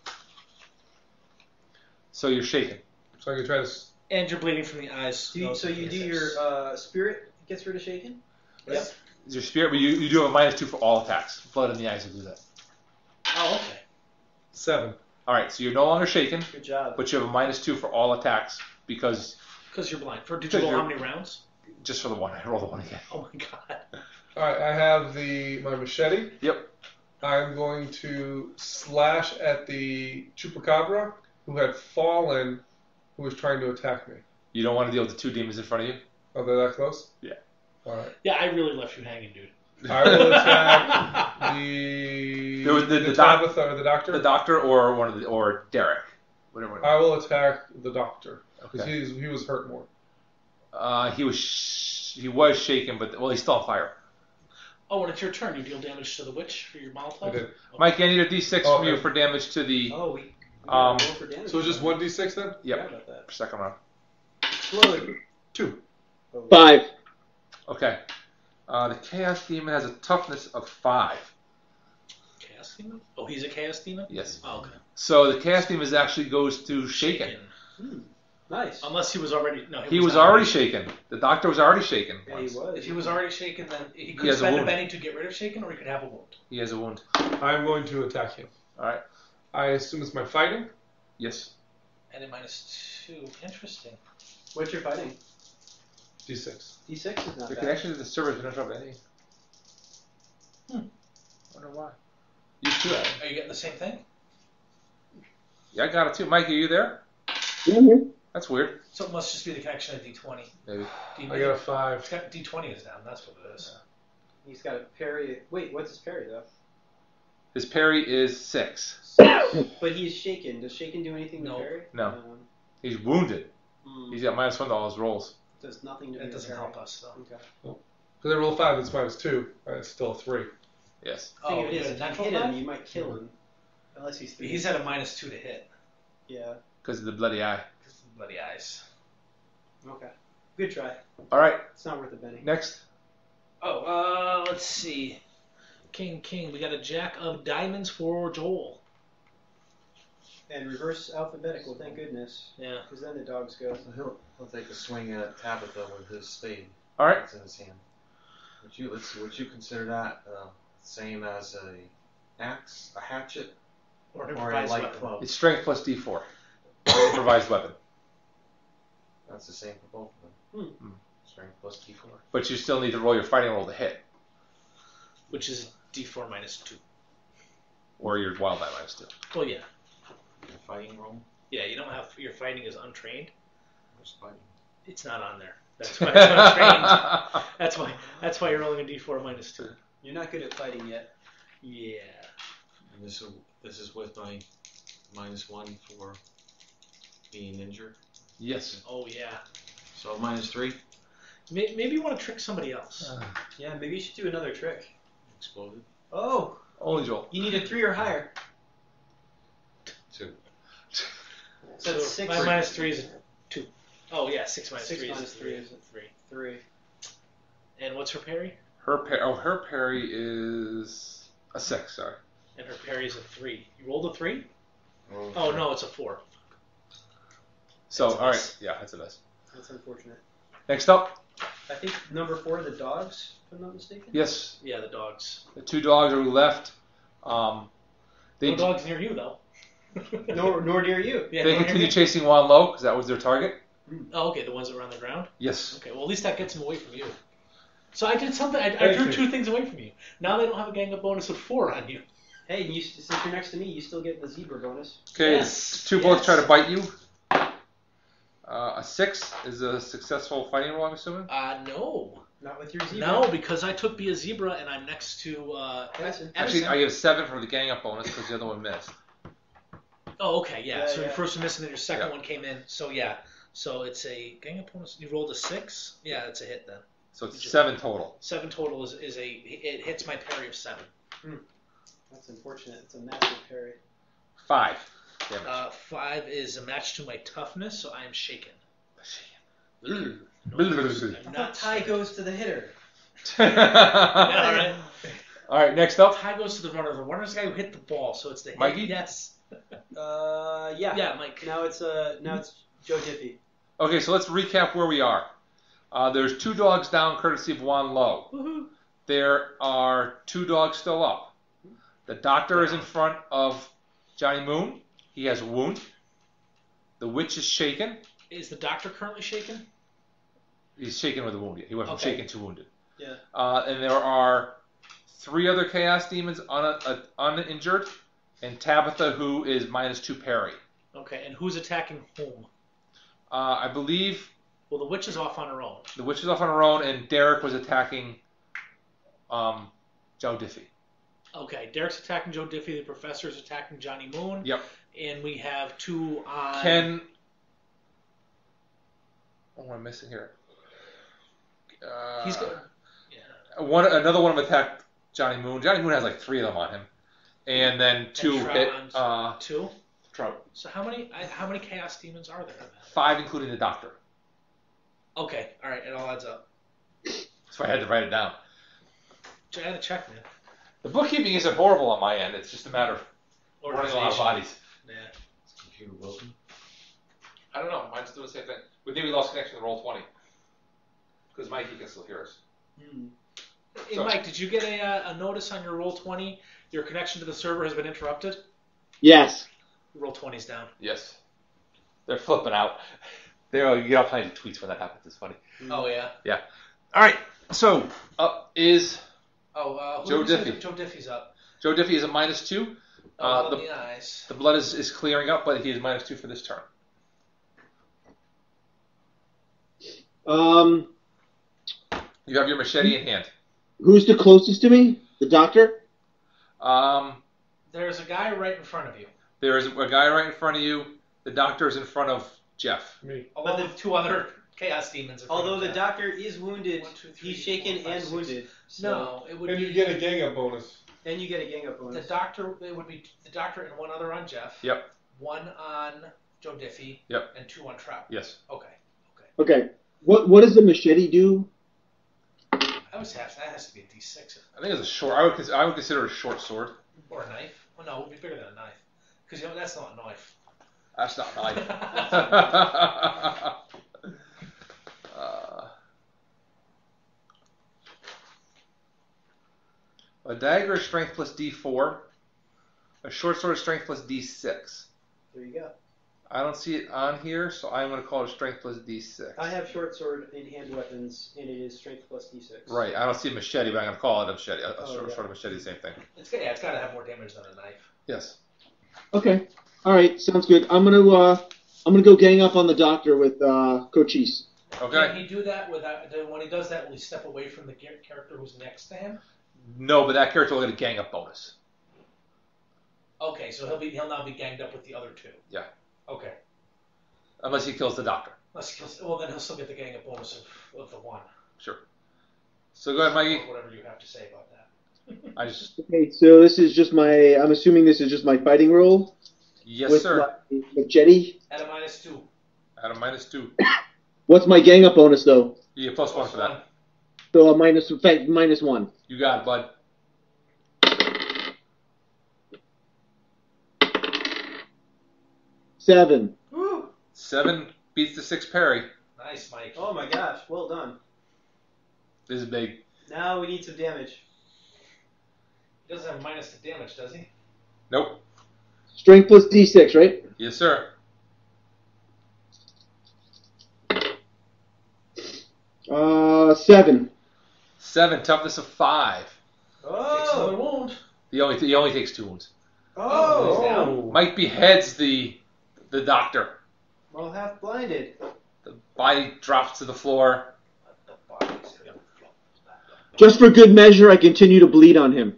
So you're shaken. So I can try to. s- And you're bleeding from the eyes. Do you, so you do your uh, spirit gets rid of shaken? Yep. Your spirit, but you, you do have a minus two for all attacks. Blood in the eyes will do that. Oh, okay. Seven. All right, so you're no longer shaken, Good job. but you have a minus two for all attacks because Because you're blind. For did Because you roll how you're- many rounds? just for the one. I roll the one again. Oh my god. All right, I have the my machete. Yep. I'm going to slash at the chupacabra who had fallen, who was trying to attack me. You don't want to deal with the two demons in front of you. Oh, they're that close? Yeah. All right. Yeah, I really left you hanging, dude. I will attack the There was the- the, the doc- Tabitha or the doctor. The doctor or one of the or Derek, whatever. I will attack the doctor because Okay. he's he was hurt more. Uh, he was sh- he was shaken, but well, he's still on fire. Oh, when it's your turn, you deal damage to the witch for your Molotov? I did. Mike, I need a D six Oh, from you and- for damage to the Oh, we, we Um, gotta roll for damage. So it's just one d six then? yep Forgot about that. second round. Explode. Two. Oh. Five. Okay. Uh, the Chaos Demon has a toughness of five. Chaos Demon? Oh, he's a Chaos Demon? Yes. Oh, okay. So the Chaos Demon is actually goes to shaken. Hmm. Nice. Unless he was already... No, He was not already shaken. The doctor was already shaken. Yeah, he once. was. If he was already shaken, then he He could has a spend a wound. penny to get rid of shaken, or he could have a wound. He has a wound. I'm going to attack him. All right. I assume it's my fighting. Yes. And a minus two. Interesting. What's your fighting? d six. D six is not The bad. connection to the server has been interrupted. Any? Hmm. Wonder why. You too. Adam. Are you getting the same thing? Yeah, I got it too. Mike, are you there? Yeah, I'm here. That's weird. So it must just be the connection of D twenty. Maybe. D- I got a five. It's got D twenty is down. That's what it is. He's got a parry. Wait, what's his parry though? His parry is six. But he's shaken. Does shaken do anything to No. parry? No. Um, He's wounded. hmm. He's got minus one to all his rolls. Does nothing to That do doesn't with help us, though. Okay. Because I roll a five, it's minus two. Right, it's still a three. Yes. Thing Oh, of it you is, got a if you natural hit him, five? you might kill him. Unless he's three. He's at a minus two to hit. Yeah. Because of the bloody eye. Because of the bloody eyes. Okay. Good try. All right. It's not worth a penny. Next. Oh, uh, let's see. King, king. We got a jack of diamonds for Joel. And reverse alphabetical, thank goodness. Yeah. Because then the dogs go. So he'll he'll take a swing at Tabitha with his spade. All right. That's in his hand. Would you let's see? Would you consider that uh, same as a axe, a hatchet, Or an or a improvised light weapon. club? It's strength plus D four. Improvised weapon. That's the same for both of them. Hmm. Strength plus D four. But you still need to roll your fighting roll to hit. Which is D four minus two. Or your wild die minus two. Well, yeah. Your fighting roll. Yeah, you don't have... Your fighting is untrained. Where's fighting? It's not on there. That's why it's untrained. That's why, that's why you're rolling a D four minus two. You're not good at fighting yet. Yeah. And this is this is with my minus one for being injured. Yes. Oh, yeah. So minus three. May- Maybe you want to trick somebody else. Uh, Yeah, maybe you should do another trick. Exploded. Oh, only Joel. you need a three or higher. Two. So that's six. My minus three is a two. Oh, yeah, six minus Six three minus is a three three. is a three. Three. And what's her parry? Her par- oh, her parry is a six. Sorry. And her parry is a three. You rolled a three? Roll Oh, three. no, it's a four. So That's a all right. miss. Yeah, that's a miss. That's unfortunate. Next up. I think number four, the dogs, if I'm not mistaken. Yes. Yeah, the dogs. The two dogs are left. Um, they No dogs near you, though. Nor, nor near you. Yeah, they nor near continue me. chasing Juan Low because that was their target. Oh, okay, the ones that were on the ground? Yes. Okay, well, at least that gets them away from you. So I did something. I, I Thank drew you. two things away from you. Now they don't have a gang up bonus with four on you. Hey, you, since you're next to me, you still get the zebra bonus. Okay. Yes, The two both yes. try to bite you. Uh, a six is a successful fighting roll, I'm assuming. Uh, no. Not with your zebra. No, because I took be a zebra and I'm next to uh, Edison. Actually, I give seven for the gang up bonus because the other one missed. Oh, okay, yeah. Yeah, so your yeah. first one missed and then your second Yeah. one came in. So yeah. So it's a gang up bonus. You rolled a six. Yeah, that's a hit then. So it's You just- seven total. Seven total is, is a it hits my parry of seven. That's unfortunate. It's a massive parry. Five damage. Uh, five is a match to my toughness, so I am shaken. Mm. I'm I thought not tie shaken. goes to the hitter. Yeah, all right. All right, next up. Tie goes to the runner. The runner's the guy who hit the ball, so it's the hit. Mikey? Yes. Uh, yeah. Yeah, Mike. Now it's uh, now it's Joe Diffie. Okay, so let's recap where we are. Uh, there's two dogs down, courtesy of Juan Lowe. Woohoo. There are two dogs still up. The doctor is in front of Johnny Moon. He has a wound. The witch is shaken. Is the doctor currently shaken? He's shaken with a wound. He went from Okay. shaken to wounded. Yeah. Uh, and there are three other chaos demons un- uh, uninjured, and Tabitha, who is minus two parry. Okay, and who's attacking whom? Uh, I believe Well, the witch is off on her own. the witch is off on her own, and Derek was attacking um, Joe Diffie. Okay, Derek's attacking Joe Diffie. The professor's attacking Johnny Moon. Yep. And we have two on... Ken. Oh, I'm missing here. Uh, He's got... Yeah. one. Another one of them attacked Johnny Moon. Johnny Moon has like three of them on him, and then two Trout hit on- uh, Two? Trout. So how many I- how many chaos demons are there? Five, including the doctor. Okay, all right, it all adds up. So I had to write it down. I had to check, man. The bookkeeping isn't horrible on my end. It's just a matter of running a lot of bodies. Yeah. Is computer broken? I don't know. Mine's doing the same thing. We think we lost connection to roll twenty. Because Mikey can still hear us. Hmm. Hey, So- Mike, did you get a, uh, a notice on your roll twenty? Your connection to the server has been interrupted? Yes. Roll twenty's down. Yes. They're flipping out. They're, you get all kinds of tweets when that happens. It's funny. Oh, yeah. All right. So up is Oh, uh, who Joe did we say Diffie. that Joe Diffie's up. Joe Diffie is a minus two. Oh, Uh, well, the- the eyes. The blood is, is clearing up, but he is minus two for this turn. Um, You have your machete in hand. who's the closest to me? The doctor? Um, There's a guy right in front of you, there is a guy right in front of you. The doctor is in front of Jeff. Me. along But the- with two other chaos demons. in front Although of the Jeff. doctor is wounded, One, two, three, he's shaken four, five, and six. wounded. So, No, it would And be you get a gang up bonus. And you get a gang up the bonus. doctor. It would be the doctor and one other on Jeff. Yep. One on Joe Diffie. Yep. And two on Trout. Yes. Okay. Okay. What What does the machete do? I would say that has to be a D six I think it's a short. I would cons- I would consider it a short sword. or a knife. Well, no, it would be bigger than a knife because you know that's not a knife. That's not nice. uh, a dagger is strength plus D four. A short sword is strength plus D six. There you go. I don't see it on here, so I'm going to call it strength plus D six. I have short sword in hand weapons, and it is strength plus d six. Right, I don't see a machete, but I'm going to call it a machete. A, a Oh, short yeah. sword, a machete, the same thing. It's got yeah, it's got to have more damage than a knife. Yes. Okay. All right. Sounds good. I'm gonna uh, I'm gonna go gang up on the doctor with uh, Cochise. Okay. Can he do that without? then When he does that, will he step away from the char- character who's next to him? No, but that character will get a gang up bonus. Okay, so he'll be he'll now be ganged up with the other two. Yeah. Okay. Unless he kills the doctor. Let's, let's- well, then he'll still get the gang up bonus of, of the one. Sure. So go ahead, Mikey. Or whatever you have to say about that. I just Okay. So this is just my. I'm assuming this is just my fighting roll. yes, with sir. my machete. At a minus two. At a minus two. What's my gang up bonus though? You get plus one Plus for that. So a minus. In fact, minus one. You got it, bud. Seven. Woo! Seven beats the six parry. Nice, Mike. Oh my gosh, well done. This is big. Now we need some damage. He doesn't have minus to damage, does he? Nope. Strength plus D six, right? Yes, sir. Uh, seven. Seven, toughness of five. Takes another Oh! wound. He only he only takes two wounds. Oh! He's down. Mike beheads the the doctor. Well, half blinded. The body drops to the floor. The body's gonna flop. Just for good measure, I continue to bleed on him.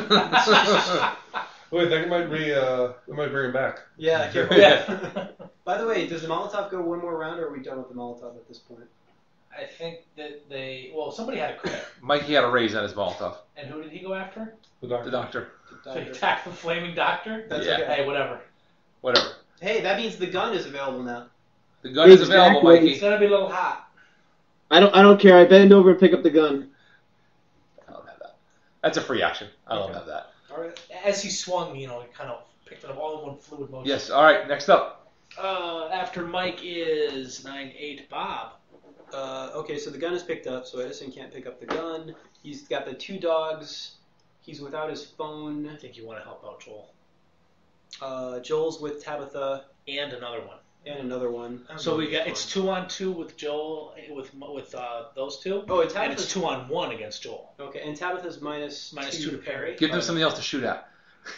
Wait, that might be uh, that might bring him back. Yeah, careful. Yeah. By the way, does the Molotov go one more round, or are we done with the Molotov at this point? I think that they. Well, somebody had a crit. Mikey had a raise on his Molotov. And who did he go after? The doctor. The doctor. So he attacked the flaming doctor? That's Yeah. okay. Hey, whatever. Whatever. Hey, that means the gun is available now. The gun is available, Exactly. Mikey. It's gonna be a little hot. I don't. I don't care. I bend over and pick up the gun. I don't have that. That's a free action. I Okay. don't have that. All right. As he swung, you know, he kind of picked it up all in one fluid motion. Yes. All right. Next up. Uh, after Mike is nine eight Bob. Uh, okay, so the gun is picked up, so Edison can't pick up the gun. He's got the two dogs. He's without his phone. I think you want to help out Joel. Uh, Joel's with Tabitha And another one. and another one. So we got it's two on two with Joel with with uh, those two. Oh, and And Tabitha's it's two on one against Joel. Okay, and Tabitha's minus Minus two two to parry. Give them something else to shoot at.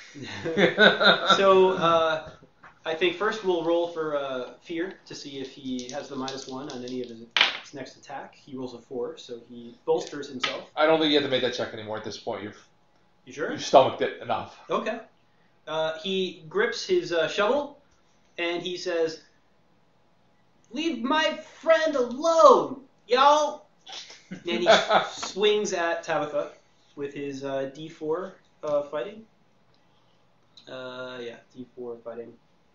So uh, I think first we'll roll for uh, fear to see if he has the minus one on any of his next attack. He rolls a four, so he bolsters himself. I don't think you have to make that check anymore at this point. You've You sure? you've stomached it enough. Okay. Uh, he grips his uh, shovel and he says, "Leave my friend alone, y'all!" And he swings at Tabitha with his uh, D four uh, fighting. Uh, yeah, D four fighting.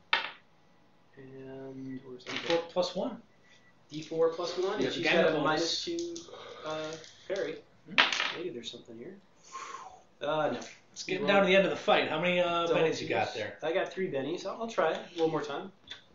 And where's D that? four plus one. D four plus one, Yeah, and she's gang got a bonus. minus two uh, parry. Maybe there's something here. Uh, no. It's getting down to the end of the fight. How many uh, Double bennies you got twos. there? I got three bennies. I'll, I'll try it one more time.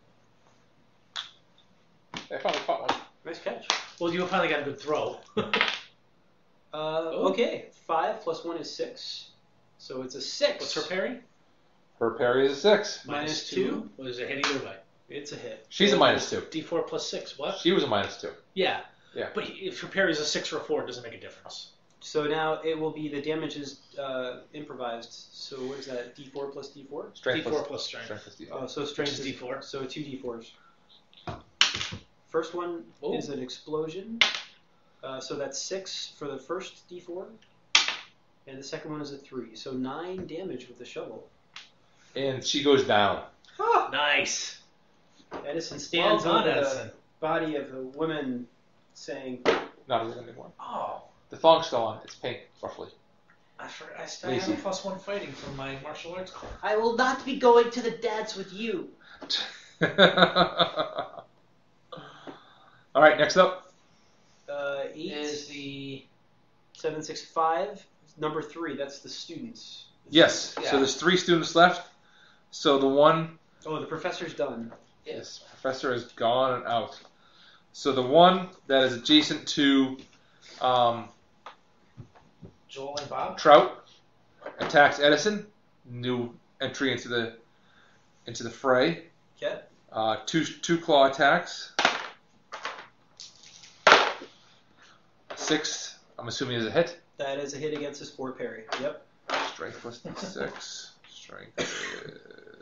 I finally caught one. Nice catch. Well, you finally got a good throw. Uh, okay, five plus one is six, so it's a six. What's her parry? Her parry is a six. Minus two. What is it? Hit either way. It's a hit. She's a minus two. D four plus six. What? She was a minus two. Yeah. Yeah. But if her parry is a six or a four, it doesn't make a difference. So now it will be the damage is uh, improvised. So what is that? D four plus D four. Strength D four plus, plus strength. strength plus D four. Oh, so strength Which is is D four. So two D fours. First one Ooh. is an explosion. Uh, so that's six for the first D four, and the second one is a three. So nine damage with the shovel. And she goes down. Nice. Edison stands Well on done, the Edison. body of a woman, saying, Not a woman anymore. Oh. The thong's still on. It's pink, roughly. I, for, I still have Lazy. a plus one fighting from my martial arts course. I will not be going to the dance with you. All right, next up. uh, eight, Is the seven, six, five, number three. That's the students. Yes. Yeah. So there's three students left. So the one, Oh, the professor's done. yes, professor is gone and out. So the one that is adjacent to um, Joel and Bob. Trout attacks Edison. New entry into the into the fray. Okay. Uh, two two claw attacks. Six. I'm assuming is a hit. That is a hit against his four parry. Yep. Strength plus six. Strength is...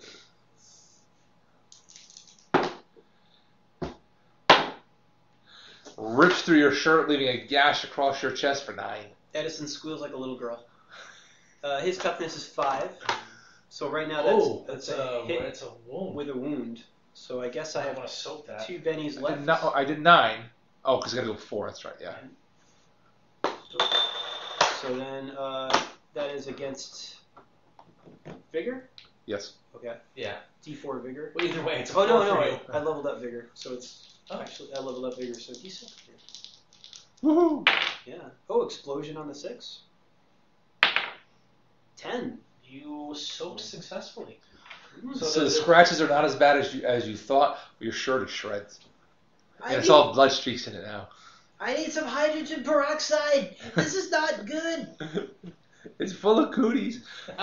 Rips through your shirt, leaving a gash across your chest for nine. Edison squeals like a little girl. Uh, his toughness is five. So right now that's, Oh, that's it's a a hit it's a wound. with a wound. So I guess I I have want to soak that. two bennies I left. did, not, I did nine. Oh, because I gotta go four. That's right. Yeah. So then uh, that is against vigor. Yes. Okay. Yeah. D four vigor. Well, either way, it's a Oh no four no! for I, you. I leveled up vigor, so it's Oh. actually I leveled up vigor, so D six. Woohoo! Yeah. Oh, explosion on the six. Ten. You soaked successfully. Mm. So the scratches are not as bad as you as you thought. But your shirt is shreds, I and it's need, all blood streaks in it now. I need some hydrogen peroxide. This is not good. It's full of cooties.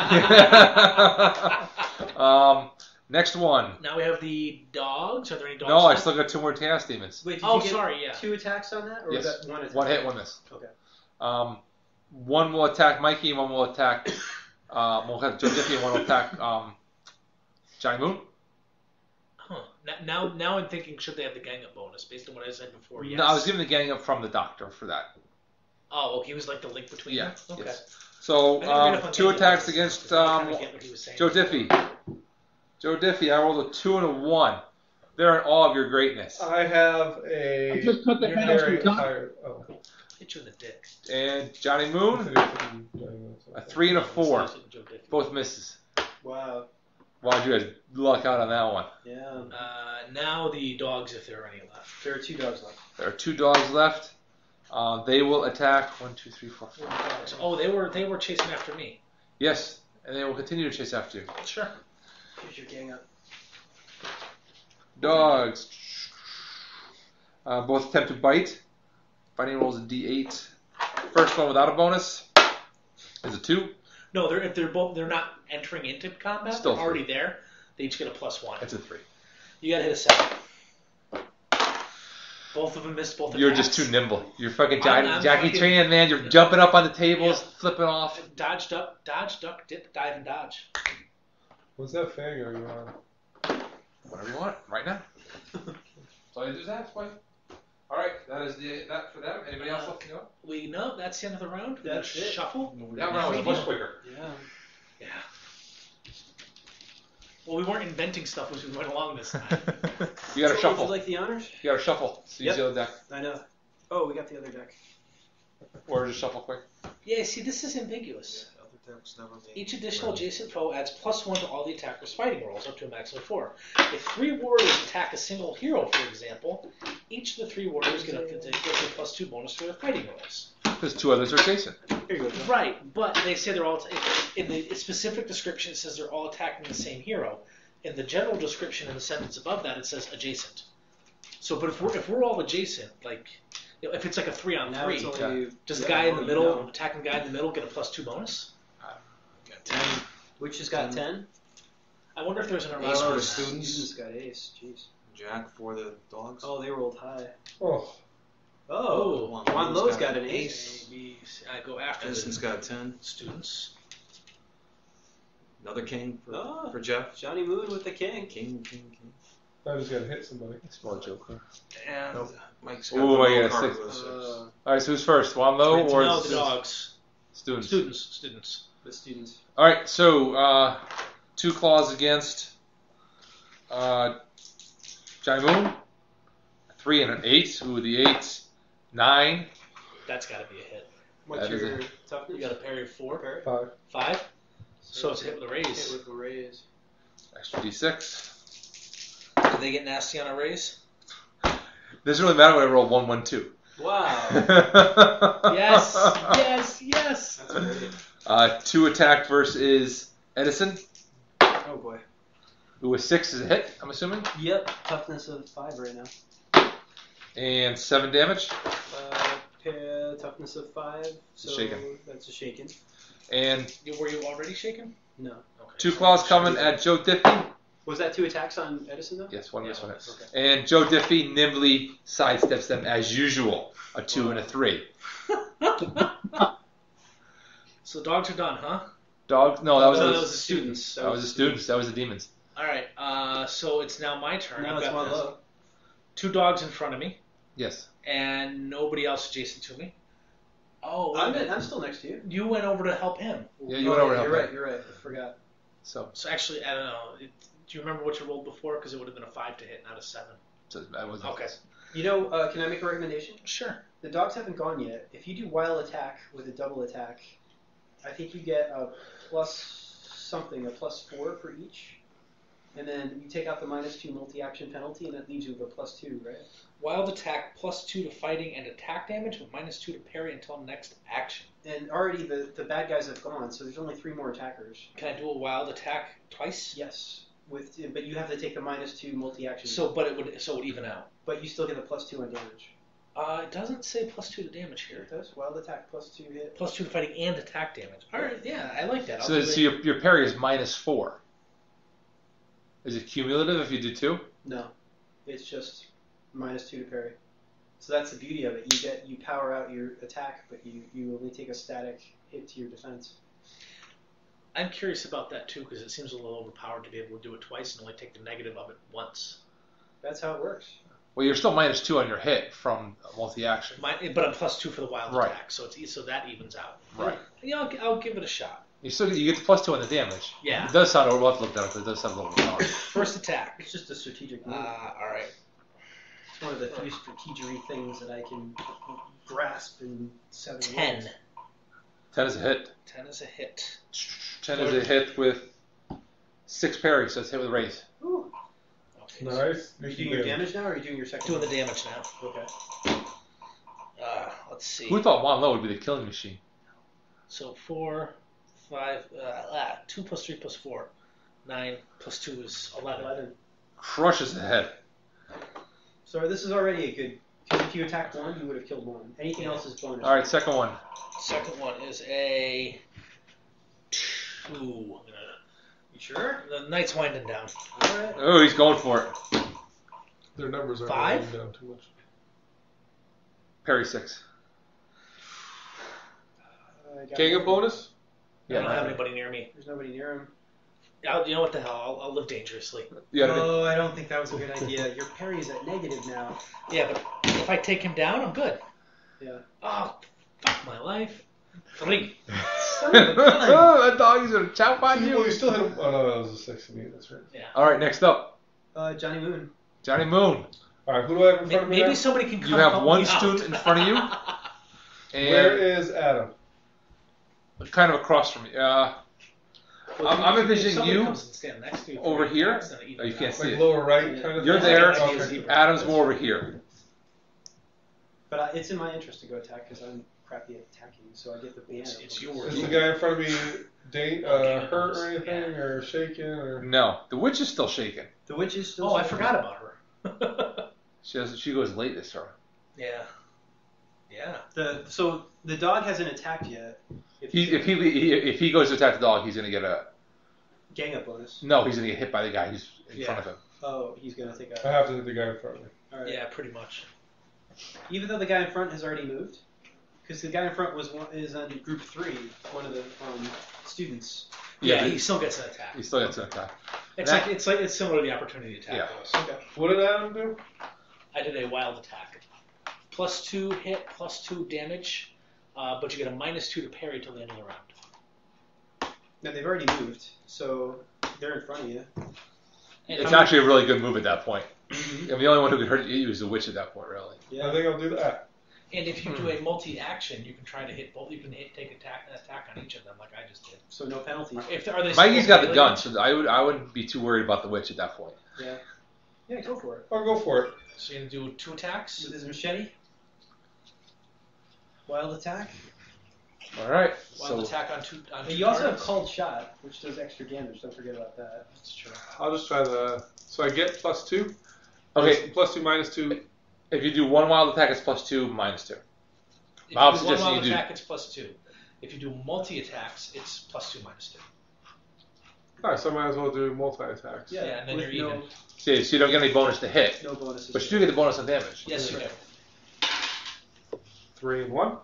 um, next one. Now we have the dogs. Are there any dogs? No, I left? still got two more chaos demons. Wait, did Oh, you get sorry, yeah. two attacks on that, or Yes. was that one attack? One hit, one miss. Okay. Um, one will attack Mikey, and one will attack. Uh, one will attack Joe Diffie, and one will attack um, Johnny Moon. Huh. Now, now, now I'm thinking, should they have the gang up bonus based on what I said before? Yes. No, I was giving the gang up from the doctor for that. Oh, okay. He was like the link between Yeah. them. Okay. Yes. So I didn't read um, up on two gang up attacks bonuses, against because I um, kinda get what he was saying. Joe Diffie. Joe Diffie, I rolled a two and a one. They're in awe of your greatness. I have I a just cut the you're head off very your dog. higher. Oh. Hit you in the dick. And Johnny Moon, a three and a four. Both misses. Wow. Why'd you guys luck out on that one? Yeah. Uh, now the dogs, if there are any left. There are two dogs left. There are two dogs left. Uh, they will attack one, two, three, four, five. Oh, they were they were chasing after me. Yes, and they will continue to chase after you. Sure. Here's your gang up. Dogs. Uh, both attempt to bite. Fighting rolls a D eight. First one without a bonus is a two. No, they're if they're both they're not entering into combat. Still they're already there. They each get a plus one. That's a three. You gotta hit a seven. Both of them missed both. You're attacks. just too nimble. You're fucking I'm- Jackie, I'm Jackie fucking- Chan, man. You're jumping up on the tables, Yeah. flipping off. Dodge, duck, dodge, duck, dip, dive, and dodge. What's that thing are you on? Whatever you want, right now. That's all you do is ask, boy. All right, that is the that for them. Anybody else left to go? We know that's the end of the round. We That's gotta it. Shuffle. That round was much quicker. Yeah. Yeah. Well, we weren't inventing stuff as we went along this time. You gotta So, shuffle. Would you like the honors? You gotta shuffle. So use Yep. the other deck. I know. Oh, we got the other deck. Or just shuffle quick. Yeah, see, this is ambiguous. Other decks never made Each additional Right. adjacent foe adds plus one to all the attacker's fighting rolls, up to a maximum of four. If three warriors attack a single hero, for example, each of the three warriors get a, get a plus two bonus for their fighting rolls. Because two others are chasing. Here you go, Joe. Right, but they say they're all in the specific description. It says they're all attacking the same hero. In the general description, in the sentence above that, it says adjacent. So, but if we're if we're all adjacent, like you know, if it's like a three on Now three, it's only, does the yeah, guy in the well, middle you know. attacking the guy in the middle get a plus two bonus? Got ten. Which has got ten? I wonder if there's an Ace erasure. for Oh, the the students. students got ace. Jeez. Jack for the dogs. Oh, they rolled high. Oh, Oh, Juan Juan Lowe's Lowe's got got an an ace. A, B, C. I go after Edison's the got ten. students. Another king for, Oh. for Jeff. Johnny Moon with the king. King, king, king. I just gotta hit somebody. Small joker. And Nope. Mike's got Ooh, the I low got a card six. with a six. Uh, All right, so who's first? Wanlo or no, the the dogs. students? Students. Students. the students. All right, so uh, two claws against uh, Johnny Moon. A three and an eight. Ooh, the eight. Nine. That's got to be a hit. What's That is your it. toughness? You got a parry of four. Parry? Five. Five. So it's a hit with a Hit raise. with a raise. Extra d six. Did they get nasty on a raise? Doesn't really matter when I roll one, one, two. Wow. Yes. Yes. Yes. That's great. uh, two attack versus Edison. Oh boy. Who a six is a hit, I'm assuming. Yep. Toughness of five right now. And seven damage. Uh, pa- toughness of five. So Shaken. That's a shaken. And You- Were you already shaken? No. Okay. two claws coming at Joe Diffie. Was that two attacks on Edison though? Yes, one Yeah, miss, one hit. Okay. And Joe Diffie nimbly sidesteps them as usual. A two and a three. So the dogs are done, huh? Dogs? No, that was, No, the, that was the students. that was the students. That was the demons. All right. Uh, so it's now my turn. Now I've it's got one this. low. Two dogs in front of me, Yes. and nobody else adjacent to me. Oh, wait a I'm, minute. I'm still next to you. You went over to help him. Yeah, you Oh, went over to You're help right. him. You're right. I forgot. So, So actually, I don't know. It, do you remember what you rolled before? Because it would have been a five to hit, not a seven. so that was Okay. You know, uh, can I make a recommendation? Sure. The dogs haven't gone yet. If you do wild attack with a double attack, I think you get a plus something, a plus four for each. And then you take out the minus two multi-action penalty, and that leaves you with a plus two, right? Wild attack plus two to fighting and attack damage, with minus two to parry until next action. And already the, the bad guys have gone, so there's only three more attackers. Can I do a wild attack twice? Yes, with but you have to take the minus two multi-action. So, but it would so it would even out. but you still get a plus two on damage. Uh, it doesn't say plus two to damage here. It does. Wild attack plus two hit. Plus two to fighting and attack damage. All right, yeah, I like that. I'll so, do so it. your, your parry is minus four. Is it cumulative if you do two? No, it's just minus two to parry. So that's the beauty of it. You get you power out your attack, but you, you only take a static hit to your defense. I'm curious about that too because it seems a little overpowered to be able to do it twice and only take the negative of it once. That's how it works. Well, you're still minus two on your hit from multi-action. My, but I'm plus two for the wild Right. attack, so it's so that evens out. Right. Yeah, I'll, I'll give it a shot. You still you get the plus two on the damage. Yeah. It does sound. We'll have to look that up. It does sound a little overpowered. First attack. It's just a strategic Uh, move. all right. It's one of the few strategery things that I can grasp in seven Ten. words. Ten is a hit. Ten is a hit. Ten is a hit with six parry, so it's hit with a raise. Ooh. Okay. Nice. Are you doing your damage now, or are you doing your second? Doing the one? damage now. Okay. Uh, let's see. Who thought Wan Lo would be the killing machine? So four, five, uh, ah, two plus three plus four, nine plus two is eleven. eleven. Crushes the head. So this is already a good. Because if you attacked one, you would have killed one. Anything else is bonus. All right, second one. Second one is a two. I'm gonna- You sure? The night's winding down. All right. Oh, he's going for it. Their numbers are Five? down too much. Parry six. Uh, I got Gang up nothing. bonus? I don't Yeah, have no. anybody near me. There's nobody near him. I'll, you know what the hell? I'll, I'll live dangerously. You gotta Oh, I don't think that was a good idea. Your parry is at negative now. Yeah, but if I take him down, I'm good. Yeah. Oh, fuck my life. Three. Son of a gun. Oh, that dog is gonna chop on Well, you. you still hit him. Oh, no, that was a six to me. That's right. Yeah. All right, next up, Uh, Johnny Moon. Johnny Moon. All right, who do I have in front Maybe, of me maybe now? somebody can come You have help one me out. student in front of you, Where and is Adam? kind of across from you. Uh, Well, I'm- if- I'm if envisioning somebody you comes and stand next to you over for here. attacks, then it Oh, you evens can't out. see Like it. lower right Yeah. kind of You're thing? there. Like a Okay. zebra. Adam's more over here. But uh, it's in my interest to go attack because I'm crappy at attacking, so I get the banner. It's- it's bonus. yours. Is the guy in front of me da- Okay, uh, hurt or yeah. anything, or shaking, or? No, the witch is still shaking. The witch is still. Oh, I shaking. forgot about her. She has, she goes late this turn. Yeah. Yeah. The so the dog hasn't attacked yet. If He, if he if he goes to attack the dog, he's gonna get a gang up bonus. no. He's gonna get hit by the guy who's in Yeah. front of him. Oh, he's gonna take I a. have to hit the guy in front of me. All right. Yeah, pretty much. Even though the guy in front has already moved, because the guy in front was one, is on group three, one of the um, students. Yeah, but he still gets an attack. he still gets an attack. It's That- like it's like it's similar to the opportunity attack. Yeah. bonus. Okay. What did Adam do? I did a wild attack. Plus two hit, plus two damage, uh, but you get a minus two to parry till the end of the round. Now they've already moved, so they're in front of you. And It's how many- actually a really good move at that point. Mm-hmm. I mean, the only one who could hurt you is the witch at that point, really. Yeah. I think I'll do that. And if you do a multi-action, you can try to hit both. You can hit, take attack an attack on each of them, like I just did. So no penalty. If are they Mikey's supposed got to the be gun, melee? so I would I wouldn't be too worried about the witch at that point. Yeah. Yeah, go for it. I'll go for it. So you're gonna do two attacks. With his machete. Wild attack. All right. Wild So attack on two. On two You also have targets. called shot, which does extra damage. Don't forget about that. That's true. I'll just try the. So I get plus two. okay, Plus two minus two. if you do one wild attack, it's plus two, minus two. If Bob you do one suggesting wild you do- attack, it's plus two. If you do multi attacks, it's plus two minus two. Alright, so I might as well do multi attacks. Yeah, and then with you're no, even. See, so you don't get any bonus to hit, no bonuses. but you do get the bonus on damage. Yes, you do. Three and one.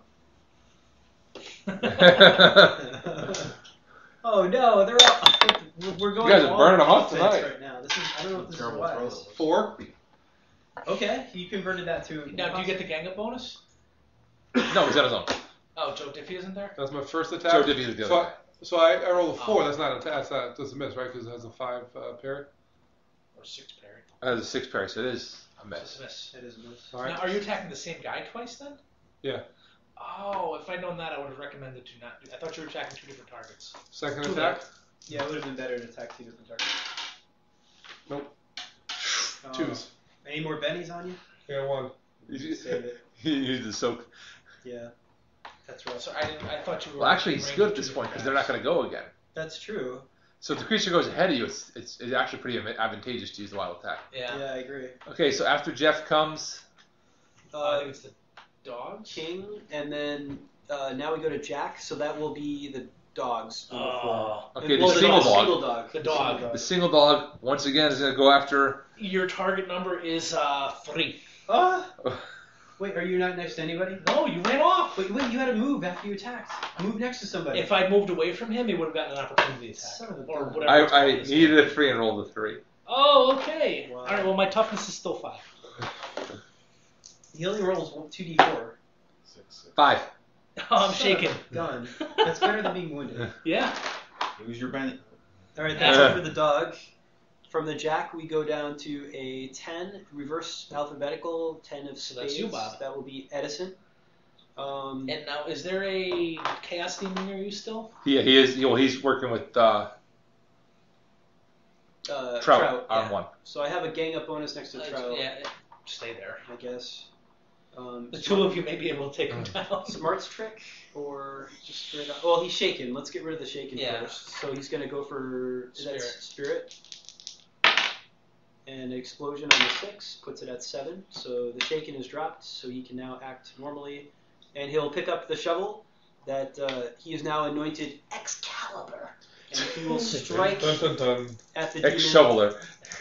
Oh no, they're all. We're going. You guys are all burning them up offense tonight. right now. This is. I don't know if this Terrible is throw, wise. though. Four. Okay, you converted that to. Now, do you get the gang up bonus? No, he's on his own. Oh, Joe Diffie isn't there? That's my first Joe attack. Diffie is the So other I, guy. so I, I roll a four. Oh. That's not a attack. That's not. That's a miss, right? Because it has a five uh, parry. Or six parry? That has a six parry, so it is a That's miss. a miss. That is a miss. All right. Now, are you attacking the same guy twice then? Yeah. Oh, if I'd known that, I would have recommended to not do. I thought you were attacking two different targets. Second Too attack. Yeah, it would have been better to attack two different targets. Nope. Uh, Twos. Any more bennies on you? Yeah, one. You Save it. use the soak. Yeah, that's rough. So I didn't. I thought you were. Well, actually, it's range good of at this two point different because they're not guys. going to go again. That's true. So if the creature goes ahead of you, it's it's, it's actually pretty am- advantageous to use the wild attack. Yeah. Yeah, I agree. Okay, so after Jeff comes, Uh, I Uh, think it's the dogs. King, and then uh, now we go to Jack. So that will be the dogs. number four. Oh. okay, well, the the single dog, dog, Single dog. The dog. Single the single dog once again is going to go after. Your target number is uh, three. Ah! Wait, are you not next to anybody? No, you ran off. Wait, wait, you had to move after you attacked. Move next to somebody. If I moved away from him, he would have gotten an opportunity attack. Son of a Or gun. whatever. I, it's I called. needed a three and rolled a three. Oh, okay. Wow. All right. Well, my toughness is still five. He only rolls two d four. Six, six. Five. Oh, I'm shaking. Gun. That's better than being wounded. Yeah. Use your Bennett. All right, that's it for the dog. From the Jack, we go down to a ten, reverse alphabetical, ten of spades. So that's you, Bob. That will be Edison. Um, And now, is there a chaos demon near you still? Yeah, he is. Well, he's working with uh, uh, Trout, Trout. on yeah. one. So I have a gang up bonus next to Uh, Trout, yeah. Stay there. I guess. Um, The smart- two of you may be able to take him down. Smarts trick or just straight up? Well, he's shaken. Let's get rid of the shaken Yeah. first. So he's going to go for Spirit. That's spirit. And an explosion on the six puts it at seven. So the shaken is dropped, so he can now act normally. And he'll pick up the shovel that uh, he is now anointed Excalibur. And he will strike Dun, dun, dun. at the demon. Ex-shoveler.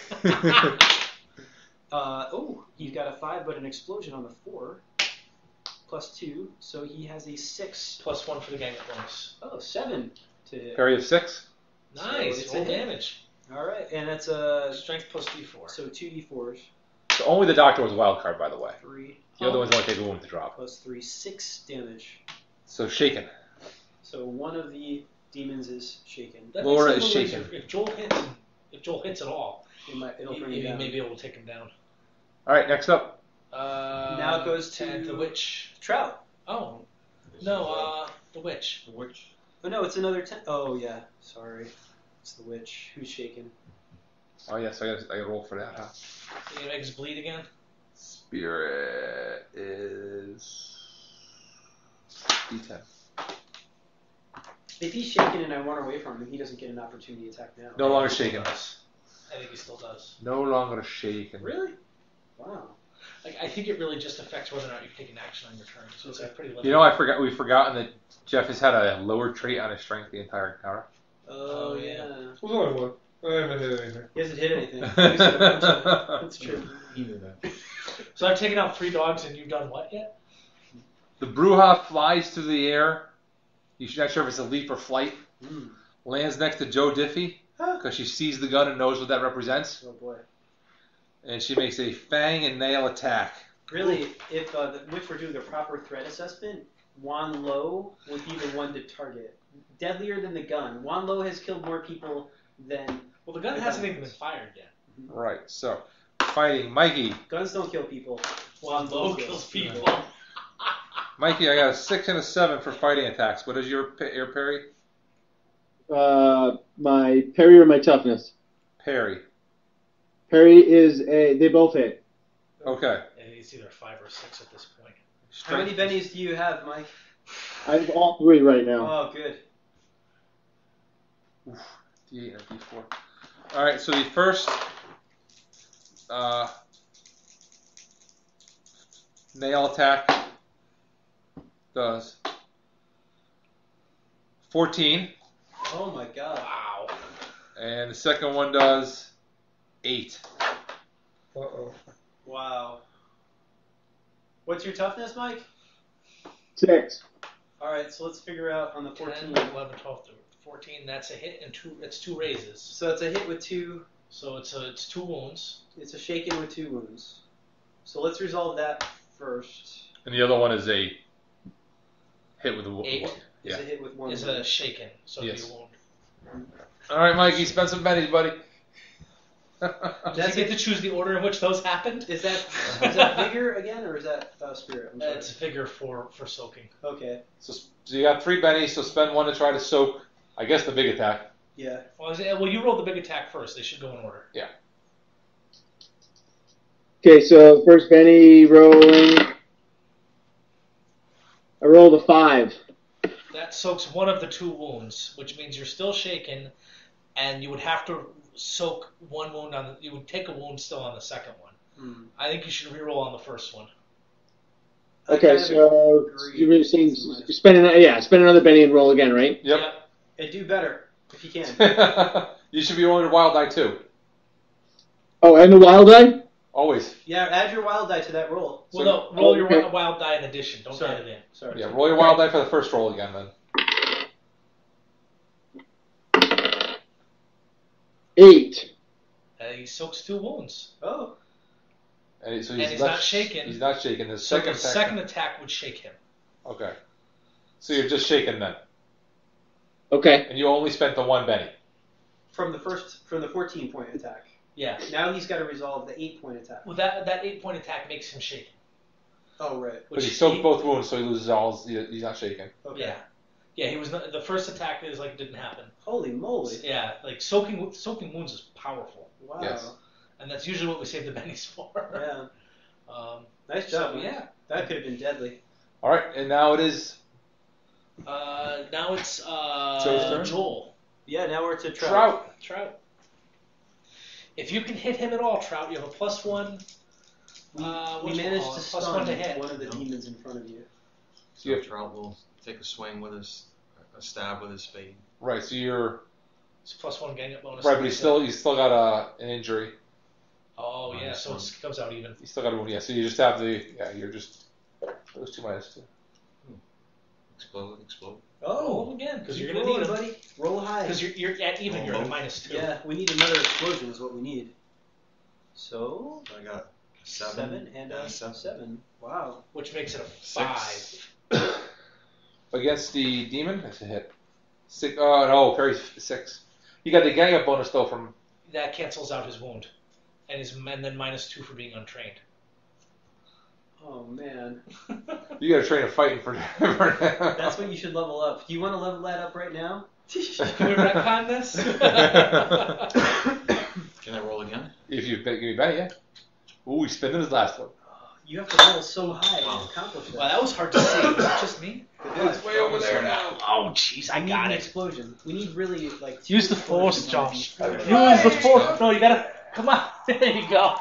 Uh, oh, he got a five, but an explosion on the four. Plus two, so he has a six. Plus one for the gang bonus. Oh, seven to hit. Parry of six. Nice. it's Roll a hit. damage. All right, and that's a Strength plus D four. so two d fours. So only the doctor was a wild card, by the way. Three The other ones only take a wound to drop. plus three, six damage. So shaken. So one of the demons is shaken. That Laura makes is sense. shaken. If, if Joel hits, if Joel hits at all, It might, it'll he, bring he it down. may be able to take him down. All right, next up. Uh, Now it goes to- the witch. Trout. Oh, no, uh, the witch. The witch. Oh no, it's another ten. Oh yeah, sorry. It's the witch who's shaken. Oh yes, I got I got to roll for that. Huh? You gonna make us bleed again? Spirit is D ten. If he's shaken and I run away from him, he doesn't get an opportunity attack now. No longer He still shaken. does. I think he still does. No longer shaken. Really? Wow. Like, I think it really just affects whether or not you take an action on your turn. So it's like pretty limited. You know, I forgot. We've forgotten that Jeff has had a lower trait on his strength the entire encounter. Oh, Oh, yeah. yeah. There's only one. I haven't hit anything. He hasn't hit anything. He's a bunch of- That's true. He knew that. So I've taken out three dogs, and you've done what yet? The Bruja flies through the air. You're not sure if it's a leap or flight. Mm. Lands next to Joe Diffie because she sees the gun and knows what that represents. Oh boy. And she makes a fang and nail attack. Really, if uh, the witch were doing a proper threat assessment, Wan Lo would be the one to target. Deadlier than the gun. Wan Lo has killed more people than Well, the gun The hasn't gun. even been fired yet. Right, so fighting Mikey. guns don't kill people. One low kills. kills people. Mikey, I got a six and a seven for fighting attacks. What is your pa- your parry? Uh, my parry or my toughness? Parry. Parry is a. They both hit. Okay. And it's either five or six at this point. How many bennies do you have, Mike? I have all three right now. Oh, good. D eight and a D four. All right, so the first uh, nail attack does fourteen, Oh my god. Wow. and the second one does eight. Uh oh. Wow. What's your toughness, Mike? Six. All right, so let's figure out on the ten, fourteen. eleven, twelve, fourteen. That's a hit and two. It's two raises. So it's a hit with two. So it's a, it's two wounds. It's a shaken with two wounds. So let's resolve that first. And the other one is a hit with a wo- Eight. It's Yeah. a hit with one. Is wound. a shaken. So it'd Yes. be a wound. All right, Mikey, spend some bennies, buddy. Does That's he get it. to choose the order in which those happened? Is that is that vigor again, or is that uh, spirit? I'm Uh, sorry. it's a figure for, for soaking. Okay. So, so you got three bennies, so spend one to try to soak, I guess, the big attack. Yeah. Well, is it- well, you rolled the big attack first. They should go in order. Okay, so first Benny rolling. I rolled a five. That soaks one of the two wounds, which means you're still shaken, and you would have to soak one wound on the. You would take a wound still on the second one. Hmm. I think you should reroll on the first one. I Okay, kind of so agree. you're saying spend an, yeah, spend another Benny and roll again, right? Yep. And do better if you can. You should be rolling your wild die too. Oh, and the wild die? Always. Yeah, add your wild die to that roll. Well, So- no, roll your okay. wi- wild die in addition. Don't Sorry. add it in. Sorry. Yeah, roll your wild die for the first roll again then. Eight. Uh, he soaks two wounds. Oh. And, so And he's, he's left- not shaken. He's not shaken. His So second the attack. second attack would shake him. Okay. So you're just shaken then. Okay. And you only spent the one Benny. From the first, from the fourteen point attack. Yeah. Now he's got to resolve the eight point attack. Well, that that eight point attack makes him shaken. Oh right. But he soaked both wounds, so he loses all. His, he's not shaken. Okay. Yeah. Yeah, he was not, the first attack is like it didn't happen. Holy moly. Yeah, like soaking soaking wounds is powerful, Wow. Yes. and that's usually what we save the bennies for. Yeah. Um, Nice job. so, man. yeah. That could have been deadly. All right, and now it is Uh, now it's uh, Joe's turn? Joel. Yeah, now we're to Trout. Trout. Trout. If you can hit him at all, Trout, you have a plus one. We, Uh, we whatchamacallit, managed to plus stun one to hit. one of the demons in front of you. So Yeah. Trout will take a swing with his, a stab with his spade. right. So you're It's plus one gang up bonus. right, but you still you still got a an injury. Oh yeah, Minus so one. it comes out even. You still got a wound. Yeah. So you just have the yeah. You're just those two minus two. Explode, explode. Roll again because keep you're gonna rolling, need him. buddy. Roll high. Because you're you're at even. You're at a Roll. minus two. Yeah, we need another explosion is what we need. So, I got seven, seven, and a a seven. seven. Wow. Which makes it a Six. five. Against the demon, that's a hit. Six. Oh no, parry's six. You got the gang up bonus though from. That cancels out his wound, and his and then minus two for being untrained. Oh, man. You got to train a fighting for. for That's what you should level up. Do you want to level that up right now? Can we retcon this? Can I roll again? If you give me Benny, yeah. Ooh, he's spinning his last one. You have to roll so high Wow. to accomplish that. Well, that was hard to see. Was it just me? It's way over there now. Oh, jeez, I we need got an it. explosion. We need really, like... two Use the force, explosions John. on these. Use the force. No, you gotta. Come on. There you go.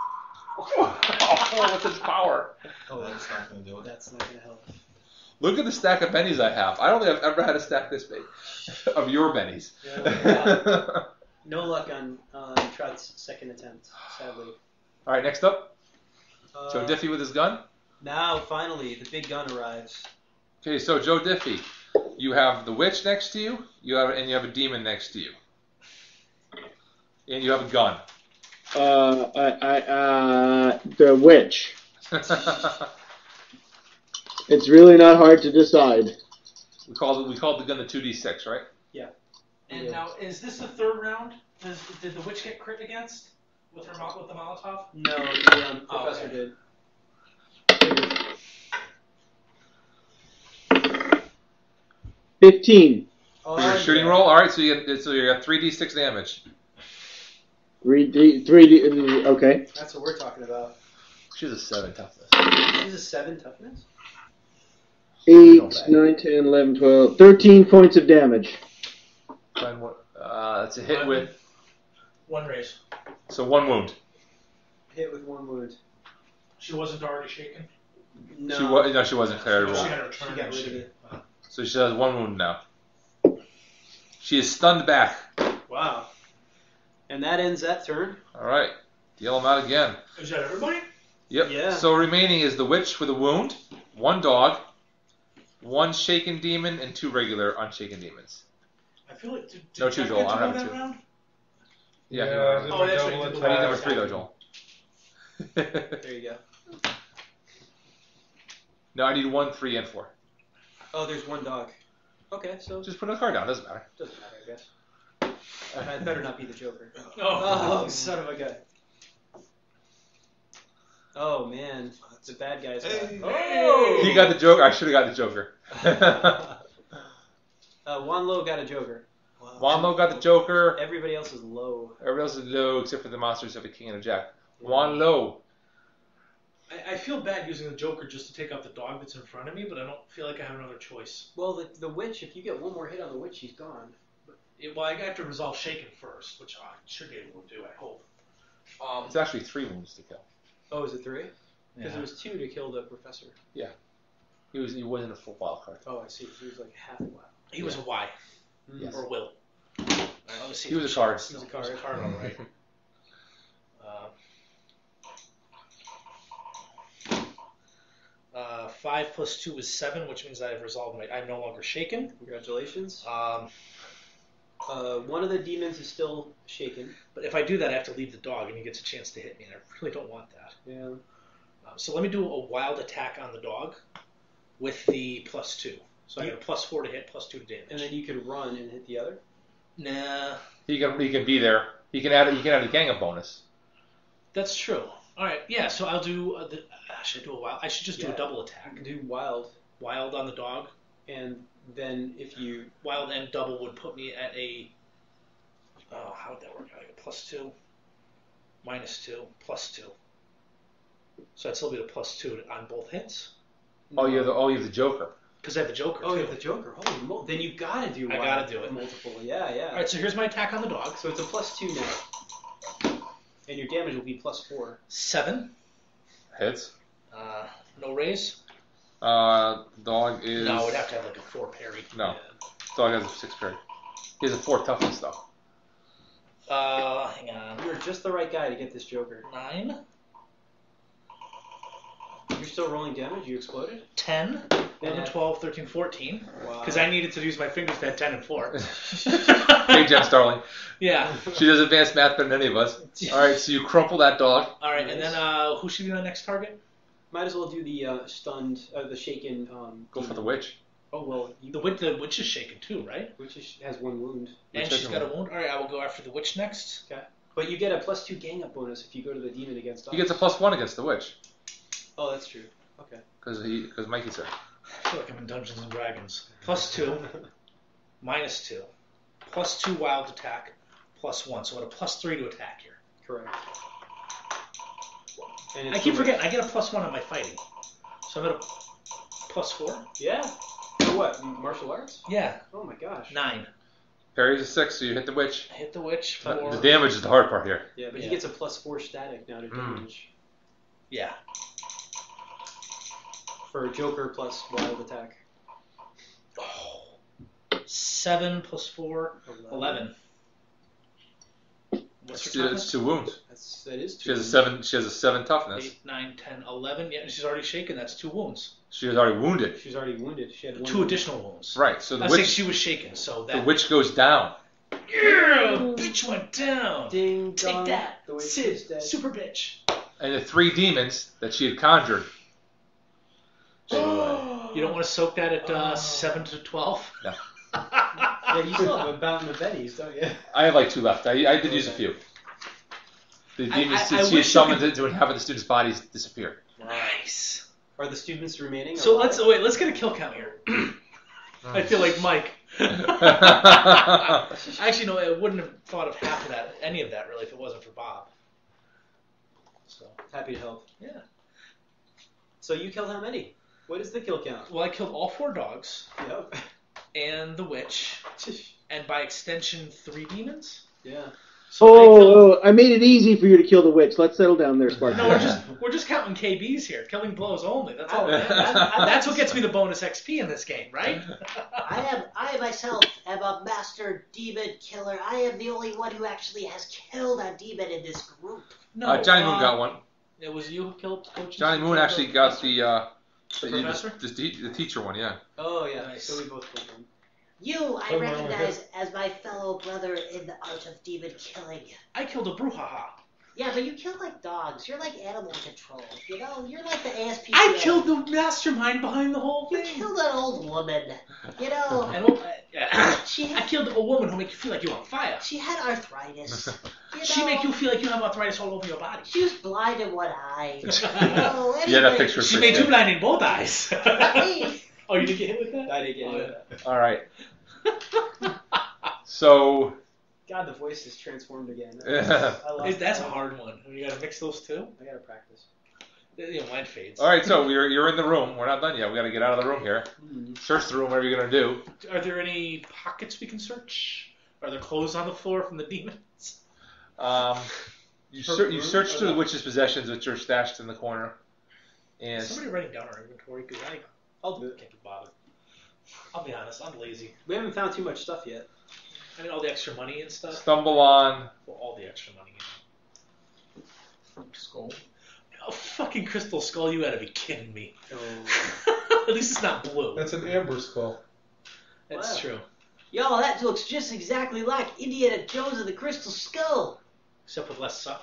Oh, what's its power? Oh, that's not going to do it. That's not going to help. Look at the stack of bennies I have. I don't think I've ever had a stack this big of your bennies. Yeah. No luck on, on Trout's second attempt, sadly. All right, next up, Uh, Joe Diffie with his gun. Now, finally, the big gun arrives. Okay, so Joe Diffie, you have the witch next to you, you have, and you have a demon next to you, and you have a gun. Uh, I, I, uh, the witch. It's really not hard to decide. we called it. We called the gun the two d six, right? And Yeah. now, is this the third round? Does, did the witch get crit against with her mo- with the Molotov? No, the um, Oh, professor okay. did. Fifteen. Oh, For your shooting yeah. roll. All right, so you get so you got three d six damage. Three D. Three D. Okay. That's what we're talking about. She's a seven toughness. She's a seven toughness? Eight, Not bad. nine, ten, eleven, twelve. Thirteen points of damage. Find what? Uh, that's a hit with One raise. so one wound. Hit with one wound. She wasn't already shaken. No. She was no, she wasn't clear to She roll. had her She turn. got and rid of shit. it. So she has one wound now. She is stunned back. Wow. And that ends that turn. All right, deal them out again. Is that everybody? Yep. Yeah. So remaining is the witch with a wound, one dog, one shaken demon, and two regular unshaken demons. I feel like. Did, did No, two, Jeff Joel. get to I don't go have that two. round? Yeah. Yeah, you I are. did Oh, my that's double right, you did I need attack. number three though, Joel. There you go. No, I need one, three, and four. Oh, there's one dog. Okay, so Just put a card down. Doesn't matter. doesn't matter, I guess. I'd better not be the Joker. Oh. Oh, son of a gun. Oh, man. The bad guy's got. Hey. Oh! He got the Joker. I should have got the Joker. uh, Juan Lowe got a Joker. Juan Lowe got the Joker. Everybody else is low. Everybody else is low except for the monsters of a king and a jack. Juan Lowe. I, I feel bad using the Joker just to take out the dog that's in front of me, but I don't feel like I have another choice. Well, the, the witch, if you get one more hit on the witch, she's gone. It, well, I have to resolve Shaken first, which I should be able to do, I hope. Um, It's actually three wounds to kill. Oh, is it three? Because Yeah. it was two to kill the professor. He was he wasn't a full wild card. Oh, I see. He was like half wild. he was a Y, Yes. or Will. Let me see He if was a it card. shows. He was a card. He was a card, all right. Uh, uh, five plus two is seven, which means I have resolved my. I'm no longer shaken. Congratulations. Um, Uh, one of the demons is still shaken. but if I do that, I have to leave the dog, and he gets a chance to hit me, and I really don't want that. Yeah. Um, so let me do a wild attack on the dog with the plus two. So I You- get a plus four to hit, plus two to damage. And then you could run and hit the other. Nah, He can he can be there. He can add he can add a gang up bonus. that's true. All right, yeah. So I'll do. Uh, the, uh, should I do a wild? I should just do Yeah. a double attack. Do wild, Wild on the dog. and then if you Wild and double would put me at a. Oh, how would that work? I get plus two, minus two, plus two. So I'd still be a plus two on both hits. Oh, you have the oh, you have the Joker. Because I have the Joker. Oh, too. you have the Joker. Holy mo! Then you gotta do. I wild gotta do it. Multiple. Yeah, yeah. All right, so here's my attack on the dog. So it's a plus two now, and your damage will be plus four. Seven. Hits. Uh, no raise. Uh, dog is. No, we'd have to have like a four parry. No. Dog has a six parry. He has a four toughness though. Uh, hang on. You're just the right guy to get this Joker. Nine. You're still rolling damage. You exploded. ten. eleven, And- twelve, thirteen, fourteen. Wow. Because I needed to use my fingers to add ten and four. Hey, Jen Starling. Yeah. She does advanced math better than any of us. All right, so you crumple that dog. All right, and then uh, who should be my next target? Might as well do the uh, stunned, uh, the shaken. Um, Go for the witch. Oh well, you, The witch, the witch is shaken too, right? which is, has one wound. And Witch she's has got a one. wound. All right, I will go after the witch next. Okay. But you get a plus two gang up bonus if you go to the demon against dogs. He gets a plus one against the witch Oh, that's true. Okay. because he because Mikey's there. I feel like I'm in Dungeons and Dragons. Plus two, minus two, plus two wild attack, plus one. So I have a plus three to attack here. Correct. And I it's keep the- forgetting. I get a plus one on my fighting. So I'm at a plus four. Yeah. For what? Martial arts? Yeah, Oh my gosh. nine. Parry's a six, so you hit the witch. I hit the witch The, for the damage is the hard part here. Yeah, but he Yeah. gets a plus four static now to Mm. damage yeah. for Joker plus wild attack. Oh. Seven plus four, eleven. What's It's her two, toughness? it's two wounds. That's that is She two. has a seven. She has a seven toughness. Eight, nine, ten, eleven. Yeah, she's already shaken. That's two wounds. She was already wounded. She's already wounded. She had one. Two wound. additional wounds. Right. So the I was saying witch she was shaken, so the that. witch goes down. Yeah, bitch went down. Ding Take dong. that, The witch is Sid, dead. super bitch. And the three demons that she had conjured. You don't want to soak that at uh, seven to twelve. No. Yeah, you still have a mountain of Betties, don't you? I have like two left. I, I did use a few. The I- demons I- that I she had wish you summoned could- to have the students' bodies disappear. Nice. Are the students remaining? So alive? let's wait. Let's get a kill count here. I feel like Mike. Actually, no. I wouldn't have thought of half of that, any of that, really, if it wasn't for Bob. So Happy to help. yeah. So you killed how many? What is the kill count? Well, I killed all four dogs Yep. and the witch, and by extension, three demons. Yeah. So I killed. Oh, oh, I made it easy for you to kill the witch. Let's settle down there, Sparky. No, we're just we're just counting K Bs here, killing blows only. That's all. I- I- I- That's what gets me the bonus X P in this game, right? I am, I myself am a master demon killer. I am the only one who actually has killed a demon in this group. No, Uh, Johnny Moon uh, got one. It was you who killed Coach. Johnny Moon actually got the uh, The the, professor? the, the, the teacher one. Yeah. Oh yeah. Nice. So we both killed them. You, I Oh, my recognize as my fellow brother in the art of demon killing. I killed a brouhaha. Yeah, but you kill like dogs. You're like animal control. You know, you're like the A S P C A. I killed the mastermind behind the whole You thing. killed an old woman. You know, And, uh, yeah. she I had, killed a woman who make you feel like you're on fire. she had arthritis. You She know, make you feel like you have arthritis all over your body. She was blind in one eye. You know, Yeah, that anyway, picture. She made you blind in both eyes. Hey, Oh, you didn't get hit with that? I didn't get Oh, it. yeah. All right. So God, the voice is transformed again. Yeah. I lost Is- That's a it. hard one. You gotta mix those two. I gotta practice. You know, mine fades. all right. So you're you're in the room. We're not done yet. We got to get out of the room here. Hmm. Search the room. Whatever you're gonna do. Are there any pockets we can search? Are there clothes on the floor from the demons? Um, you Per ser- you room search or through the what? witch's possessions, which are stashed in the corner. And Is somebody writing down our inventory? Because I I'll do it. can't be bothered. I'll be honest, I'm lazy. We haven't found too much stuff yet. I mean, all the extra money and stuff. stumble on. Well, all the extra money. Skull. A fucking crystal skull? You gotta be kidding me. Oh. At least it's not blue. That's an amber skull. That's Wow. true. yo, that looks just exactly like Indiana Jones and the Crystal Skull. Except with less suck.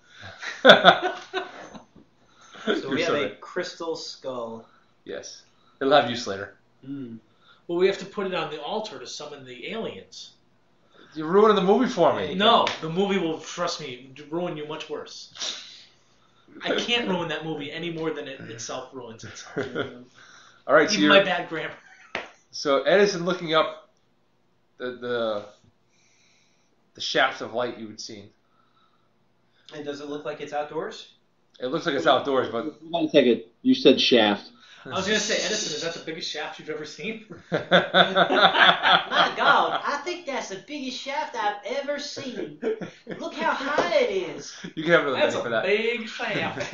So we You're have a right. crystal skull. Yes. It'll have use later. Hmm. Well, we have to put it on the altar to summon the aliens. You're ruining the movie for me. No, the movie will, trust me, ruin you much worse. I can't ruin that movie any more than it itself ruins itself. All right. So, Even my you're, bad grammar. so Edison looking up the the the shaft of light you had seen. And does it look like it's outdoors? It looks like it's outdoors, but One second. You said shaft. I was gonna say, Edison, is that the biggest shaft you've ever seen? My God, I think that's the biggest shaft I've ever seen. Look how high it is. You can have another That's penny a for that. big shaft.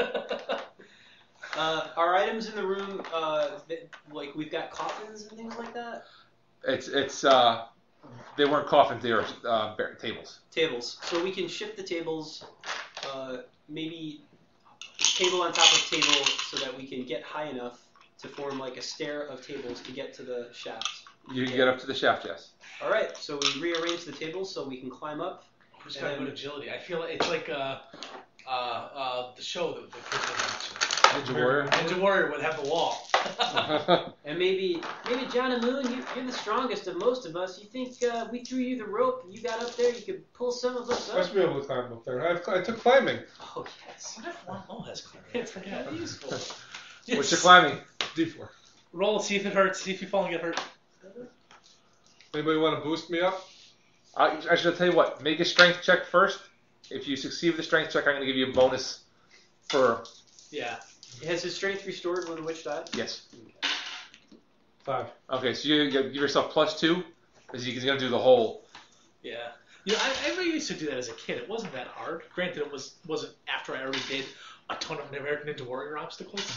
Uh, our items in the room, uh, that, like we've got coffins and things like that. It's it's uh, they weren't coffins; they were uh, bar- tables. Tables. So we can shift the tables, uh, maybe table on top of table, so that we can get high enough to form like a stair of tables to get to the shafts. You can get up to the shaft, yes. All right. So we rearrange the tables so we can climb up. Who's got good agility? I feel like it's like uh, uh, uh, the show that the kids were watching. Ninja Warrior. Ninja Warrior would have the wall. And maybe, maybe John and Moon, you, you're the strongest of most of us. You think uh, we threw you the rope and you got up there, you could pull some of us I up? should be able to climb up there. I've, I took climbing. Oh yes. Oh, that's clever. It's kind of useful. What's your climbing? D four. Roll, see if it hurts. See if you fall and get hurt. Anybody want to boost me up? I, I should tell you what. Make a strength check first. If you succeed with the strength check, I'm going to give you a bonus for Yeah. Has his strength restored when the witch died? yes. Five. Okay, so you, you give yourself plus two because you're going to do the whole. Yeah. You know, I, I really used to do that as a kid. It wasn't that hard. Granted, it was, wasn't after I already did a ton of American Ninja Warrior obstacles.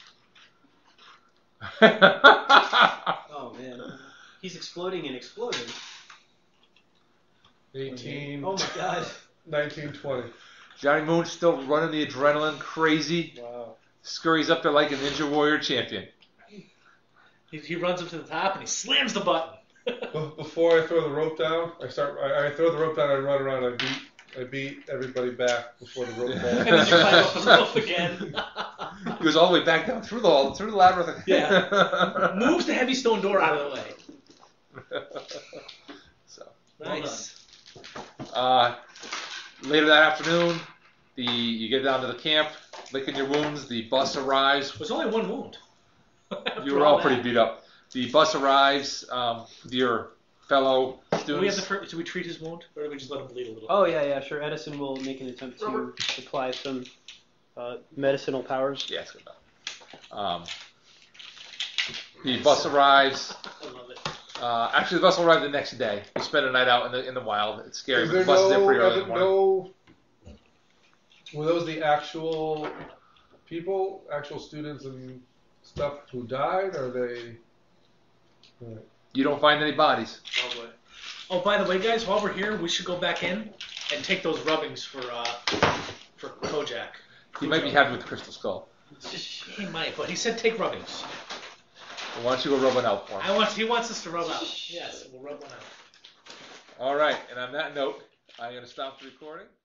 Oh man. He's exploding and exploding. eighteen. Oh my god. nineteen, twenty. Johnny Moon's still running the adrenaline crazy. Wow. Scurries up there like a Ninja Warrior champion. He, he runs up to the top and he slams the button. Be- Before I throw the rope down, I start. I, I throw the rope down. I run around. I beat. I beat everybody back before the rope And falls. then you climb up the rope again. He goes all the way back down through the hall, through the labyrinth. Yeah. Moves the heavy stone door out of the way. So, Nice. uh, later that afternoon, the you get down to the camp, licking your wounds. The bus arrives. There's only one wound. After You were all pretty that. beat up. The bus arrives um, with your fellow Do we have students. the fir- do we treat his wound, or do we just let him bleed a little? Oh yeah, yeah, sure. Edison will make an attempt to Robert. apply some uh, medicinal powers. Yeah, it's good enough. Um, the bus arrives. I love it. Uh, actually, the bus will arrive the next day. We spend a night out in the in the wild. It's scary, Is but there the bus is there no, pretty early in the morning. no? Were those the actual people, actual students and stuff who died? Or are they? You don't find any bodies. Oh boy. Oh, by the way, guys, while we're here, we should go back in and take those rubbings for uh for Kojak. He might be happy with the crystal skull. He might, but he said take rubbings. Well, why don't you go rub one out for him? I want. He wants us to rub out. Yes, we'll rub one out. All right, and on that note, I'm going to stop the recording.